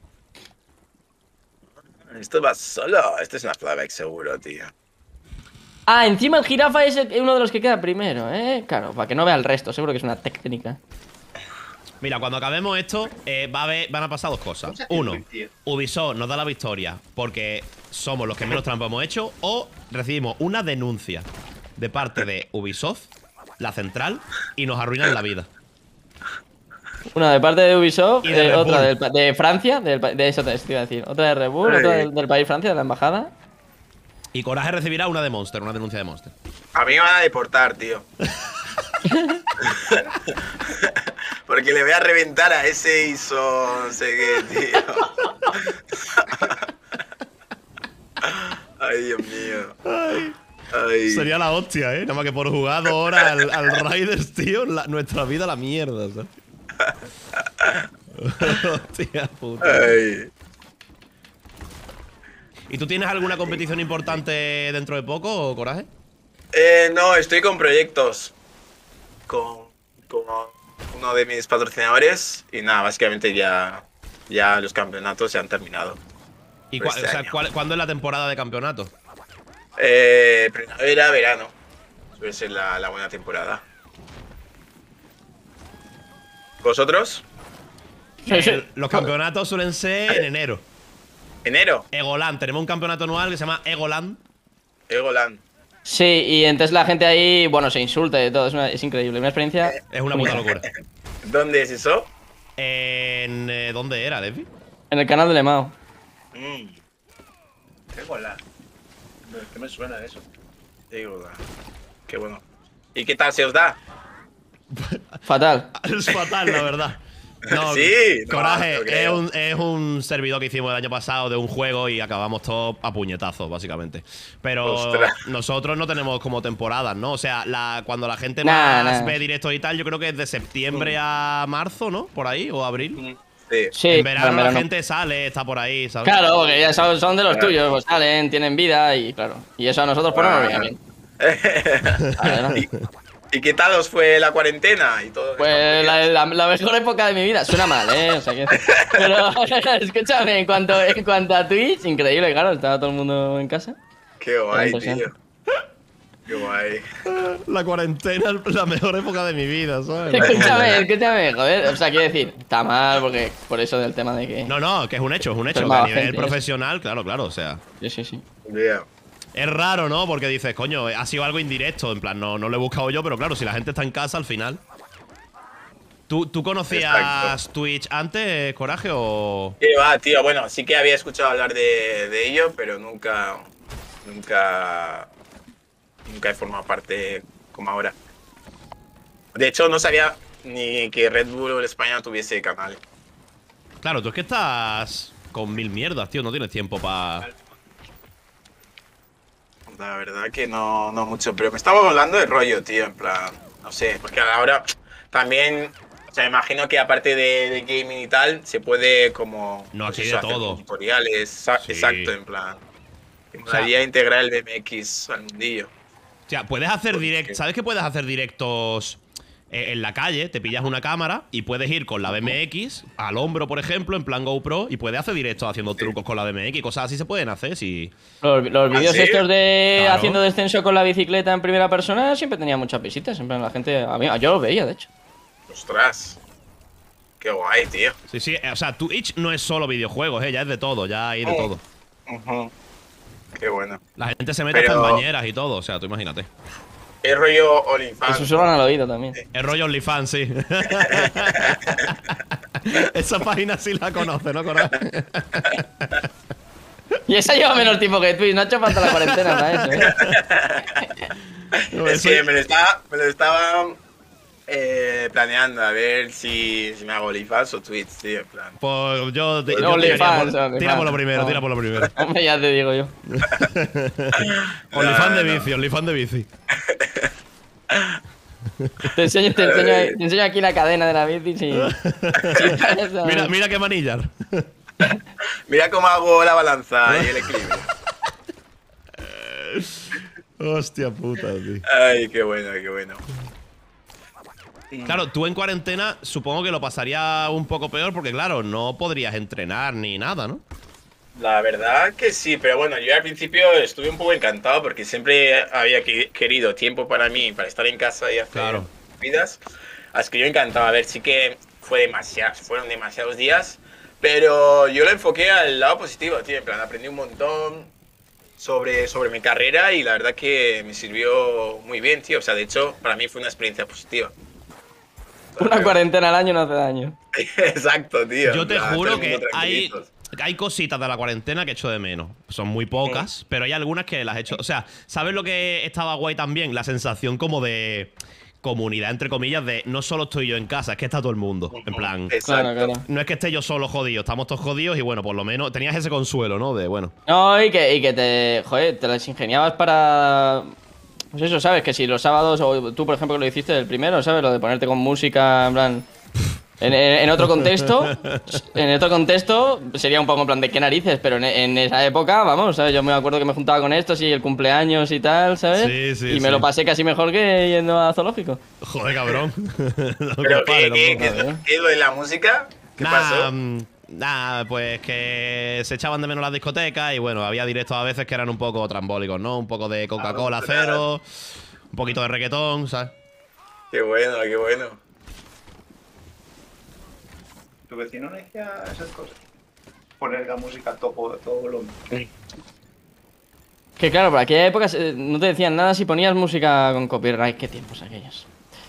Esto va solo. Esto es una flyback seguro, tío. Ah, encima el jirafa es uno de los que queda primero, ¿eh? Claro, para que no vea el resto. Seguro que es una técnica. Mira, cuando acabemos esto, van a pasar dos cosas. Uno, Ubisoft nos da la victoria porque somos los que menos trampa hemos hecho, o recibimos una denuncia de parte de Ubisoft, la central, y nos arruinan la vida. Una de parte de Ubisoft, Y de Red otra Bull. de Francia, de eso te iba a decir. Otra de Red Bull, otra del país Francia, de la embajada. Y Coraje recibirá una de Monster, una denuncia de Monster. A mí me van a deportar, tío. Porque le voy a reventar a ese ISO, no sé qué, tío. Ay, Dios mío. Ay. Sería la hostia, ¿eh? Nada más que por jugar 2 horas al Riders, tío, nuestra vida a la mierda, ¿sabes? Hostia puta. Ay. ¿Y tú tienes alguna competición importante dentro de poco, Coraje? No, estoy con proyectos. Con uno de mis patrocinadores. Y nada, básicamente ya los campeonatos se han terminado. ¿Y Este año. cuándo es la temporada de campeonato? Primavera, verano. Suele ser la buena temporada. ¿Vosotros? Los campeonatos suelen ser en enero. ¿Enero? Egoland, tenemos un campeonato anual que se llama Egoland. Egoland. Sí, y entonces la gente ahí, bueno, se insulta y todo, es increíble, una experiencia. Es una puta locura. ¿Dónde es eso? ¿Dónde era, Levi? En el canal de Lemao. Egoland. ¿Qué me suena eso? Egoland. Qué bueno. ¿Y qué tal se os da? Fatal. Es fatal, la verdad. No, Sí, no, Coraje, no creo. es un servidor que hicimos el año pasado de un juego y acabamos todos a puñetazos, básicamente. Pero Ostras. nosotros no tenemos como temporadas, ¿no? O sea, cuando la gente Nah, más nah. ve directos y tal, yo creo que es de septiembre a marzo, ¿no? Por ahí, o abril. Sí. Sí, En verano la verano. gente sale, está por ahí, ¿sabes? Claro, porque ya son de los tuyos, pues salen, tienen vida y claro. Y eso a nosotros pues no nos viene bien. Vale, ¿no? ¿Y qué tal os fue la cuarentena y todo? Pues la mejor época de mi vida. Suena mal, ¿eh? O sea que... Pero escúchame, en cuanto a Twitch, increíble, claro, estaba todo el mundo en casa. Qué guay, Interesante. tío. Qué guay. La cuarentena es la mejor época de mi vida, ¿sabes? Escúchame, joder. O sea, quiero decir, está mal porque por eso del tema de que. No, que es un hecho, que a Enfermaba nivel gente, profesional, claro, o sea. Sí. Yeah. Es raro, ¿no? Porque dices, coño, ha sido algo indirecto, en plan, no lo he buscado yo, pero claro, si la gente está en casa al final. ¿Tú conocías Exacto. Twitch antes, Coraje, o...? ¿Qué va, tío? Bueno, sí que había escuchado hablar de ello, pero nunca he formado parte como ahora. De hecho, no sabía ni que Red Bull España tuviese canal. Claro, tú es que estás con mil mierdas, tío, no tienes tiempo para... La verdad que no mucho, pero me estaba hablando de rollo, tío, en plan, no sé, porque ahora también, o sea, me imagino que aparte de gaming y tal, se puede como... No, pues aquí eso, de hacer todo. tutoriales, Sí. exacto, en plan. Me sea, gustaría integrar el BMX al mundillo. O sea, puedes hacer directos... ¿Sabes que puedes hacer directos en la calle? Te pillas una cámara y puedes ir con la BMX al hombro, por ejemplo, en plan GoPro, y puedes hacer directos haciendo trucos con la BMX. Cosas así se pueden hacer, sí. Los vídeos sí? estos de Claro. haciendo descenso con la bicicleta en primera persona siempre tenían muchas visitas. Siempre la gente. Yo los veía, de hecho. Ostras, qué guay, tío. Sí, o sea, Twitch no es solo videojuegos, ya es de todo, ya hay de todo. Ujú. Qué bueno. La gente se mete Pero- hasta en bañeras y todo, o sea, tú imagínate. Es rollo Y OnlyFans. susurran al oído también. Es rollo OnlyFans, sí. Esa página sí la conoce, ¿no, Coraje? Y esa lleva menos tiempo que Twitch. No ha hecho falta la cuarentena para eso, ¿eh? Es que me lo estaba planeando a ver si me hago OnlyFans o Twitch, tío, en plan. Pues yo OnlyFans, tira por lo primero, no. tira por lo primero. Hombre, ya te digo yo. OnlyFans de no. bici, OnlyFans de bici. Te enseño aquí la cadena de la bici. Sí. Mira qué manillar. Mira cómo hago la balanza y el equilibrio. Hostia puta, tío. Ay, qué bueno, qué bueno. Claro, tú en cuarentena supongo que lo pasaría un poco peor porque, claro, no podrías entrenar ni nada, ¿no? La verdad que sí, pero bueno, yo al principio estuve un poco encantado porque siempre había querido tiempo para mí, para estar en casa y hacer Claro. vidas. Así que yo encantado. A ver, sí que fueron demasiados días, pero yo lo enfoqué al lado positivo, tío. En plan, aprendí un montón sobre mi carrera y la verdad que me sirvió muy bien, tío. O sea, de hecho, para mí fue una experiencia positiva. Una cuarentena al año no hace daño. Exacto, tío. Yo en te plan, todo juro el que mundo hay tranquilitos. cositas de la cuarentena que echo de menos. Son muy pocas, pero hay algunas que las he hecho. O sea, ¿sabes lo que estaba guay también? La sensación como de comunidad, entre comillas, de no solo estoy yo en casa, es que está todo el mundo. En plan, Exacto. Claro. no es que esté yo solo jodido, estamos todos jodidos y bueno, por lo menos tenías ese consuelo, ¿no? De bueno. No, y que te las ingeniabas para. Pues eso, ¿sabes? Que si los sábados, o tú, por ejemplo, que lo hiciste el primero, ¿sabes? Lo de ponerte con música, en plan. En otro contexto, sería un poco en plan de qué narices, pero en esa época, vamos, ¿sabes? Yo me acuerdo que me juntaba con estos y el cumpleaños y tal, ¿sabes? Sí, sí, y me sí. lo pasé casi mejor que yendo a zoológico. Joder, cabrón. No Pero, compares, ¿qué tampoco. es lo de la música? ¿Qué pasó? Nada, pues que se echaban de menos las discotecas y bueno, había directos a veces que eran un poco trambólicos, ¿no? Un poco de Coca-Cola cero, un poquito de reggaetón, ¿sabes? Qué bueno, qué bueno. ¿Tu vecino no decía esas cosas? Poner la música a todo volumen. Que claro, por aquella época no te decían nada si ponías música con copyright. Qué tiempos aquellos.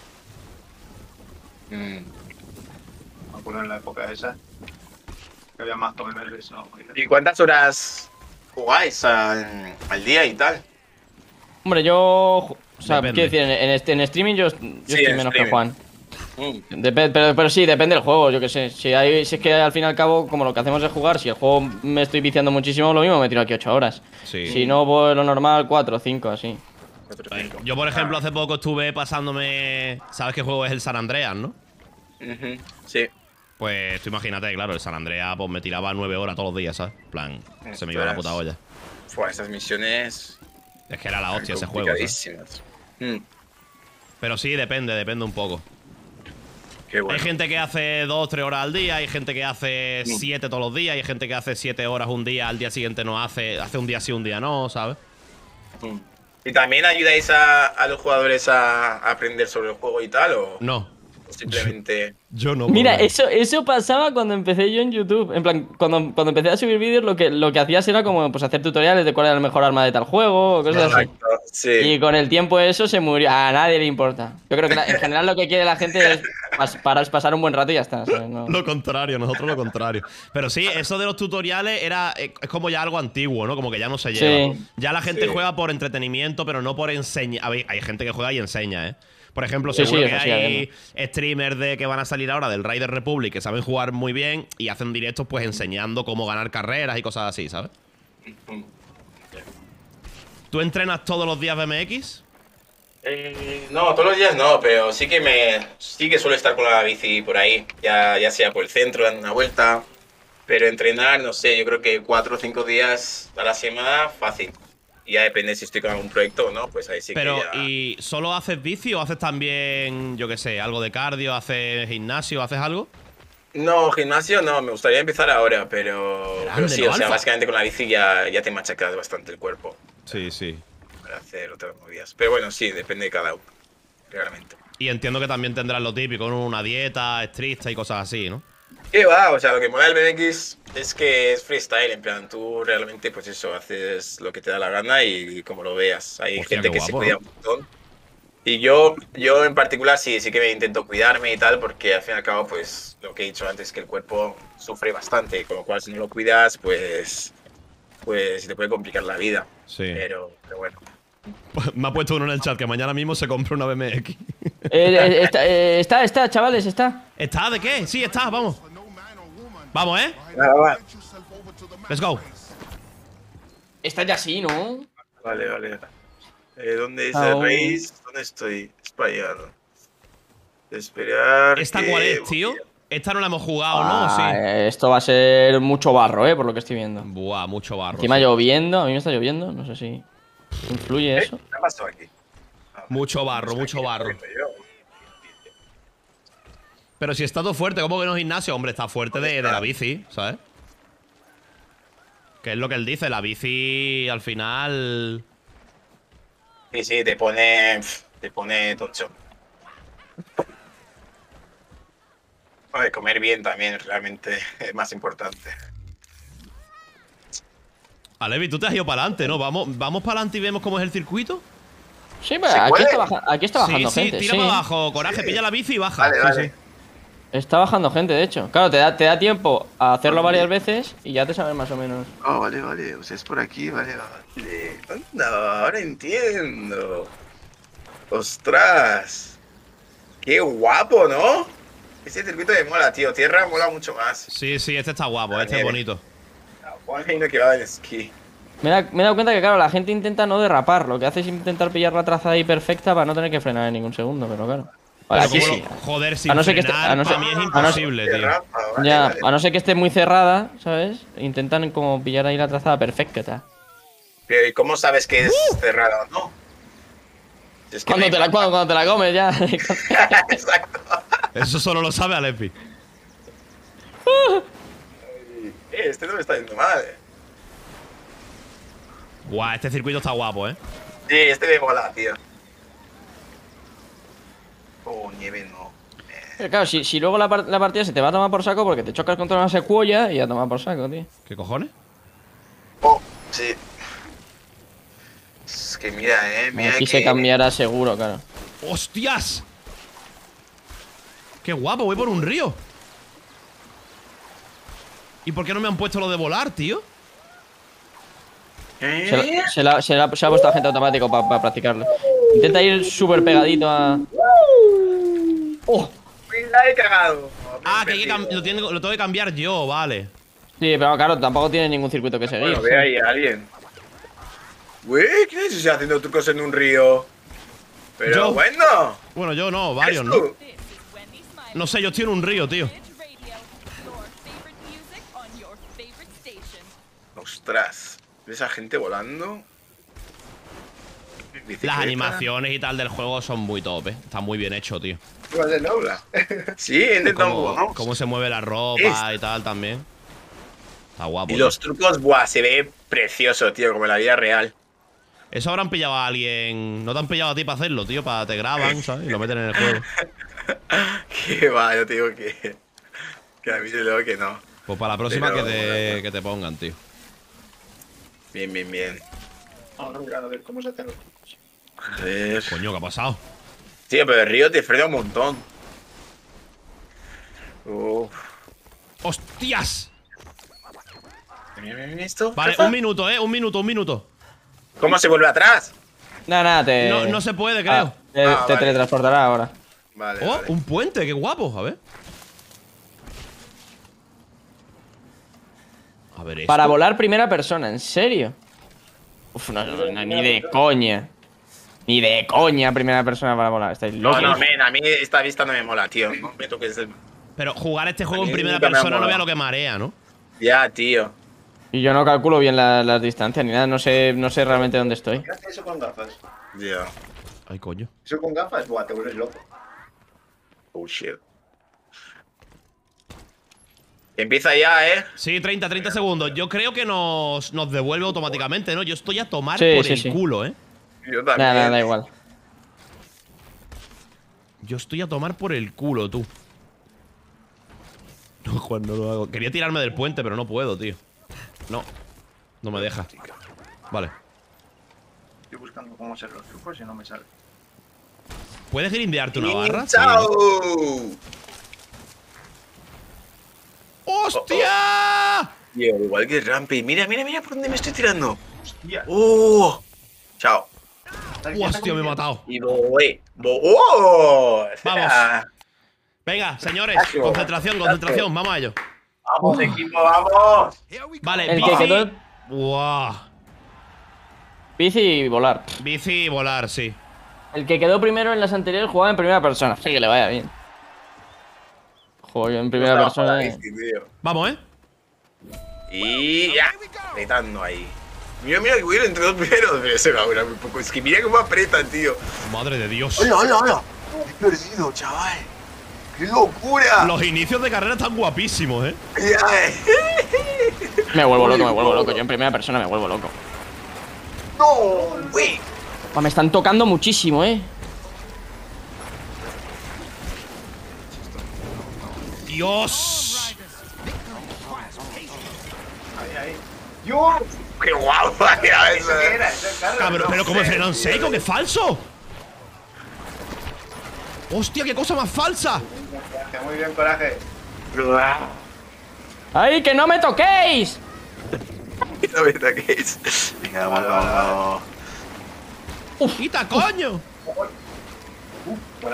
Me acuerdo en la época esa que había más memes, ¿no? ¿Y cuántas horas jugáis al día y tal? Hombre, yo... O sea, Depende. quiero decir, en streaming yo estoy en menos que streaming. Juan. Mm. Pero sí, depende del juego, yo qué sé. Si es que al fin y al cabo, como lo que hacemos es jugar, si el juego me estoy viciando muchísimo, lo mismo me tiro aquí 8 horas. Sí. Si no, pues lo normal, 4 o 5, así. Yo, por ejemplo, hace poco estuve pasándome. ¿Sabes qué juego es el San Andreas, no? Ujú, sí. Pues tú imagínate, claro, el San Andreas pues me tiraba 9 horas todos los días, ¿sabes? En plan, se me iba la puta olla. Fue esas misiones. Es que era la hostia ese juego, ¿sabes? complicadísimas. Mm, Pero sí, depende un poco. qué bueno. Hay gente que hace 2 o 3 horas al día, hay gente que hace 7 todos los días, hay gente que hace 7 horas un día, al día siguiente no hace un día sí, un día no, ¿sabes? Mm. ¿Y también ayudáis a los jugadores a aprender sobre el juego y tal? ¿O No, simplemente.? yo no. Mira, por eso pasaba cuando empecé yo en YouTube. En plan, cuando empecé a subir vídeos, lo que hacías era como pues hacer tutoriales de cuál era el mejor arma de tal juego o cosas así. Exacto, sí. Y con el tiempo eso se murió. A nadie le importa. Yo creo que en general lo que quiere la gente es pasar un buen rato y ya está. ¿sabes? No. Lo contrario, nosotros lo contrario. Pero sí, eso de los tutoriales es como ya algo antiguo, ¿no? Como que ya no se lleva. Sí. Ya la gente Sí. juega por entretenimiento, pero no por enseñar. A ver, hay gente que juega y enseña, ¿eh? Por ejemplo, Sí, seguro sí, que eso sí, hay streamers que van a salir ahora del Raider Republic que saben jugar muy bien y hacen directos pues enseñando cómo ganar carreras y cosas así, ¿sabes? ¿Tú entrenas todos los días BMX? No, todos los días no, pero sí que suelo estar con la bici por ahí, ya sea por el centro, dando una vuelta. Pero entrenar, no sé, yo creo que 4 o 5 días a la semana, fácil. Y ya depende si estoy con algún proyecto o no, pues ahí sí Pero, que ya. ¿y solo haces bici o haces también, yo qué sé, algo de cardio, haces gimnasio, haces algo? No, gimnasio no, me gustaría empezar ahora, pero Grande, sí, ¿no, o sea, Alfa? básicamente con la bici ya te machacas bastante el cuerpo Sí, sí. para hacer otras movidas. Pero bueno, sí, depende de cada uno, realmente. Y entiendo que también tendrás lo típico, ¿no? Una dieta estricta y cosas así, ¿no? ¿Qué va? O sea, lo que mola del BMX es que es freestyle, en plan, tú realmente, pues eso, haces lo que te da la gana y como lo veas. Hay Hostia, gente qué que se guapo, cuida ¿no? un montón. Y yo en particular sí que me intento cuidarme y tal, porque al fin y al cabo, pues lo que he dicho antes, que el cuerpo sufre bastante, con lo cual si no lo cuidas, pues se te puede complicar la vida. Sí. Pero bueno. Me ha puesto uno en el chat que mañana mismo se compra una BMX. Está, chavales, está. ¿Está de qué? Sí, está, vamos. Vamos, ¿eh? Let's go. Está ya sí, ¿no? Vale. ¿Dónde dice Ah, el race? ¿Dónde estoy? Espallado. Esperar. ¿Esta que- cuál es, tío? Esta no la hemos jugado, ¿no? Ah, Sí. esto va a ser mucho barro, por lo que estoy viendo. Buah, mucho barro. Encima sí. lloviendo, a mí me está lloviendo, no sé si influye eso. ¿Qué ha pasado aquí? Mucho barro, mucho barro. Pero si está todo fuerte, ¿cómo que no es gimnasio? Hombre, está fuerte de la bici, ¿sabes? Que es lo que él dice, la bici al final. Sí, te pone tocho. Bueno, comer bien también realmente es más importante. Alevi, tú te has ido para adelante, ¿no? Vamos para adelante y vemos cómo es el circuito. Sí, pero ¿Se aquí puede? aquí está bajando sí, gente. tira sí. para abajo, coraje, pilla la bici y baja. Vale, Sí, vale. sí. Está bajando gente, de hecho. Claro, te da tiempo a hacerlo varias veces y ya te sabes más o menos. Oh, vale. O sea, es por aquí, vale. Anda, ahora entiendo. Ostras. Qué guapo, ¿no? Ese circuito me mola, tío. Tierra mola mucho más. Sí, este está guapo, este es bonito. Juan Reino que va en esquí. Me he dado cuenta que, claro, la gente intenta no derrapar. Lo que hace es intentar pillar la trazada ahí perfecta para no tener que frenar en ningún segundo, pero claro. Vale, Pero aquí como sí. joder, sin A no ser que esté- frenar, a no ser- para mí es a no ser- imposible, De tío. rampa, vale, Ya, vale. a no ser que esté muy cerrada, ¿sabes? Intentan como pillar ahí la trazada perfecta. Pero ¿y cómo sabes que es cerrado o no? Si es que Cuando no te, hay la, mapa. cuando te la comes ya. Exacto. Eso solo lo sabe Alepi. Este no me está yendo mal. Guau, este circuito está guapo, ¿eh? Sí, este me mola, tío. Oh, nieve no. Pero claro, si luego la partida se te va a tomar por saco porque te chocas contra una secuoya y a tomar por saco, tío. ¿Qué cojones? Oh, sí. Es que mira, mira Aquí que... se cambiará seguro, claro. ¡Hostias! ¡Qué guapo! Voy por un río. ¿Y por qué no me han puesto lo de volar, tío? Se le ha puesto agente automático para practicarlo. Intenta ir súper pegadito a. ¡Oh! La he cagado. Ah, que hay que lo tengo que cambiar yo, vale. Sí, pero claro, tampoco tiene ningún circuito que seguir. Bueno, ve ahí a alguien. Güey, ¿qué es ese haciendo trucos en un río? Pero Yo. bueno. Bueno, yo no, varios, ¿eres ¿no? tú? No sé, yo estoy en un río, tío. Ostras. ¿Ves a gente volando? Bicicleta. Las animaciones y tal del juego son muy top, ¿eh? Está muy bien hecho, tío. Igual de Noula. Sí, he intentado un Cómo, poco, ¿no? cómo se mueve la ropa y tal también. Está guapo. Y tío. los trucos, buah, se ve precioso, tío, como en la vida real. Eso habrán pillado a alguien. No te han pillado a ti para hacerlo, tío. Para te graban, ¿sabes? Y lo meten en el juego. Que va, yo te digo que a mí se lo que no. Pues para la próxima Pero, que te pongan, tío. Bien, bien, bien. Vamos a mirar a ver cómo se hacen los. A ver. Coño, ¿qué ha pasado? Tío, pero el río te frena un montón. Uf. ¡Hostias! Mira, mira, mira esto. Vale, Rafa. un minuto, un minuto. ¿Cómo se vuelve atrás? Nada, te. No se puede, creo. Te vale. teletransportará ahora. Vale, Oh, vale. un puente, qué guapo, a ver. A ver esto. Para volar primera persona, ¿en serio? Uf, no, ni de coña. Ni de coña primera persona para volar. Estáis No, locos. no, men, a mí esta vista no me mola, tío. No me toques el... Pero jugar este juego A en mí primera nunca me ha persona no molado. vea lo que marea, ¿no? Ya, tío. Y yo no calculo bien las distancias ni nada. No sé realmente dónde estoy. ¿Qué haces eso con gafas? Ya. Ay, coño. Eso con gafas, buah, te vuelves loco. Oh, shit. Empieza ya, Sí, 30 segundos. Yo creo que nos devuelve automáticamente, ¿no? Yo estoy a tomar Sí, por sí, el sí. culo, ¿eh? Yo también. Nada, da igual. Yo estoy a tomar por el culo, tú. No, Juan, no lo hago. Quería tirarme del puente, pero no puedo, tío. No. No me deja. Vale. Estoy buscando cómo hacer los trucos y no me sale. ¿Puedes grindearte una barra? Sí, ¡Chao! ¿no? ¡Hostia! Tío, igual que Rampy. Mira, mira, mira por dónde me estoy tirando. Hostia. ¡Oh! Chao. ¡Hostia, me he matado! Y voy. ¡Oh! Vamos. Venga, señores, concentración, vamos a ello. Vamos, equipo, vamos. Vale, El que bici. quedó. Buah. Bici y volar. Bici y volar, sí. El que quedó primero en las anteriores jugaba en primera persona. Sí, que le vaya bien. Juego yo en primera persona. Vamos, ¿eh? Y ya. Apretando ahí. Mira, mira que voy a ir entre dos primeros. Pero se va a durar muy poco. Es que mira cómo apretan, tío. Madre de Dios. ¡Hola, hola, hola! Me he perdido, chaval. ¡Qué locura! Los inicios de carrera están guapísimos, ¿eh? Me vuelvo loco. Yo en primera persona me vuelvo loco. ¡No! ¡Güey! Me están tocando muchísimo, ¡Dios! Ahí, ahí. ¡Yo! ¡Qué guapo! Mira eso, ¿Qué era? Ese carro, Cabrón, no pero ¿cómo sé, freno en seco? tío. ¡Qué falso! ¡Hostia, qué cosa más falsa! Está muy bien, coraje. ¡Ay, que no me toquéis! No me toquéis. Venga, vamos, vamos. ¡Quita, coño! Buena.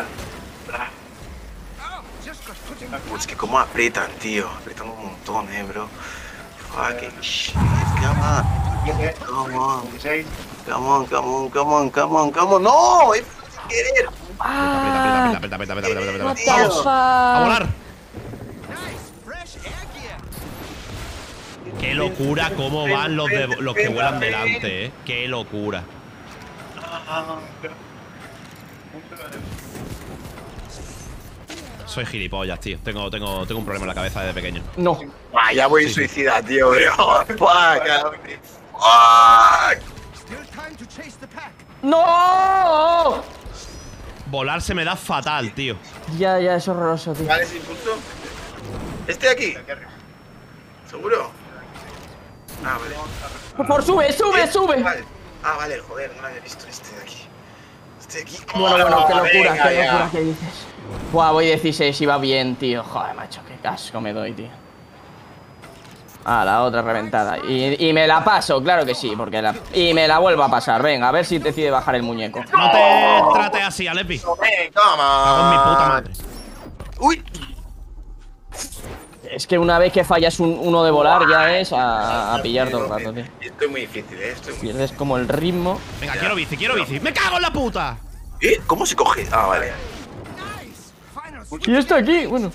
Es que cómo apretan, tío. Apretan un montón, bro. Fucking shit. Come on. Come on. 16. Come on, come on, come on, come on, come on. ¡No! ¡Es sin querer! Aprieta. What the ¡Vamos! fuck? ¡A volar! ¡Qué locura cómo van los que vuelan delante, ¡Qué locura! Soy gilipollas, tío. Tengo un problema en la cabeza desde pequeño. No. Ya voy suicida, tío. Fuck. ¡No! Volar se me da fatal, tío. Ya, es horroroso, tío. ¿Vale ese impulso? ¿Este de aquí? ¿Seguro? Ah, vale. Por favor, sube. Vale. Ah, vale, joder, no lo había visto este de aquí. Este de aquí. Bueno, qué locura, venga, qué ya. locura que dices. Buah, voy 16 y va bien, tío. Joder, macho, qué casco me doy, tío. Ah, la otra reventada. Y me la paso, claro que sí, porque y me la vuelvo a pasar. Venga, a ver si decide bajar el muñeco. No te trates así, Alepi. Toma. Con mi puta madre. Uy. Es que una vez que fallas uno de volar ya es a pillar todo el rato, tío. Esto es muy difícil, Esto es muy Pierdes como el ritmo. Venga, quiero bici. ¡Me cago en la puta! ¿Cómo se coge? Ah, vale. Y esto aquí, bueno.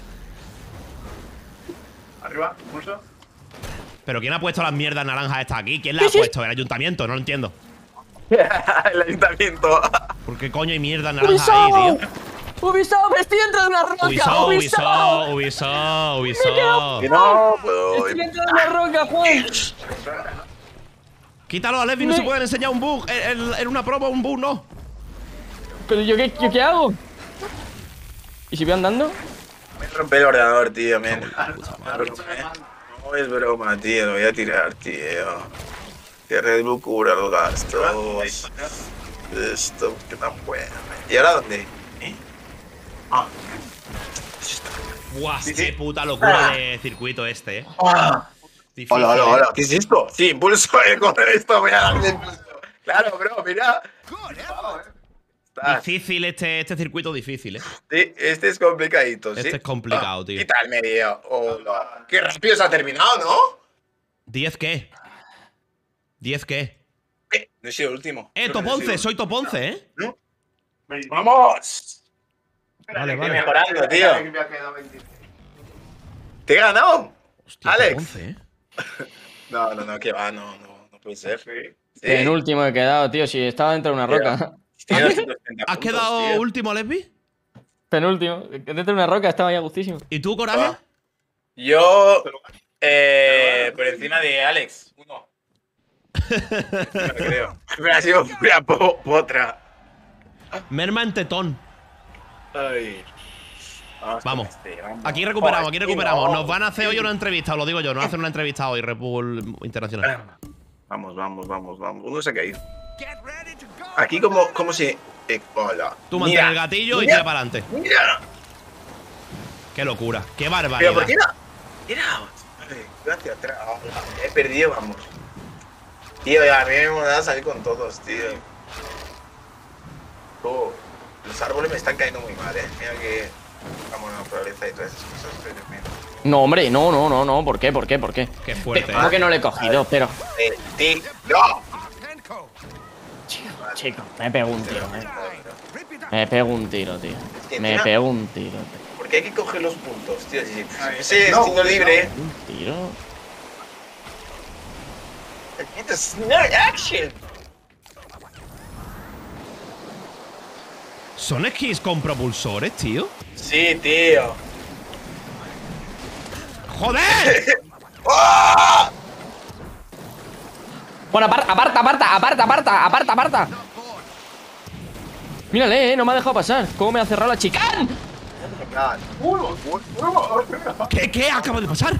Arriba, pulso. ¿Pero quién ha puesto las mierdas naranjas estas aquí? ¿Quién las ha puesto? ¿El ayuntamiento? No lo entiendo. El ayuntamiento. ¿Por qué coño hay mierdas naranjas ahí, tío? Ubisoft, estoy dentro de una roca. Ubisoft. Que no puedo. Estoy dentro de una roca, Juan. Quítalo, Alepi, no se pueden enseñar un bug. En una promo, un bug no. Pero yo qué hago? ¿Y si voy andando? Me rompe el ordenador, tío, men. No es broma, tío, lo voy a tirar, tío. Que Red Bull cubra los gastos. Esto, qué tan bueno. ¿Y ahora dónde? Ah. Buah, qué puta locura de circuito este, Difícil, Hola. ¿Qué es esto? Sí, impulso con esto, voy a darle impulso. Claro, bro, mira. Difícil este circuito difícil, Sí, este es complicadito, ¿sí? Este es complicado, tío. Quita el medio. Hola. Qué rápido se ha terminado, ¿no? ¿10 qué? ¿10 qué? No he sido el último. Top 11, soy top 11, ¿No? ¡Vamos! Vale. Estoy mejorando, tío. ¿Te he ganado? Hostia, Alex. top 11, No, que va, no puede ser. Sí. Penúltimo he quedado, tío. Si estaba dentro de una roca. Tiene 230 ¿Has puntos, quedado tío. último, Alepi? Penúltimo. Dentro de una roca estaba ya gustísimo. ¿Y tú, Coraje? Yo, por encima de Alex. Uno. No creo. Me ha sido pura potra. Merma en tetón. Ay. Vamos. Vamos. Aquí recuperamos. No. Nos van a hacer hoy una entrevista, os lo digo yo. Nos hacen una entrevista hoy, Red Bull Internacional. Vamos. Uno se ha caído. Aquí como si... hola. Tú mantén el gatillo y tira para adelante. Mira. Qué locura. Qué Pero barbaridad. ¿por qué no? Mira. Gracias, atrás. He perdido, vamos. Tío, a mí me mola salir con todos, tío. Los árboles me están cayendo muy mal, Mira que... Vamos, la naturaleza y todas esas cosas, pero mira. No, hombre, no. ¿Por qué? Qué fuerte, ¿Cómo que no le he cogido? Pero. ¡No! Chico, me pego un tiro, Me pego un tiro, tío. Me pego un tiro, tío. Porque hay que coger los puntos, tío. Si ese destino libre... Un tiro. It's not action. ¿Son esquís con propulsores, tío? Sí, tío. ¡Joder! Bueno, aparta. Mírale, no me ha dejado pasar. ¿Cómo me ha cerrado la chicán? ¿Qué acaba de pasar?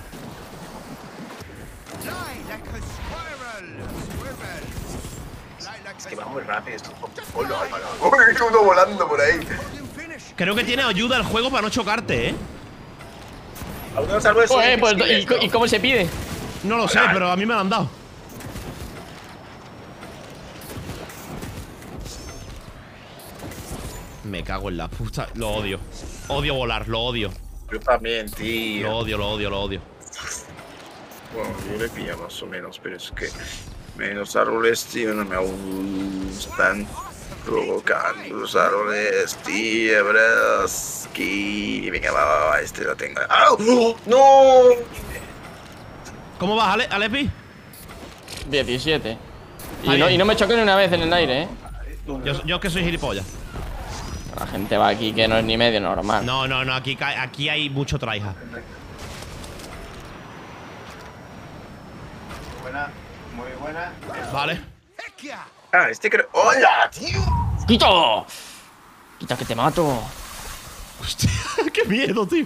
Es que va muy rápido esto. Hola. Uno volando por ahí. Creo que tiene ayuda el juego para no chocarte, Algunos árboles son Pues, difíciles, ¿y cómo se pide? No lo sé, pero a mí me lo han dado. Me cago en la puta. Lo odio. Odio volar, lo odio. Yo también, tío. Lo odio. Bueno, yo le pillo más o menos, pero es que los árboles, tío, no me gustan. Provocando los árboles, tío, broski. Venga, va, este lo tengo. ¡Au! ¡No! ¿Cómo vas, Alepi? 17. Ahí. Y no me choqué ni una vez en el aire, Yo es que soy gilipollas. La gente va aquí que no es ni medio normal. No, aquí hay mucho tryhard. Buena, muy buena. Vale. Ah, este creo. ¡Hola, tío! ¡Quita! ¡Quita que te mato! Hostia, qué miedo, tío.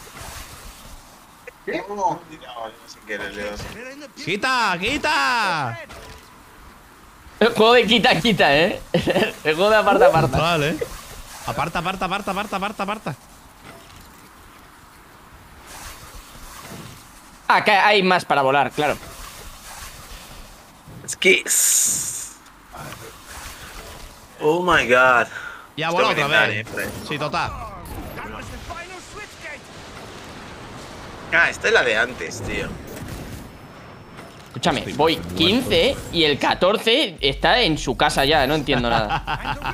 No, no sé qué le leo. ¡Quita! El juego de quita, ¿eh? El juego de aparta. Vale. Aparta. Acá hay más para volar, claro. Es que. Oh my god. Ya Esto voló me otra encanta, vez. Fred. Sí, total. Ah, esta es la de antes, tío. Escúchame, voy 15 y el 14 está en su casa ya, no entiendo nada.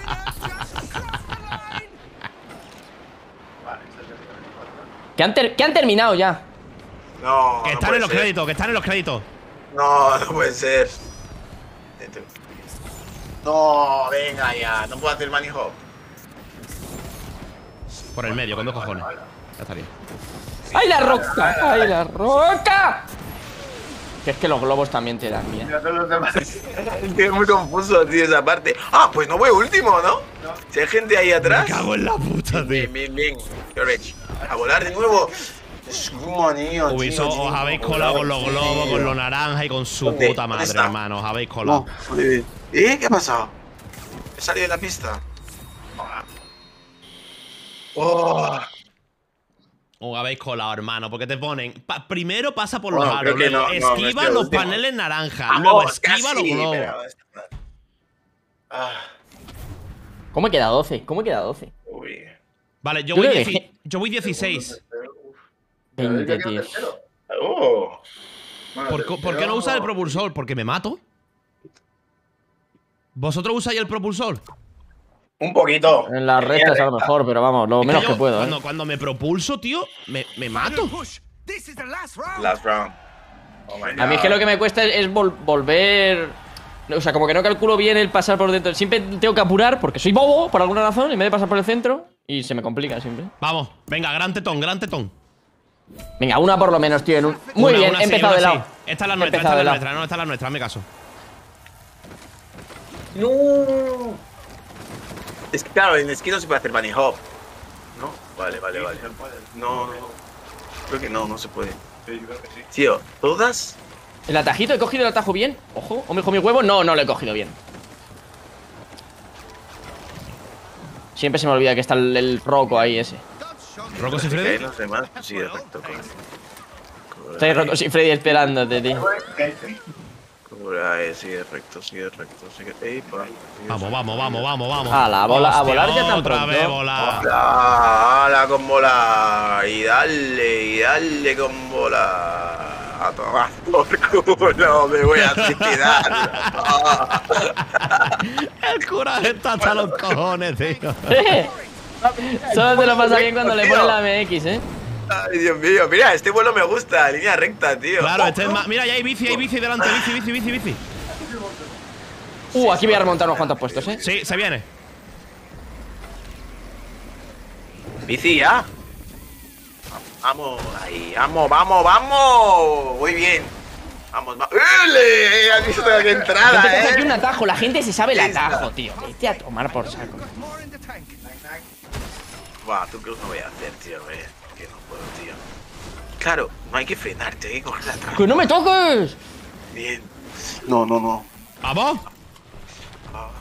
Que han terminado ya. No. Que no están puede en los ser. créditos, No, no puede ser. No, venga ya. No puedo hacer money hop. Por el medio, con 2 cojones. Ya estaría. ¡Ay, la roca! ¡Ay, la roca! Que es que los globos también te dan miedo. Mira todos los demás. Es muy confuso, tío, esa parte. Ah, pues no voy último, ¿no? Si hay gente ahí atrás. Me cago en la puta, tío. Bien. George. A volar de nuevo. Es un manillo, Ubisoft, tío, os habéis colado con los globos, con lo naranja y con su ¿Dónde? puta ¿Dónde madre, está? hermano. Os habéis colado. ¿Qué ha pasado? He salido de la pista. Oh. Os habéis colado, hermano, porque te ponen. Primero pasa por los Bueno, creo aros, que luego no esquiva estoy los último. paneles naranja, Vamos, luego esquiva casi, los globos. pero- Ah, ¿Cómo he quedado 12? uy. Vale, yo Yo voy, creo que- yo voy 16. 20, tío. Oh. ¿Por qué no usas el propulsor? Porque me mato. ¿Vosotros usáis el propulsor? Un poquito. En las rectas a lo mejor, pero vamos, lo Es menos yo, que puedo, ¿eh? cuando me propulso, tío, me mato. Last round. Oh my God. A mí es que lo que me cuesta es volver. O sea, como que no calculo bien el pasar por dentro. Siempre tengo que apurar porque soy bobo por alguna razón en vez de pasar por el centro. Y se me complica siempre. Vamos, venga, gran tetón. Venga, una por lo menos, tío. Muy bien, he empezado de lado. Sí. Esta es la He nuestra, empezado de lado. no, esta es la nuestra, hazme caso. No. Es que claro, en esquí no se puede hacer bunny hop. ¿No? Vale. No. Creo que no se puede. Sí, yo creo que sí. Tío, todas. El atajito, he cogido el atajo bien. Ojo, o me dijo mi huevo. No, no lo he cogido bien. Siempre se me olvida que está el roco ahí ese. ¿Rocos y Que Freddy? los demás. Sí, perfecto. Estoy roco y Freddy esperándote, tío. Sigue recto. Sigue. Ey, pa. Vamos. Ala, a volar Hostia, ya tan otra vez pronto. volar. ¡Hala con bola! Y dale con bola. A tomar por culo, me voy a suicidar. El coraje está hasta los cojones, tío. Solo te lo pasa bien cuando le pones la MX, ¿eh? Ay, Dios mío, mira, este vuelo me gusta, línea recta, tío. Claro, este es más. Mira, ya hay bici delante, bici. Aquí voy a remontar unos cuantos puestos, ¿eh? Sí, se viene. Bici ya. Vamos, ahí, vamos. Muy bien. Vamos. ¡Ele! ¿Has visto qué Yo entrada, te aquí un atajo, la gente se sabe el atajo, tío. Vete a tomar por saco. Buah, tú creo que no voy a hacer, tío, que no puedo, tío. Claro, no hay que frenarte, hay que coger la trama. ¡Que no me toques! Bien. No. ¿Vamos? Ah.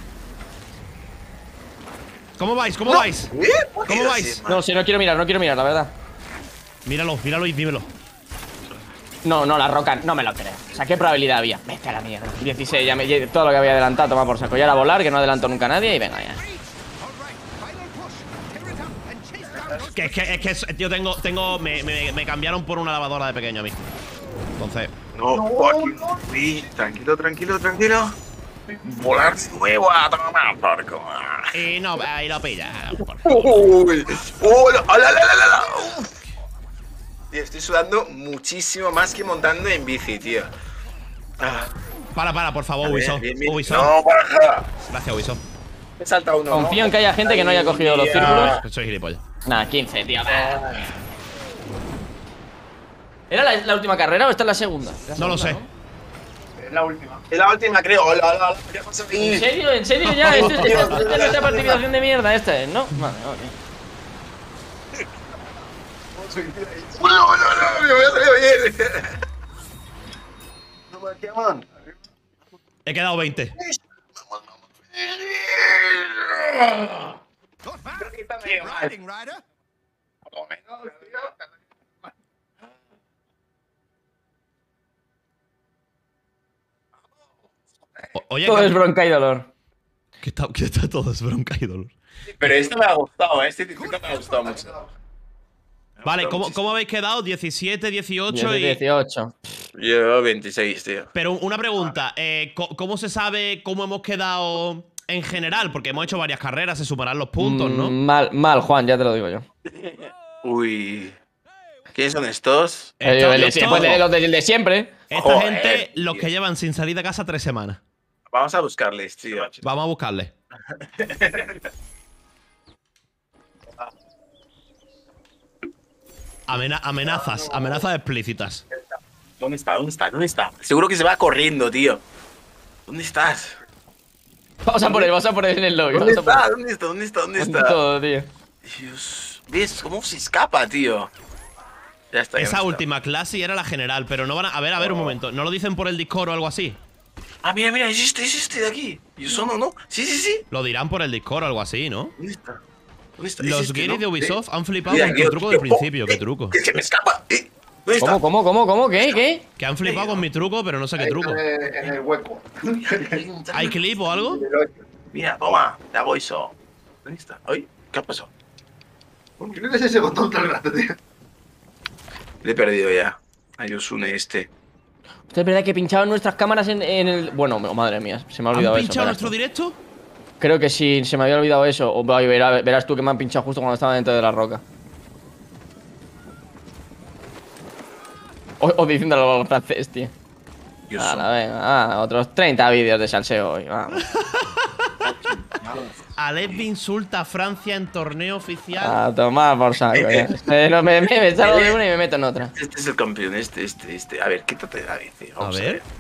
¿Cómo vais? ¿Cómo vais? No, si no quiero mirar, la verdad. Míralo y dímelo. No, la roca, no me lo creo. O sea, ¿qué probabilidad había? Vete a la mierda. 16, todo lo que había adelantado, toma por saco. Y ahora volar, que no adelantó nunca a nadie, y venga ya. Es que yo me cambiaron por una lavadora de pequeño a mí. Entonces. No, aquí. Sí, tranquilo. Volar de nuevo a tomar porco. Y no, ahí lo pilla. Uy. ¡Hola! ¡Hola! ¡Uf! Tío, estoy sudando muchísimo más que montando en bici, tío. Ah, Para, por favor, Ubisoft. bien, bien. Ubisoft. No, baja. Gracias, Ubisoft. Me salta uno. Confío en que haya gente que no haya cogido los círculos. Soy gilipollas. Nah, 15, tío. ¿Era la última carrera o esta es la segunda? No lo sé. Es la última. Es la última, creo. Hola, hola, hola. ¿Qué pasa aquí? ¿En serio? ¿En serio ya? ¿Esta es nuestra participación de mierda esta, ¿no? Vale, vale. No, me voy a salir bien. No me queman. He quedado 20. Oye, Todo es bronca y dolor. que está todo es bronca y dolor. Pero esto me ha gustado, este circuito me ha gustado mucho. Vale, ¿cómo habéis quedado? 17, 18 y... 18. Yo 26, tío. Pero una pregunta, ¿cómo se sabe cómo hemos quedado en general? Porque hemos hecho varias carreras, se sumarán los puntos, ¿no? Mal, Juan, ya te lo digo yo. Uy. ¿Quiénes son estos? Los de siempre. Esta Joder, gente, los tío. que llevan sin salir de casa 3 semanas. Vamos a buscarles, tío. Vamos a buscarle. Amenazas explícitas. ¿Dónde está? ¿Dónde está? ¿Dónde está? Seguro que se va corriendo, tío. ¿Dónde estás? Vamos a por él en el lobby. ¿Dónde Vamos a por está? él. ¿Dónde está? ¿Dónde está? ¿Dónde Con está? todo, tío. Dios. ¿Ves cómo se escapa, tío? Ya está. ya Esa no está. última clase era la general, pero no van a... A ver, un momento. ¿No lo dicen por el Discord o algo así? Ah, mira, es este de aquí. ¿Y eso no? Sí. Lo dirán por el Discord o algo así, ¿no? ¿Dónde está? ¿Dónde está? Es Los este, guiris ¿no? de Ubisoft han flipado Mira, con tu tío, truco del tío, principio. ¿Qué truco? ¡Que se me escapa! ¿Dónde está? ¿Cómo? ¿Qué? Que han flipado con mi truco, pero no sé qué truco. En el hueco. ¿Hay clip o algo? Mira, toma, te hago eso. ¿Dónde está? Ay, ¿qué ha pasado? ¿Por qué no es ese botón todo el rato, tío? Le he perdido ya. A Yosune este. ¿Usted es verdad que pinchaban nuestras cámaras en el...? Bueno, madre mía, se me ha ¿Han olvidado eso. pinchado verás nuestro tú. directo? Creo que sí, se me había olvidado eso. O verás tú que me han pinchado justo cuando estaba dentro de la roca. O diciéndolo en francés, tío. Yosune. Venga, otros 30 vídeos de salseo hoy, vamos. Alep insulta a Francia en torneo oficial. A tomar por saco, ya. No, me salgo de una y me meto en otra. Este es el campeón, este. A ver, quítate la bici. Vamos A ver.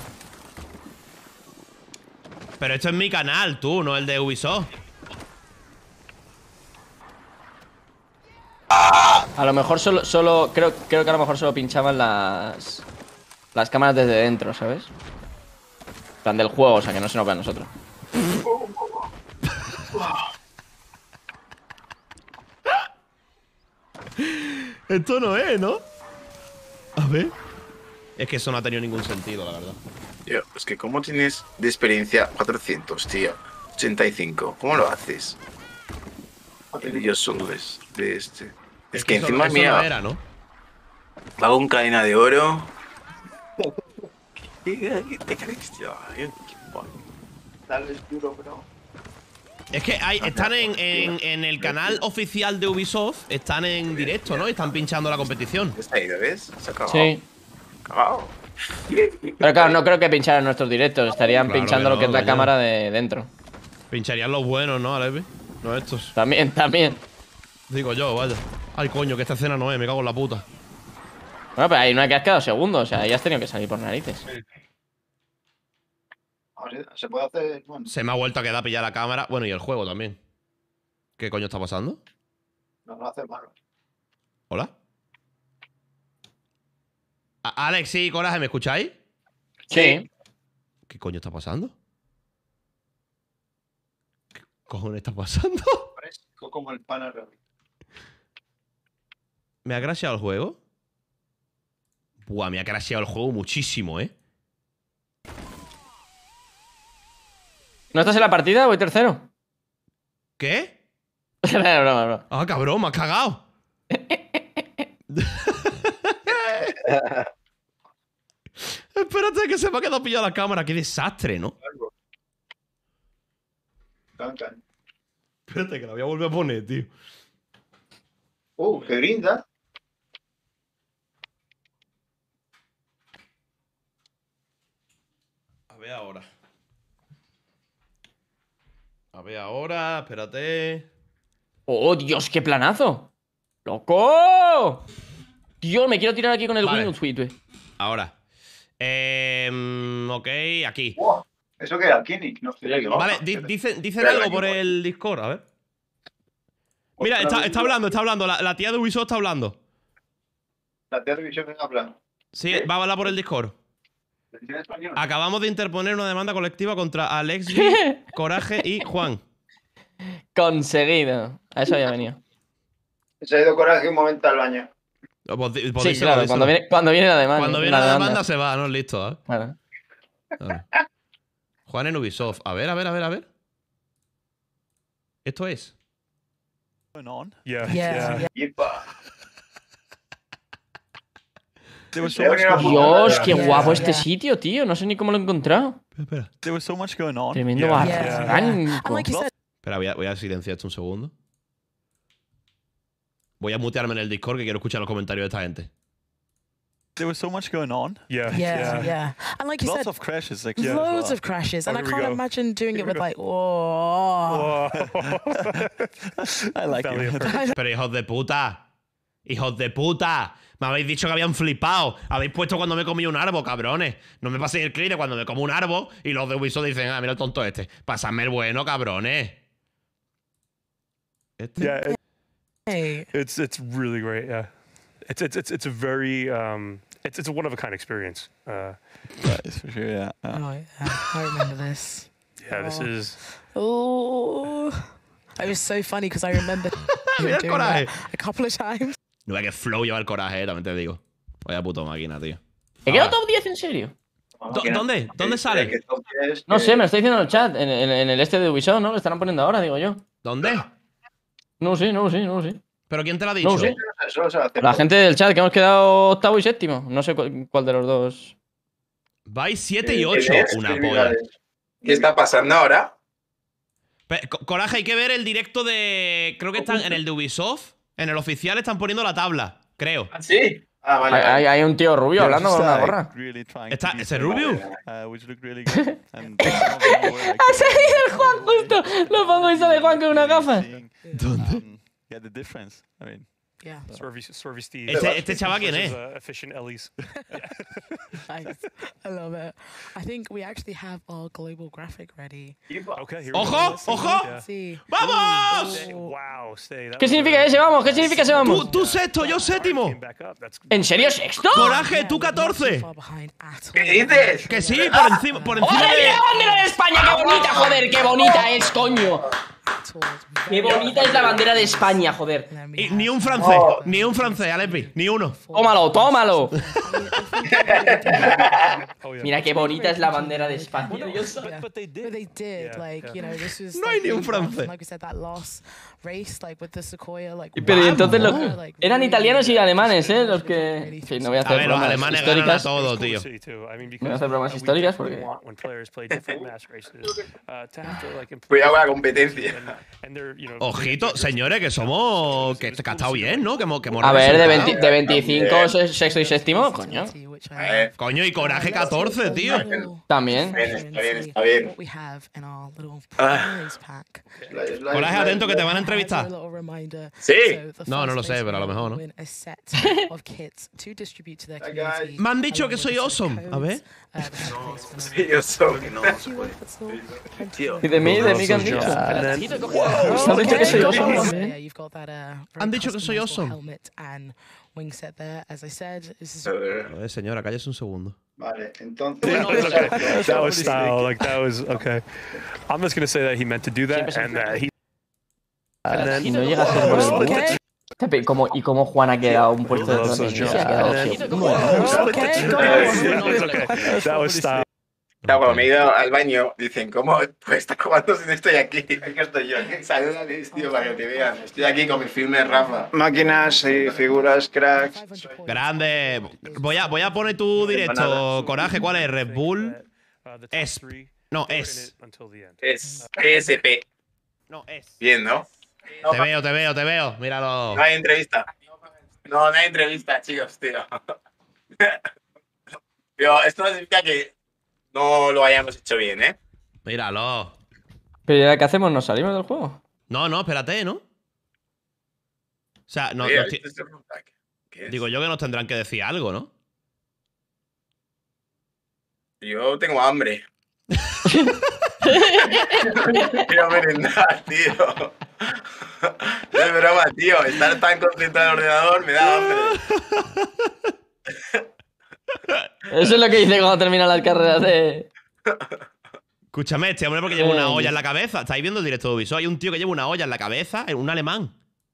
Pero esto es mi canal, tú, no el de Ubisoft. A lo mejor solo creo que a lo mejor solo pinchaban las cámaras desde dentro, ¿sabes? En plan del juego, o sea que no se nos ve a nosotros. Esto no es, ¿no? A ver. Es que eso no ha tenido ningún sentido, la verdad. Tío, es que ¿cómo tienes de experiencia 400, tío? 85. ¿Cómo lo haces? El Yosune de este. Es que eso- encima eso mía. no era, ¿no? Va con cadena de oro. ¿Qué crees, tío? Dale duro, bro. Es que están en el canal oficial de Ubisoft, están en directo, ¿no? Y están pinchando la competición. Está ahí, ¿ves? Se ha acabado. Sí. Acabado. Pero claro, no creo que pincharan nuestros directos. Estarían Claro pinchando que lo que no, es la coño. cámara de dentro. Pincharían los buenos, ¿no, Alevi? No estos. También. Digo yo, vaya. Ay, coño, que esta escena no es, me cago en la puta. Bueno, pero hay una que has quedado segundo, o sea, ahí has tenido que salir por narices. A ver, se puede hacer. Bueno, Se me ha vuelto a quedar pillada la cámara. Bueno, y el juego también. ¿Qué coño está pasando? no hace malo. ¿Hola? Alex, sí, Coraje, ¿me escucháis? Sí. ¿Qué coño está pasando? ¿Qué cojones está pasando? Fresco como el pan al revés. ¿Me ha crasheado el juego? Buah, me ha crasheado el juego muchísimo, ¿eh? ¿No estás en la partida? Voy tercero. ¿Qué? Broma. Ah, cabrón, me has cagado. Espérate, que se me ha quedado pillado la cámara. Qué desastre, ¿no? Duncan. Espérate, que la voy a volver a poner, tío. ¡Qué grinda! A ver ahora. Espérate. ¡Oh, Dios, qué planazo! ¡Loco! Dios, me quiero tirar aquí con el Vale. Windows Suite. Ahora. Ok, aquí. ¡Wow! ¿Eso qué era? Kinnick. No sé. Vale, dicen algo por el Discord, a ver. Mira, está hablando. La tía de Ubisoft está hablando. La televisión habla. Sí, va a hablar por el Discord. ¿En español? Acabamos de interponer una demanda colectiva contra Alex G, Coraje y Juan. Conseguido. A eso había venido. Se ha ido Coraje un momento al baño. Sí, Podéis claro, decirlo. cuando viene la demanda. Cuando viene la demanda se va, ¿no? Listo, ¿eh? Claro. Vale. Juan en Ubisoft. A ver. Esto es. Yepa. Dios, qué guapo este sitio, tío. No sé ni cómo lo he encontrado. Espera. Tremendo barranco. Espera, voy a silenciar esto un segundo. Voy a mutearme en el Discord que quiero escuchar los comentarios de esta gente. There was so much going on. Yeah. And like you Lots said, of crashes. Like, loads of crashes. And I here we can't go. imagine doing it with like, whoa. I like it. Pero hijos de puta. Hijos de puta. Me habéis dicho que habían flipado. Habéis puesto cuando me comí un árbol, cabrones. No me paséis el clear cuando me como un árbol y los de Ubisoft dicen, mira el tonto este. Pásadme el bueno, cabrones. Yeah, Hey. It's really great. Yeah, it's a very it's a one of a kind experience. that's for sure. Yeah. Oh, yeah. I remember this. Yeah, this is. Oh. It was so funny because I remember Mira el doing coraje. that a couple of times. No vea que flow lleva el coraje, también te digo. Vaya puta máquina, tío. ¿He quedado top 10 en serio? ¿Dónde? ¿Dónde sale? No sé, me lo está diciendo en el chat. En el este de Ubisoft, ¿no? Lo estarán poniendo ahora, digo yo. ¿Dónde? No sé. ¿Pero quién te lo ha dicho? No sé. La gente del chat, que hemos quedado octavo y séptimo. No sé cuál de los dos. Vais 7 y 8. Una polla. ¿Qué está pasando ahora? Coraje, hay que ver el directo de. Creo que están en el de Ubisoft. En el oficial están poniendo la tabla, creo. ¿Sí? Ah, vale. Hay un tío rubio hablando con una gorra. ¿Está ese rubio? Which look really good. And some of them were, like, ¡Ha salido el Juan justo! Lo pongo y sale Juan con una gafa. ¿Dónde? Yeah, the difference. I mean, Yeah. Swervy Steve. Este chaval, ¿quién es? Efficient Ellie's. Nice. I love it. I think we actually have our global graphic ready. Okay, here we ¡Ojo! go. ¡Ojo! Yeah. See. ¡Vamos! Wow, stay. That ¿Qué was significa really ese vamos? ¿Qué significa ese vamos? Tú sexto, yo séptimo. came back up. That's ¿En serio sexto? Coraje, tú Yeah, we're not too 14. far behind at all. ¿Qué dices? Que sí, por encima ¡Hola, mira de. la bandera de España! ¡Qué bonita, joder! ¡Qué bonita es, coño! ¡Qué bonita es la bandera de España, joder! Y ni un francés, ni un francés, Alepi, ni uno. ¡Tómalo, tómalo! Oh, yeah. Mira qué bonita es la bandera de España. But they did. But they did, Yeah, like, yeah. you know, this was No hay like, ni un really rough. francés. Like we said, that last race, like with the Sequoia, like. Pero y entonces wow. eran italianos y alemanes, ¿eh? Los que... Sí, no voy a A hacer ver, los bromas alemanes ganan a históricas. todo, Cool to tío. see, too. I mean, No voy a because hacer bromas we históricas definitely porque... want when players play different mass races to have to like Cuidado con la competencia. and they're, you know, Ojito, señores, que somos. Que ha estado bien, ¿no? Que hemos A ver, de, resultado. de 25, sexto y séptimo, coño. Which Coño, y Coraje 14, tío. También. Está bien, está bien. What we have in our little Ah. prize pack. Coraje, atento, que te van a entrevistar. As a little reminder, Sí. so the No, no first lo sé, place pero a lo winner mejor, ¿no? will win a set of kits to distribute to their Hi, guys. community, Me han dicho along que with soy the set awesome. A ver. codes, the second place winner. Sí, yo soy. Tío. ¿Y de mí que han dicho? And then Han dicho que soy awesome. Yeah, you've got that, very Han dicho que soy customizable awesome. helmet and wing set there. As I said, this is A ver, señora, cállese un segundo. Vale, entonces. it's okay. That was style. Like that was okay. I'm just gonna say that he meant to do that, and that he. And then Y no llega a ser por el bus. okay. ¿Y cómo Juan ha quedado un puesto de Loves those noticia? jumps. Ha quedado And then- segundo. Okay, go on. It's okay. That was style. Claro, cuando me he ido al baño, dicen, ¿cómo pues estás jugando si no estoy aquí? Aquí estoy yo. Salúdales, tío, para que te vean. Estoy aquí con mi filme Rafa. Máquinas y figuras, cracks. Grande. Voy a poner tu directo, Coraje. ¿Cuál es? Red Bull. The top Es. three, No, they were in es. it until the end. Es ESP. No, es. Bien, ¿no? Te veo. Míralo. No hay entrevista. No hay entrevista, chicos, tío. Pero esto no significa que no lo hayamos hecho bien, ¿eh? Míralo. Pero ¿ya qué hacemos? ¿Nos salimos del juego? No, espérate, ¿no? O sea, Oye, nos ¿viste este rollback? ¿Qué es? digo yo que nos tendrán que decir algo, ¿no? Yo tengo hambre. Quiero merendar, tío. Es broma, tío. Estar tan concentrado en el ordenador me da hambre. Eso es lo que dice cuando terminan las carreras de... Escúchame, este hombre porque lleva una olla en la cabeza. ¿Estáis viendo el directo de Ubisoft? Hay un tío que lleva una olla en la cabeza, un alemán.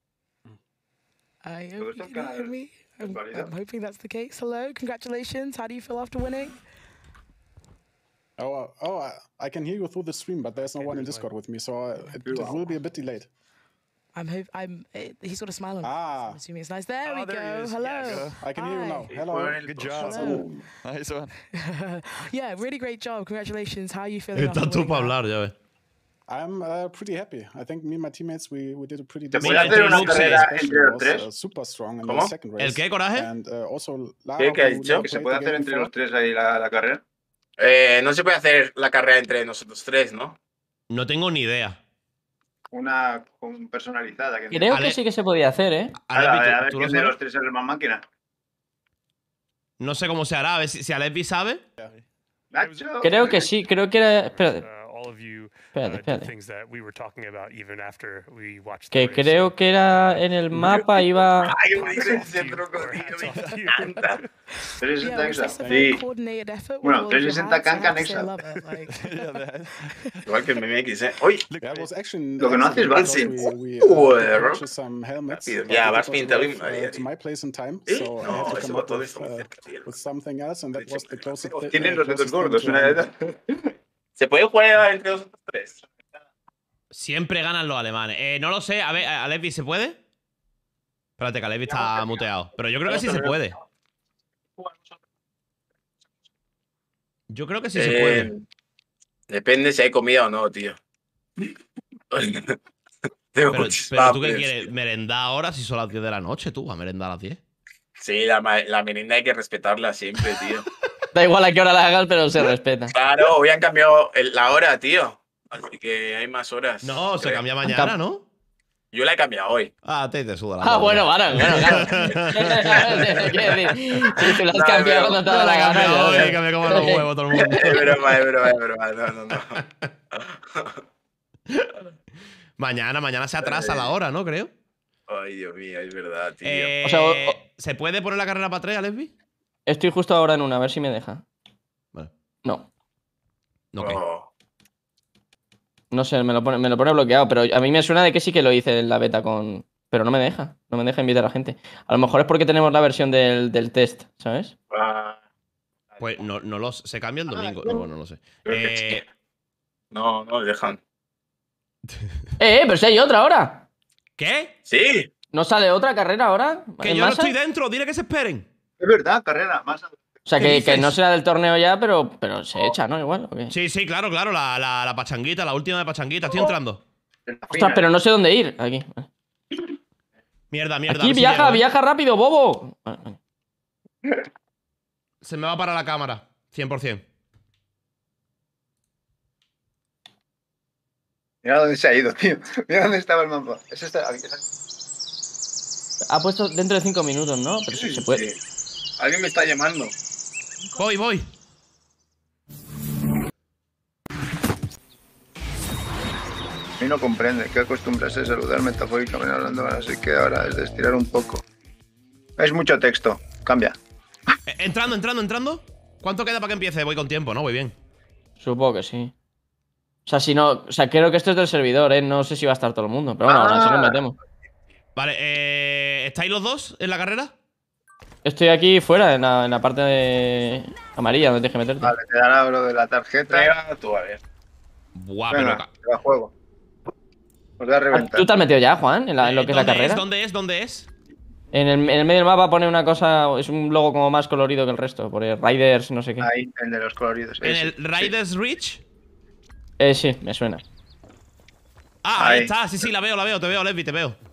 I hope you can hear me. I'm hoping that's the case. Hello, congratulations. How do you feel after winning? I can hear you through the stream, but there's no one in Discord with me, so it will be a bit delayed. He's got a smile on. I'm assuming it's nice. There we go. Hello. I can hear you now. Hello. Good job. Hello. Nice one. Yeah, really great job. Congratulations. How are you feeling after Estás tú winning para that? hablar, ya ves. I'm pretty happy. I think me and my teammates we did a pretty ¿Te decent puede hacer una job. carrera Especially entre los was, tres? super strong in ¿Cómo? the second race. ¿El qué, Coraje? And also ¿Qué has dicho? ¿Que se puede hacer entre los tres ahí la carrera? No se puede hacer la carrera entre nosotros tres, ¿no? No tengo ni idea. Una personalizada. Creo que sí que se podía hacer, ¿eh? A ver ¿tú lo quién de sabes? los tres es el más máquina. No sé cómo se hará. A ver si Alesbi sabe. Nacho. Creo que sí, creo que era... Espérate, All of you espérate. things that we were talking about even after we watched Que the race. creo que era en el mapa iba... Ay, me dice ese truco, tío. Me encanta. 360 Yeah, was this a Exa. very Sí. coordinated effort with Bueno, all of your 360 hands? I Kanka have to say I Nexa. love it. Like, Igual que el MMX, ¿eh? ¡Uy! Yeah, it was actually Lo que no haces, because Barspin. we Joder. purchased some helmets. Rápido. but Ya, we Barspin didn't también, arrive, María, to tío. my place in time, ¿Eh? so I No, had to ese come up botón está muy with, cerca, tío. with something else, and that was the closest. Tienen los dedos closest thing gordos, to una a- edad. ¿Se puede jugar entre nosotros tres? Siempre ganan los alemanes. No lo sé. A ver, Alesbi, ¿se puede? Espérate, que Alesbi está muteado. Pero yo creo que sí se puede. Yo creo que sí se puede. Depende si hay comida o no, tío. Tengo Pero muchísima tú qué hambre. quieres, merendar ahora si son las 10 de la noche, tú, a merendar a las 10. Sí, la merienda hay que respetarla siempre, tío. Da igual a qué hora la hagas, pero se respeta. Claro, hoy han cambiado la hora, tío. Así que hay más horas. No, se creo. cambia mañana, ¿no? Yo la he cambiado hoy. Ah, te suda la Ah, polla. bueno, claro. Quiero decir, si tú lo has No, cambiado pero- cuando te da la gana. Cambiado ya, hoy, que me coman los huevos todo el mundo. Es broma, es broma, es broma. No. Mañana se atrasa la hora, ¿no? Creo. Ay, Dios mío, es verdad, tío. O sea, ¿Se puede poner la carrera para 3, Alesbi? Estoy justo ahora en una, a ver si me deja. Vale. No. No, ¿qué? Oh. No sé, me lo pone bloqueado, pero a mí me suena de que sí que lo hice en la beta con... Pero no me deja invitar a la gente. A lo mejor es porque tenemos la versión del test, ¿sabes? Pues no se cambia el domingo. No, bueno, no lo sé. No dejan. Pero si hay otra ahora. ¿Qué? Sí. ¿No sale otra carrera ahora? Que ¿En yo no masa? estoy dentro, dile que se esperen. Es verdad, carrera, más. O sea, ¿Qué que dices? no será del torneo ya, pero se echa, ¿no? Igual, ¿o qué? Sí, claro, la pachanguita, la última de pachanguita. Estoy entrando. Ostras, pero no sé dónde ir. Aquí. Mierda. a Aquí ver si viaja, llego, ¿eh? viaja rápido, bobo. Vale. Se me va para la cámara, 100%. Mira dónde se ha ido, tío. Mira dónde estaba el mapa. Ese está aquí. Ha puesto dentro de 5 minutos, ¿no? Pero sí se puede. Sí. Alguien me está llamando. Voy. Y no comprende que acostumbrarse a saludar metafóricamente hablando, así que ahora es de estirar un poco. Es mucho texto. Cambia. Entrando. ¿Cuánto queda para que empiece? Voy con tiempo, ¿no? Voy bien. Supongo que sí. O sea, si no. O sea, creo que esto es del servidor, ¿eh? No sé si va a estar todo el mundo. Pero bueno, ahora sí nos metemos. Vale, ¿estáis los dos en la carrera? Estoy aquí fuera, en la parte de amarilla, donde tienes que meterte. Vale, te dará lo de la tarjeta. Prueba tú, a ver. Buah, Venga, pero. te la juego. Os voy a reventar. ¿Tú te has metido ya, Juan? En lo que es la carrera. ¿Dónde es? En el medio del mapa pone una cosa. Es un logo como más colorido que el resto. Pone Riders, no sé qué. Ahí, el de los coloridos. ¿En ese, el Riders Reach? Sí, me suena. Ah, ahí está. Sí, la veo, te veo, Lesbi, te veo.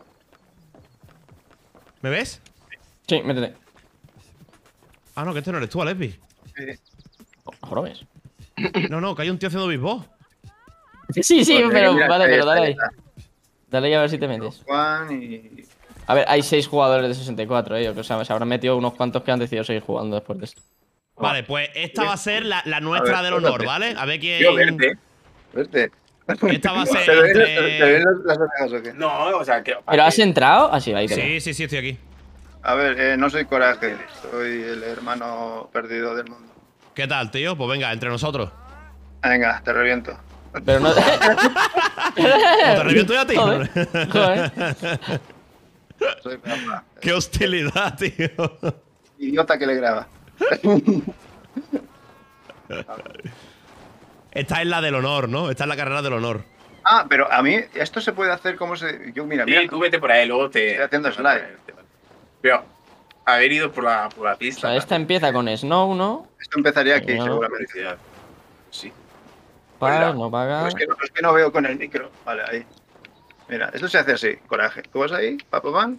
¿Me ves? Sí, métete. Ah, no, que este no eres tú, Lesbi. Sí. ¿Ahora ves? No, que hay un tío haciendo bisbó. Sí, pero mira, vale, pero dale ahí. está. Dale ahí a ver si te metes. Juan y... A ver, hay 6 jugadores de 64, O sea, se habrán metido unos cuantos que han decidido seguir jugando después de esto. Vale, pues esta va a ser la nuestra del honor, ¿vale? A ver quién. Tío, verte. Esta va a ser. ¿Te entre... ven las orejas o qué? No, o sea, que. ¿Pero has entrado? Ah, sí, ahí te veo. Sí, estoy aquí. A ver, no soy Coraje. Soy el hermano perdido del mundo. ¿Qué tal, tío? Pues venga, entre nosotros. Venga, te reviento. Pero no. ¿O te reviento yo a ti? Joder. Soy Rafa. ¡Qué hostilidad, tío! Idiota que le graba. Esta es la del honor, ¿no? Esta es la carrera del honor. Ah, pero a mí esto se puede hacer como se... Yo, mira, Sí, tú vete por ahí, luego te. Estoy haciendo slide. Pero haber ido por la O pista. sea, esta empieza con Snow, ¿no? Esto empezaría aquí, No. seguramente. Sí. Paga, no paga. Es que no veo con el micro. Vale, ahí. Mira, esto se hace así, Coraje. Tú vas ahí, papá.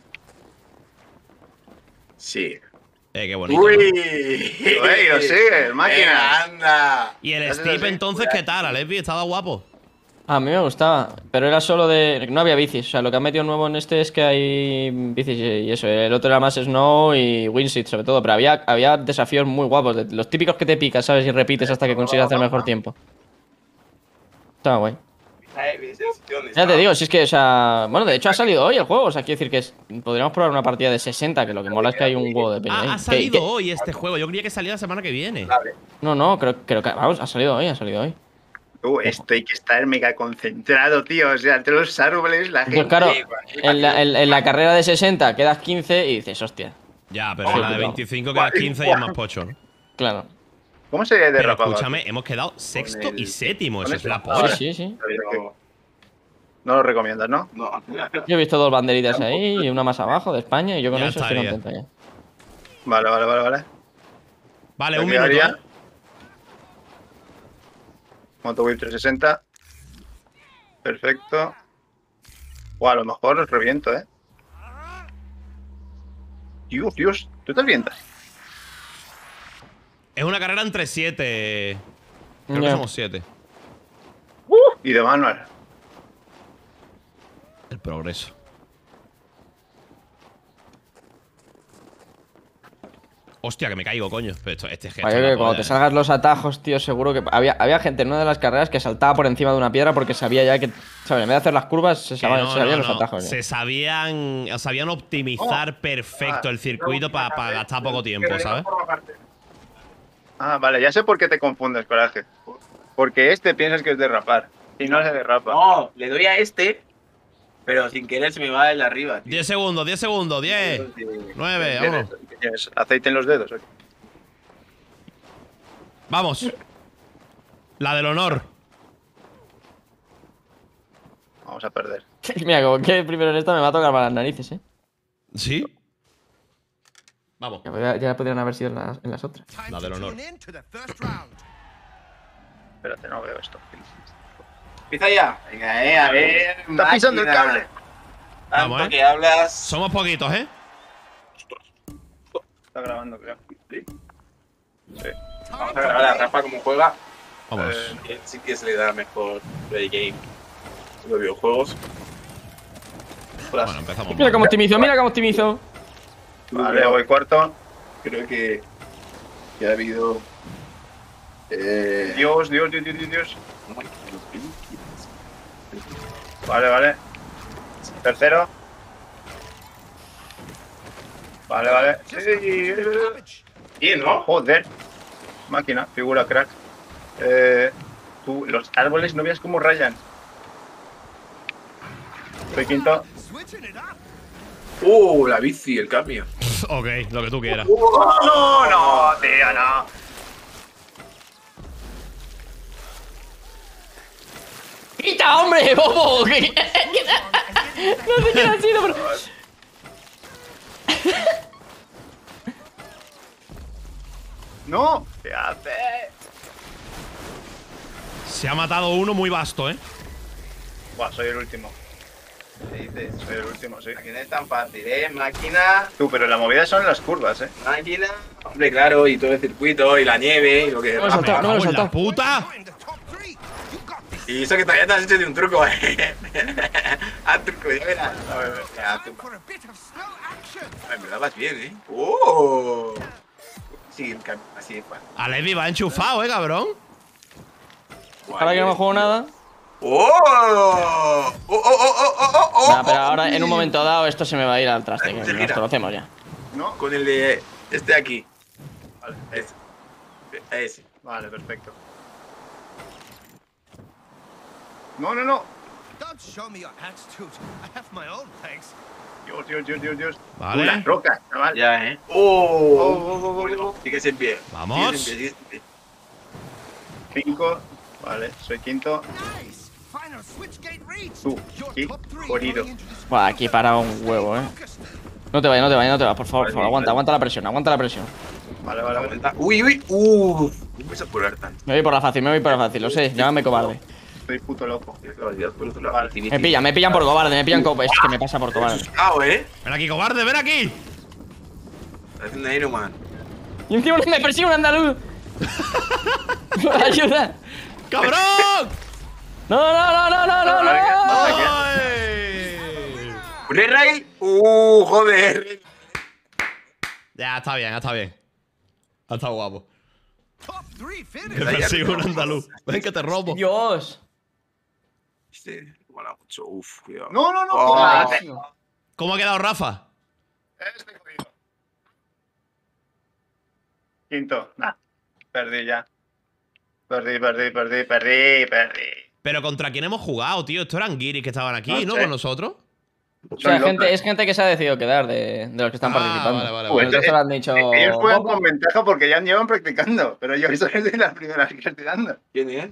Sí. Qué bonito. ¡Uy! Ey, lo sigue, máquina. ¡Anda! ¿Y el Haces Steve así. entonces qué tal, Lesbi? ¿Estaba guapo? A mí me gustaba, pero era solo de... No había bicis, o sea, lo que han metido nuevo en este es que hay bicis y eso. El otro era más Snow y Winseed sobre todo, pero había desafíos muy guapos, de los típicos que te picas, ¿sabes? Y repites hasta que consigas hacer mejor tiempo. Estaba guay. Ya te digo, si es que, o sea... Bueno, de hecho ha salido hoy el juego, o sea, quiero decir que podríamos probar una partida de 60, que lo que mola es que hay un huevo de peña ahí. Ha salido hoy este juego. Yo creía que salía la semana que viene. No, creo que... Vamos, ha salido hoy. Esto hay que estar mega concentrado, tío. O sea, entre los árboles, la gente... Pues claro, en la carrera de 60 quedas 15 y dices, hostia. Ya, pero en la de 25 quedas 15 y es más pocho, ¿no? Claro. ¿Cómo se Pero derrapaba? escúchame, hemos quedado sexto y séptimo. Eso es la Sí, polla. sí. No lo recomiendas, ¿no? No. Yo he visto 2 banderitas ahí y una más abajo de España y yo con Ya eso estoy estaría. contento ya. Vale. Vale, Me un minuto, quedaría- ¿eh? Motowheel 360. Perfecto. O a lo mejor os reviento, ¿eh? Dios, ¿tú te revientas? Es una carrera entre 7. Creo que Ya. somos 7. Y de manual. El progreso. Hostia, que me caigo, coño. Pero este gesto. Oye, es la que cuando polla, te salgas los atajos, tío, seguro que... Había gente en una de las carreras que saltaba por encima de una piedra porque sabía ya que... ¿Sabes? En vez de hacer las curvas, se Que sabían, no, se sabían no, los atajos. Se sabían optimizar perfecto el circuito para gastar poco tiempo, ¿sabes? Ah, vale, ya sé por qué te confundes, Coraje. Porque este piensas que es derrapar. Y no se derrapa. No, le doy a este, pero sin querer se me va el de arriba. 10 segundos, 10 segundos, 10. 9, vamos. ¿Tienes aceite en los dedos? ¿O qué? Vamos. La del honor. Vamos a perder. Mira, como que primero en esta me va a tocar para las narices, ¿eh? ¿Sí? Vamos. Ya podrían haber sido en las otras. La del honor. Espérate, no veo esto. Empieza ya. Venga, a ver. Está pisando el máquina. cable. Vamos, Tanto que hablas. Somos poquitos, ¿eh? Está grabando, creo. Sí. Vamos a grabar a Rafa cómo juega. Vamos. Él sí que se le da mejor play game en los videojuegos. Bueno, empezamos. Mira cómo optimizo. Vale, voy cuarto. Creo que ha habido. Dios. Vale. Tercero. Vale. Sí. Bien, ¿no? Joder. Máquina, figura crack. Tú, los árboles no veas cómo rayan. Soy quinto. La bici, el cambio. Ok, lo que tú quieras. No, tío, no. ¡Quita, hombre, bobo! No sé quién ha sido, pero... No, ¿qué hace? Se ha matado uno muy vasto, ¿eh? Buah, soy el último. ¿Qué dices? Soy el último, sí. Aquí no es tan fácil, máquina. Tú, pero la movida son las curvas, Máquina. Hombre, claro, y todo el circuito, y la nieve, y lo que... No me he soltado, no me he soltado. ¡Puta! Y eso que todavía te has hecho de un truco, Haz truco, ya verás. A ver, en verdad vas bien, ¡Oh! Sí, así es, bueno. A Levi va enchufado, cabrón. Ahora que no me juego nada. ¡Oh! Nah, pero ahora en un momento dado esto se me va a ir al traste, que nos conocemos ya. No, con el de este aquí. Vale, ese. Vale, perfecto. No, no, no. Dios. Vale. Una roca, chaval. Ya, ¡Oh! Síguese en pie. Vamos. Síguese en pie. 5. Vale, soy quinto. Tú, y jodido. Buah, aquí para un huevo, No te vayas, por favor, aguanta la presión, Vale, vale, vale. Uy, no puedes apurar tanto. Me voy por la fácil, lo sé, llámame cobarde. Estoy puto loco. Me pillan por cobarde, es que me pasa por cobarde. Ven aquí, cobarde, ven aquí. Parece un Iron Man. Y encima me persigue un andaluz. ¡Ayuda! ¡Cabrón! ¡No! ¿Un Israel? Joder. Ya, está bien. Ha estado guapo. Me persigue un andaluz. Ven que te robo. ¡Dios! Mola mucho. Cuidado. No. ¿Cómo ha quedado Rafa? Estoy jodido. Quinto. Nah. Perdí ya. Perdí. ¿Pero contra quién hemos jugado, tío? Estos eran guiris que estaban aquí, ¿no? sé. Con nosotros. O sea, es gente que se ha decidido quedar de los que están participando. Vale. Pues entonces lo han dicho. Ellos juegan con ventaja porque ya llevan practicando. Pero yo soy de las primeras que estoy dando. ¿Quién es?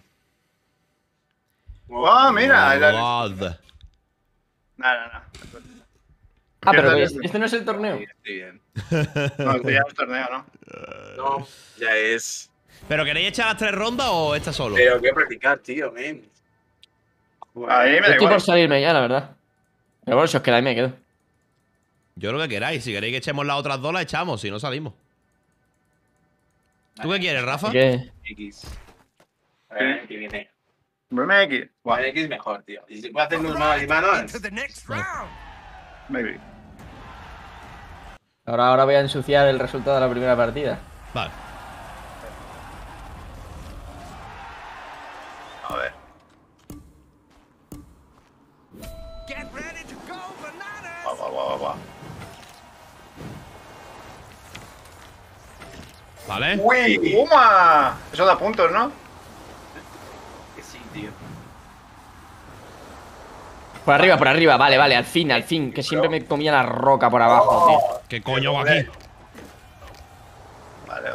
¡Oh, mira! God. Nada. Ah, pero este no es el torneo. Estoy bien. No, esto ya es torneo, ¿no? No, ya es. ¿Pero queréis echar las 3 rondas o esta solo? Pero quiero practicar, tío, men. Ahí me da Estoy igual. por salirme ya, la verdad. Pero bueno, si os quedáis me quedo. Yo lo que queráis. Si queréis que echemos las otras 2, las echamos. Si no, salimos. ¿Tú qué quieres, Rafa? ¿Qué? X. A ver, aquí viene. MX. X es mejor, tío. ¿Y si puedo hacer unos manos y manos? Maybe. Ahora voy a ensuciar el resultado de la primera partida. Vale. A ver. Va. Vale. ¡Uy! ¡Toma! Eso da puntos, ¿no? Que sí, tío. Por arriba, vale, al fin, que siempre me comía la roca por abajo, tío. ¿Qué coño hago aquí? Vale.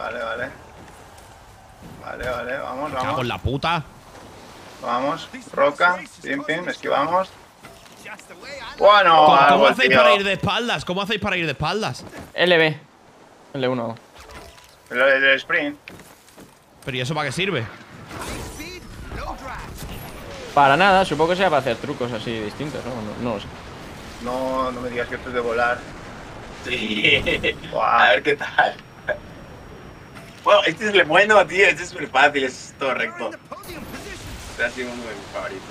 Vamos. Cago en la puta. Vamos. Roca. Pim, esquivamos. Bueno, ¿Cómo hacéis para ir de espaldas? LB. L1. El sprint. ¿Pero y eso para qué sirve? Para nada, supongo que sea para hacer trucos así distintos, ¿no? No lo sé. No me digas que esto es de volar. Sí. Wow. A ver qué tal. Bueno, este es el bueno, tío. Este es súper fácil, es todo recto. Este ha sido uno de mis favoritos.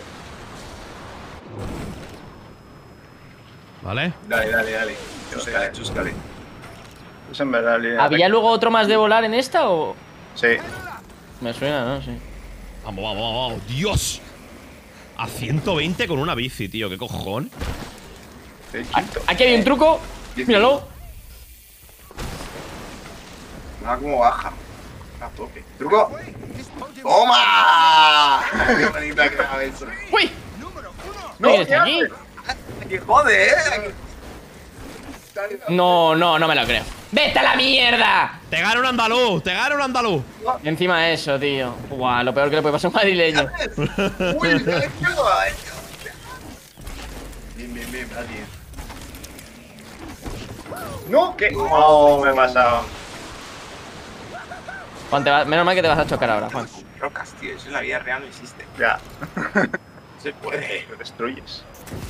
Vale. Dale. Chúscale. Es en verdad línea ¿Había recta. luego otro más de volar en esta o...? Sí. Me suena, ¿no? Sí. Vamos. ¡Dios! A 120 con una bici, tío. ¿Qué cojones? Aquí hay un truco. Míralo. Mira cómo baja. A tope. ¡Truco! ¡Toma! ¡Qué bonita que eso! ¡Uy! ¡No! ¿Qué está aquí? ¡Que jode, No me lo creo. ¡Vete a la mierda! ¡Te gana un andaluz! Encima de eso, tío. Buah, lo peor que le puede pasar a un madrileño. ¡Uy! Bien, nadie. ¡No! ¿Qué? ¡Oh, me he pasado! Juan, menos mal que te vas a chocar ahora, Juan. Rocas, tío. Eso en la vida real no existe. Ya. Se puede. Lo destruyes.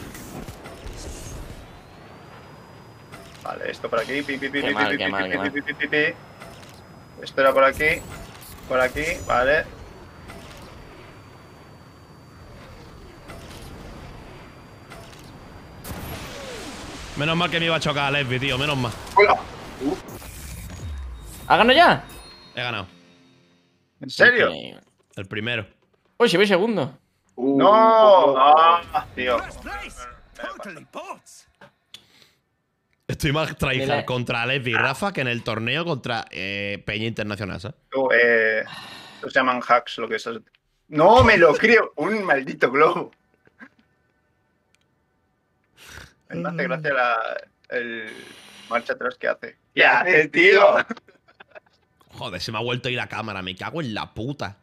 Vale, esto por aquí. Qué mal. Esto era por aquí. Por aquí, vale. Menos mal que me iba a chocar a Lesbi, tío. Menos mal. ¡Hola! ¿Ha ganado ya? He ganado. ¿En serio? El primero. Uy, si voy segundo. ¡No! ¡Ah, tío! Estoy más tryhard Mira. contra Lesbi y Rafa que en el torneo contra Peña Internacional, ¿sabes? Tú, se llaman hacks lo que es. ¡No me lo creo! ¡Un maldito globo! Me hace gracia el marcha atrás que hace. ¿Qué haces, tío? Joder, se me ha vuelto a ir la cámara. Me cago en la puta.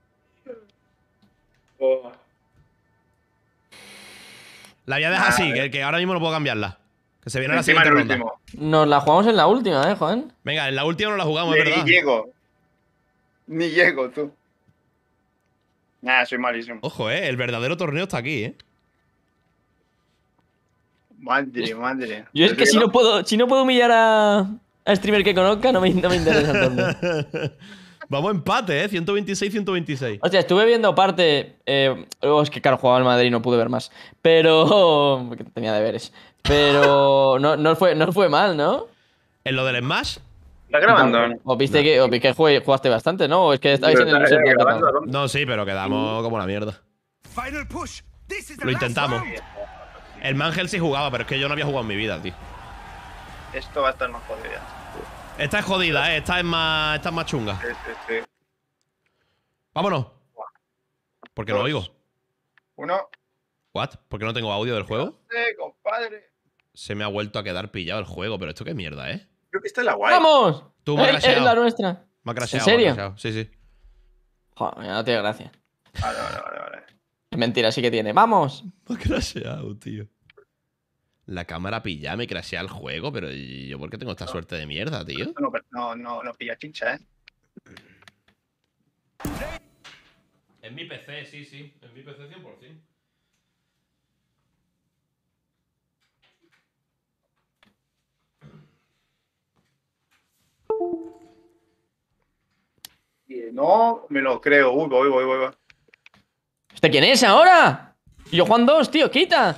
La voy a dejar así, que ahora mismo no puedo cambiarla. Que se viene la Encima siguiente el ronda. último. Nos la jugamos en la última, Juan. Venga, en la última no la jugamos, es Ni verdad. llego. Ni llego, tú. Nah, soy malísimo. Ojo, el verdadero torneo está aquí, Madre. Yo es que si no puedo humillar a streamer que conozca, no me interesa el torneo. Vamos a empate, 126-126. Hostia, estuve viendo parte. Es que claro, jugaba al Madrid y no pude ver más. Pero. Porque tenía deberes. Pero. No fue mal, ¿no? ¿En lo del Smash? ¿Estás grabando? ¿O viste que jugaste bastante, no? ¿O es que estabais en el loser platinum? No, sí, pero quedamos como la mierda. Lo intentamos. El Mangel sí jugaba, pero es que yo no había jugado en mi vida, tío. Esto va a estar más jodido ya. Esta es jodida, esta es más chunga. Sí. Vámonos. ¿Por qué no oigo? 1. ¿What? ¿Por qué no tengo audio del juego? Compadre. Se me ha vuelto a quedar pillado el juego, pero esto qué mierda, ¿eh? Creo que esta es la guay. ¡Vamos! Tú me has Es crasheado. la nuestra. Me ha crasheado. ¿En serio? me ha crasheado. Sí. Joder, no tiene gracia. Vale. Es mentira, sí que tiene. ¡Vamos! Me ha crasheado, tío. La cámara pilla, me crashea el juego, pero ¿yo por qué tengo esta suerte de mierda, tío? No pilla chicha, ¿eh? En mi PC, sí. En mi PC 100%. No me lo creo. Uy, voy. ¿Este quién es ahora? Y yo Juan 2, tío, quita.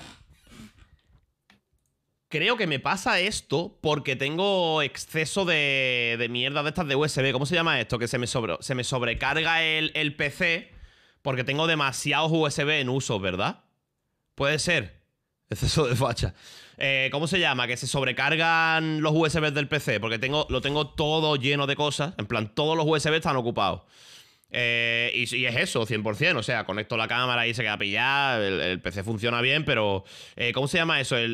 Creo que me pasa esto porque tengo exceso de mierda de estas de USB. ¿Cómo se llama esto? Que se me sobrecarga el PC porque tengo demasiados USB en uso, ¿verdad? Puede ser. Exceso de facha. ¿Cómo se llama? Que se sobrecargan los USB del PC porque lo tengo todo lleno de cosas. En plan, todos los USB están ocupados. Y es eso, 100%. O sea, conecto la cámara y se queda pillada. El PC funciona bien, pero... ¿cómo se llama eso?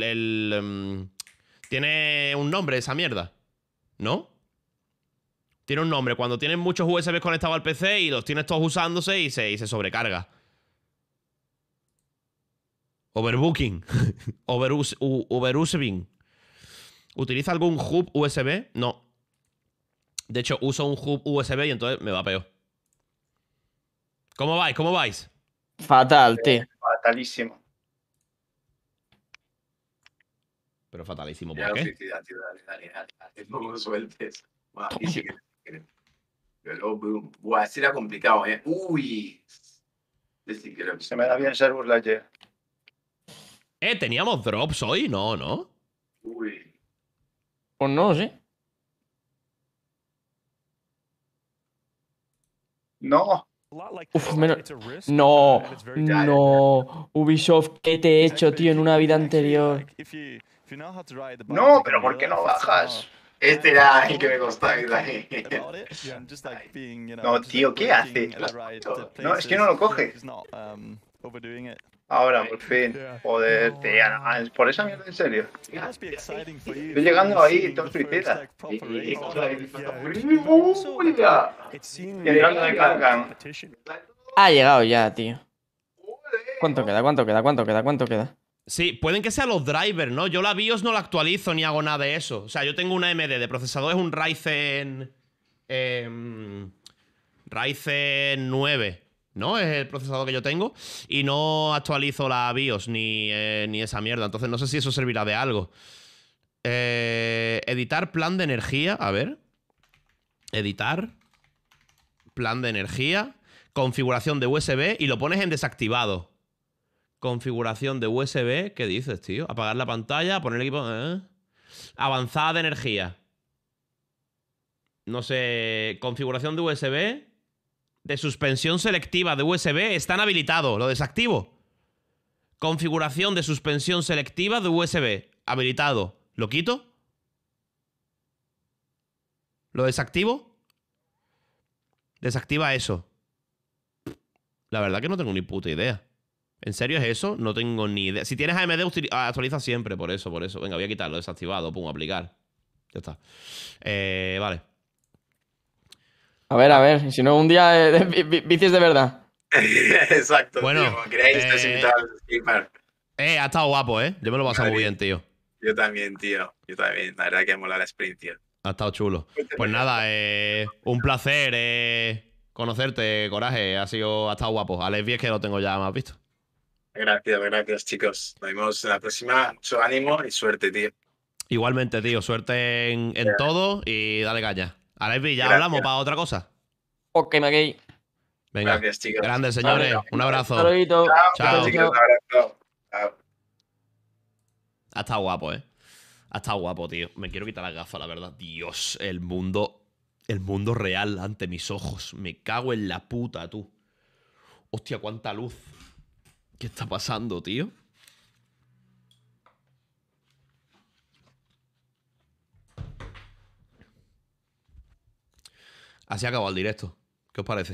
Tiene un nombre esa mierda, ¿no? Tiene un nombre. Cuando tienes muchos USB conectados al PC y los tienes todos usándose y se sobrecarga. Overbooking. Overusing. ¿Utiliza algún hub USB? No. De hecho, uso un hub USB y entonces me va peor. ¿Cómo vais? Fatal, tío. Fatalísimo. Pero fatalísimo, Ya, ¿por qué? felicidad, tío, dale. No lo sueltes. Va, y sí que- Pero, buah, ese era complicado, ¿eh? Uy. Sí que Se me da bien Servus Ledger. ¿Teníamos drops hoy? No. Uy. Pues no, sí. No. Uf, No. Ubisoft, ¿qué te he hecho, tío, en una vida anterior? No, pero ¿por qué no bajas? Este era el que me costaba. No, tío, ¿qué hace? No, es que no lo coge. Ahora, por fin. Joder, tío, no, es por esa mierda, en serio. Estoy llegando ahí, todo suicida. Y entrando de cargan. Ha llegado ya, tío. ¿Cuánto queda? Sí, pueden que sean los drivers, ¿no? Yo la BIOS no la actualizo ni hago nada de eso. O sea, yo tengo una AMD de procesador, es un Ryzen... Ryzen 9. ¿no? Es el procesador que yo tengo. Y no actualizo la BIOS ni esa mierda. Entonces no sé si eso servirá de algo. Editar plan de energía. A ver. Editar. Plan de energía. Configuración de USB. Y lo pones en desactivado. Configuración de USB. ¿Qué dices, tío? Apagar la pantalla. Poner el equipo... Avanzada de energía. No sé. Configuración de USB. De suspensión selectiva de USB. Están habilitados. Lo desactivo. Configuración de suspensión selectiva de USB. Habilitado. ¿Lo quito? ¿Lo desactivo? Desactiva eso. La verdad que no tengo ni puta idea. ¿En serio es eso? No tengo ni idea. Si tienes AMD, actualiza siempre. Por eso. Venga, voy a quitarlo. Desactivado. Pum, aplicar. Ya está. Vale. A ver. Si no, un día vicios de verdad. Exacto. Bueno, tío. ¿Queréis estar invitados a streamar? Ha estado guapo, ¿eh? Yo me lo he pasado muy bien, tío. Yo también, tío. Yo también. La verdad que mola la experiencia. Ha estado chulo. Pues nada, un placer conocerte, Coraje. Ha estado guapo. Alex Vies que lo tengo ya más visto. Gracias, chicos. Nos vemos en la próxima. Mucho ánimo y suerte, tío. Igualmente, tío. Suerte en todo y dale caña. Alex Vies, ya Gracias. hablamos para otra cosa. Ok, Maguey. Venga. Gracias, chicos. Grandes, señores. Vale. Un abrazo. Saludito. Chao. Chicos, un abrazo. Chao. Ha estado guapo, Ha estado guapo, tío. Me quiero quitar las gafas, la verdad. Dios, el mundo real ante mis ojos. Me cago en la puta, tú. Hostia, cuánta luz. ¿Qué está pasando, tío? Así ha acabado el directo. ¿Qué os parece?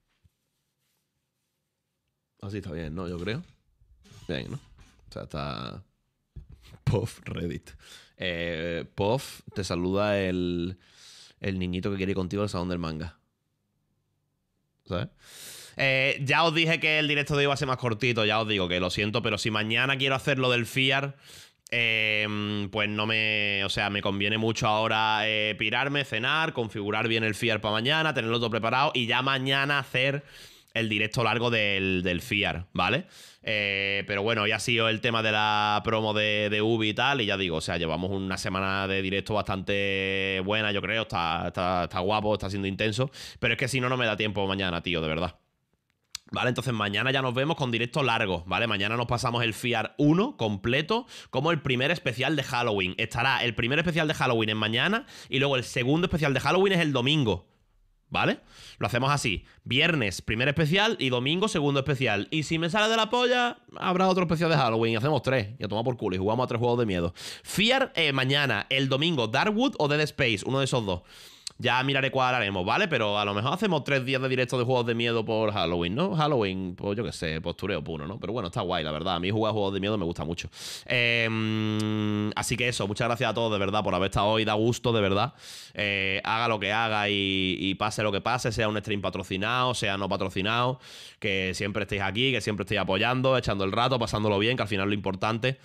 Así está bien, ¿no? Yo creo. Bien, ¿no? O sea, está... Puff, Reddit. Puff, te saluda el niñito que quiere ir contigo al salón del manga. ¿Sabes? Ya os dije que el directo de hoy iba a ser más cortito. Ya os digo que lo siento, pero si mañana quiero hacer lo del FIAR, pues no me... O sea, me conviene mucho ahora pirarme, cenar, configurar bien el FIAR para mañana, tenerlo todo preparado y ya mañana hacer el directo largo del FIAR, ¿vale? Pero bueno, ya ha sido el tema de la promo de Ubi y tal, y ya digo, o sea, llevamos una semana de directo bastante buena, yo creo, está guapo, está siendo intenso, pero es que si no, no me da tiempo mañana, tío, de verdad. Vale, entonces mañana ya nos vemos con directo largo, ¿vale? Mañana nos pasamos el FIAR 1 completo como el primer especial de Halloween. Estará el primer especial de Halloween en mañana y luego el segundo especial de Halloween es el domingo, ¿vale? Lo hacemos así. Viernes, primer especial y domingo, segundo especial. Y si me sale de la polla, habrá otro especial de Halloween y hacemos 3. Y a tomar por culo y jugamos a 3 juegos de miedo. FIAR mañana, el domingo, Darkwood o Dead Space, uno de esos dos. Ya miraré cuál haremos, ¿vale? Pero a lo mejor hacemos 3 días de directo de juegos de miedo por Halloween, ¿no? Halloween, pues yo qué sé, postureo puro, ¿no? Pero bueno, está guay, la verdad. A mí jugar juegos de miedo me gusta mucho. Así que eso, muchas gracias a todos, de verdad, por haber estado hoy. Da gusto, de verdad. Haga lo que haga y pase lo que pase, sea un stream patrocinado, sea no patrocinado, que siempre estéis aquí, que siempre estéis apoyando, echando el rato, pasándolo bien, que al final es lo importante.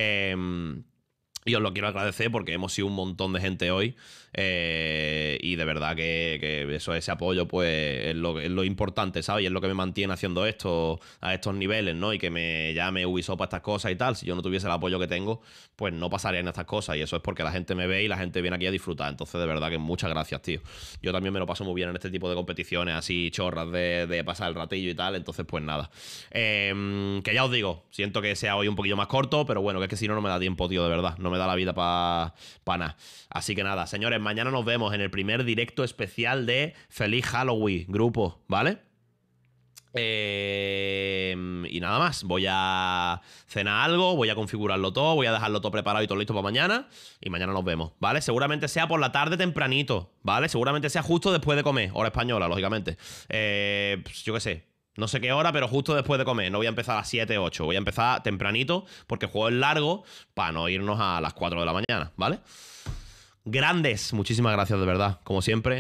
Y os lo quiero agradecer porque hemos sido un montón de gente hoy. Y de verdad que eso, ese apoyo pues es lo importante, ¿sabes? Y es lo que me mantiene haciendo esto a estos niveles, ¿no? Y que me llame Ubisoft para estas cosas y tal. Si yo no tuviese el apoyo que tengo, pues no pasaría en estas cosas. Y eso es porque la gente me ve y la gente viene aquí a disfrutar. Entonces, de verdad que muchas gracias, tío. Yo también me lo paso muy bien en este tipo de competiciones así chorras de pasar el ratillo y tal. Entonces, pues nada. Que ya os digo, siento que sea hoy un poquillo más corto, pero bueno, que es que si no, no me da tiempo, tío, de verdad. No me da la vida para nada. Así que nada, señores, mañana nos vemos en el primer directo especial de Feliz Halloween, grupo, ¿vale? Y nada más, voy a cenar algo, voy a configurarlo todo, voy a dejarlo todo preparado y todo listo para mañana. Y mañana nos vemos, ¿vale? Seguramente sea por la tarde tempranito, ¿vale? Seguramente sea justo después de comer, hora española, lógicamente. Pues yo qué sé, no sé qué hora, pero justo después de comer. No voy a empezar a las 7, 8. Voy a empezar tempranito porque el juego es largo para no irnos a las 4 de la mañana, ¿vale? Grandes, muchísimas gracias de verdad, como siempre.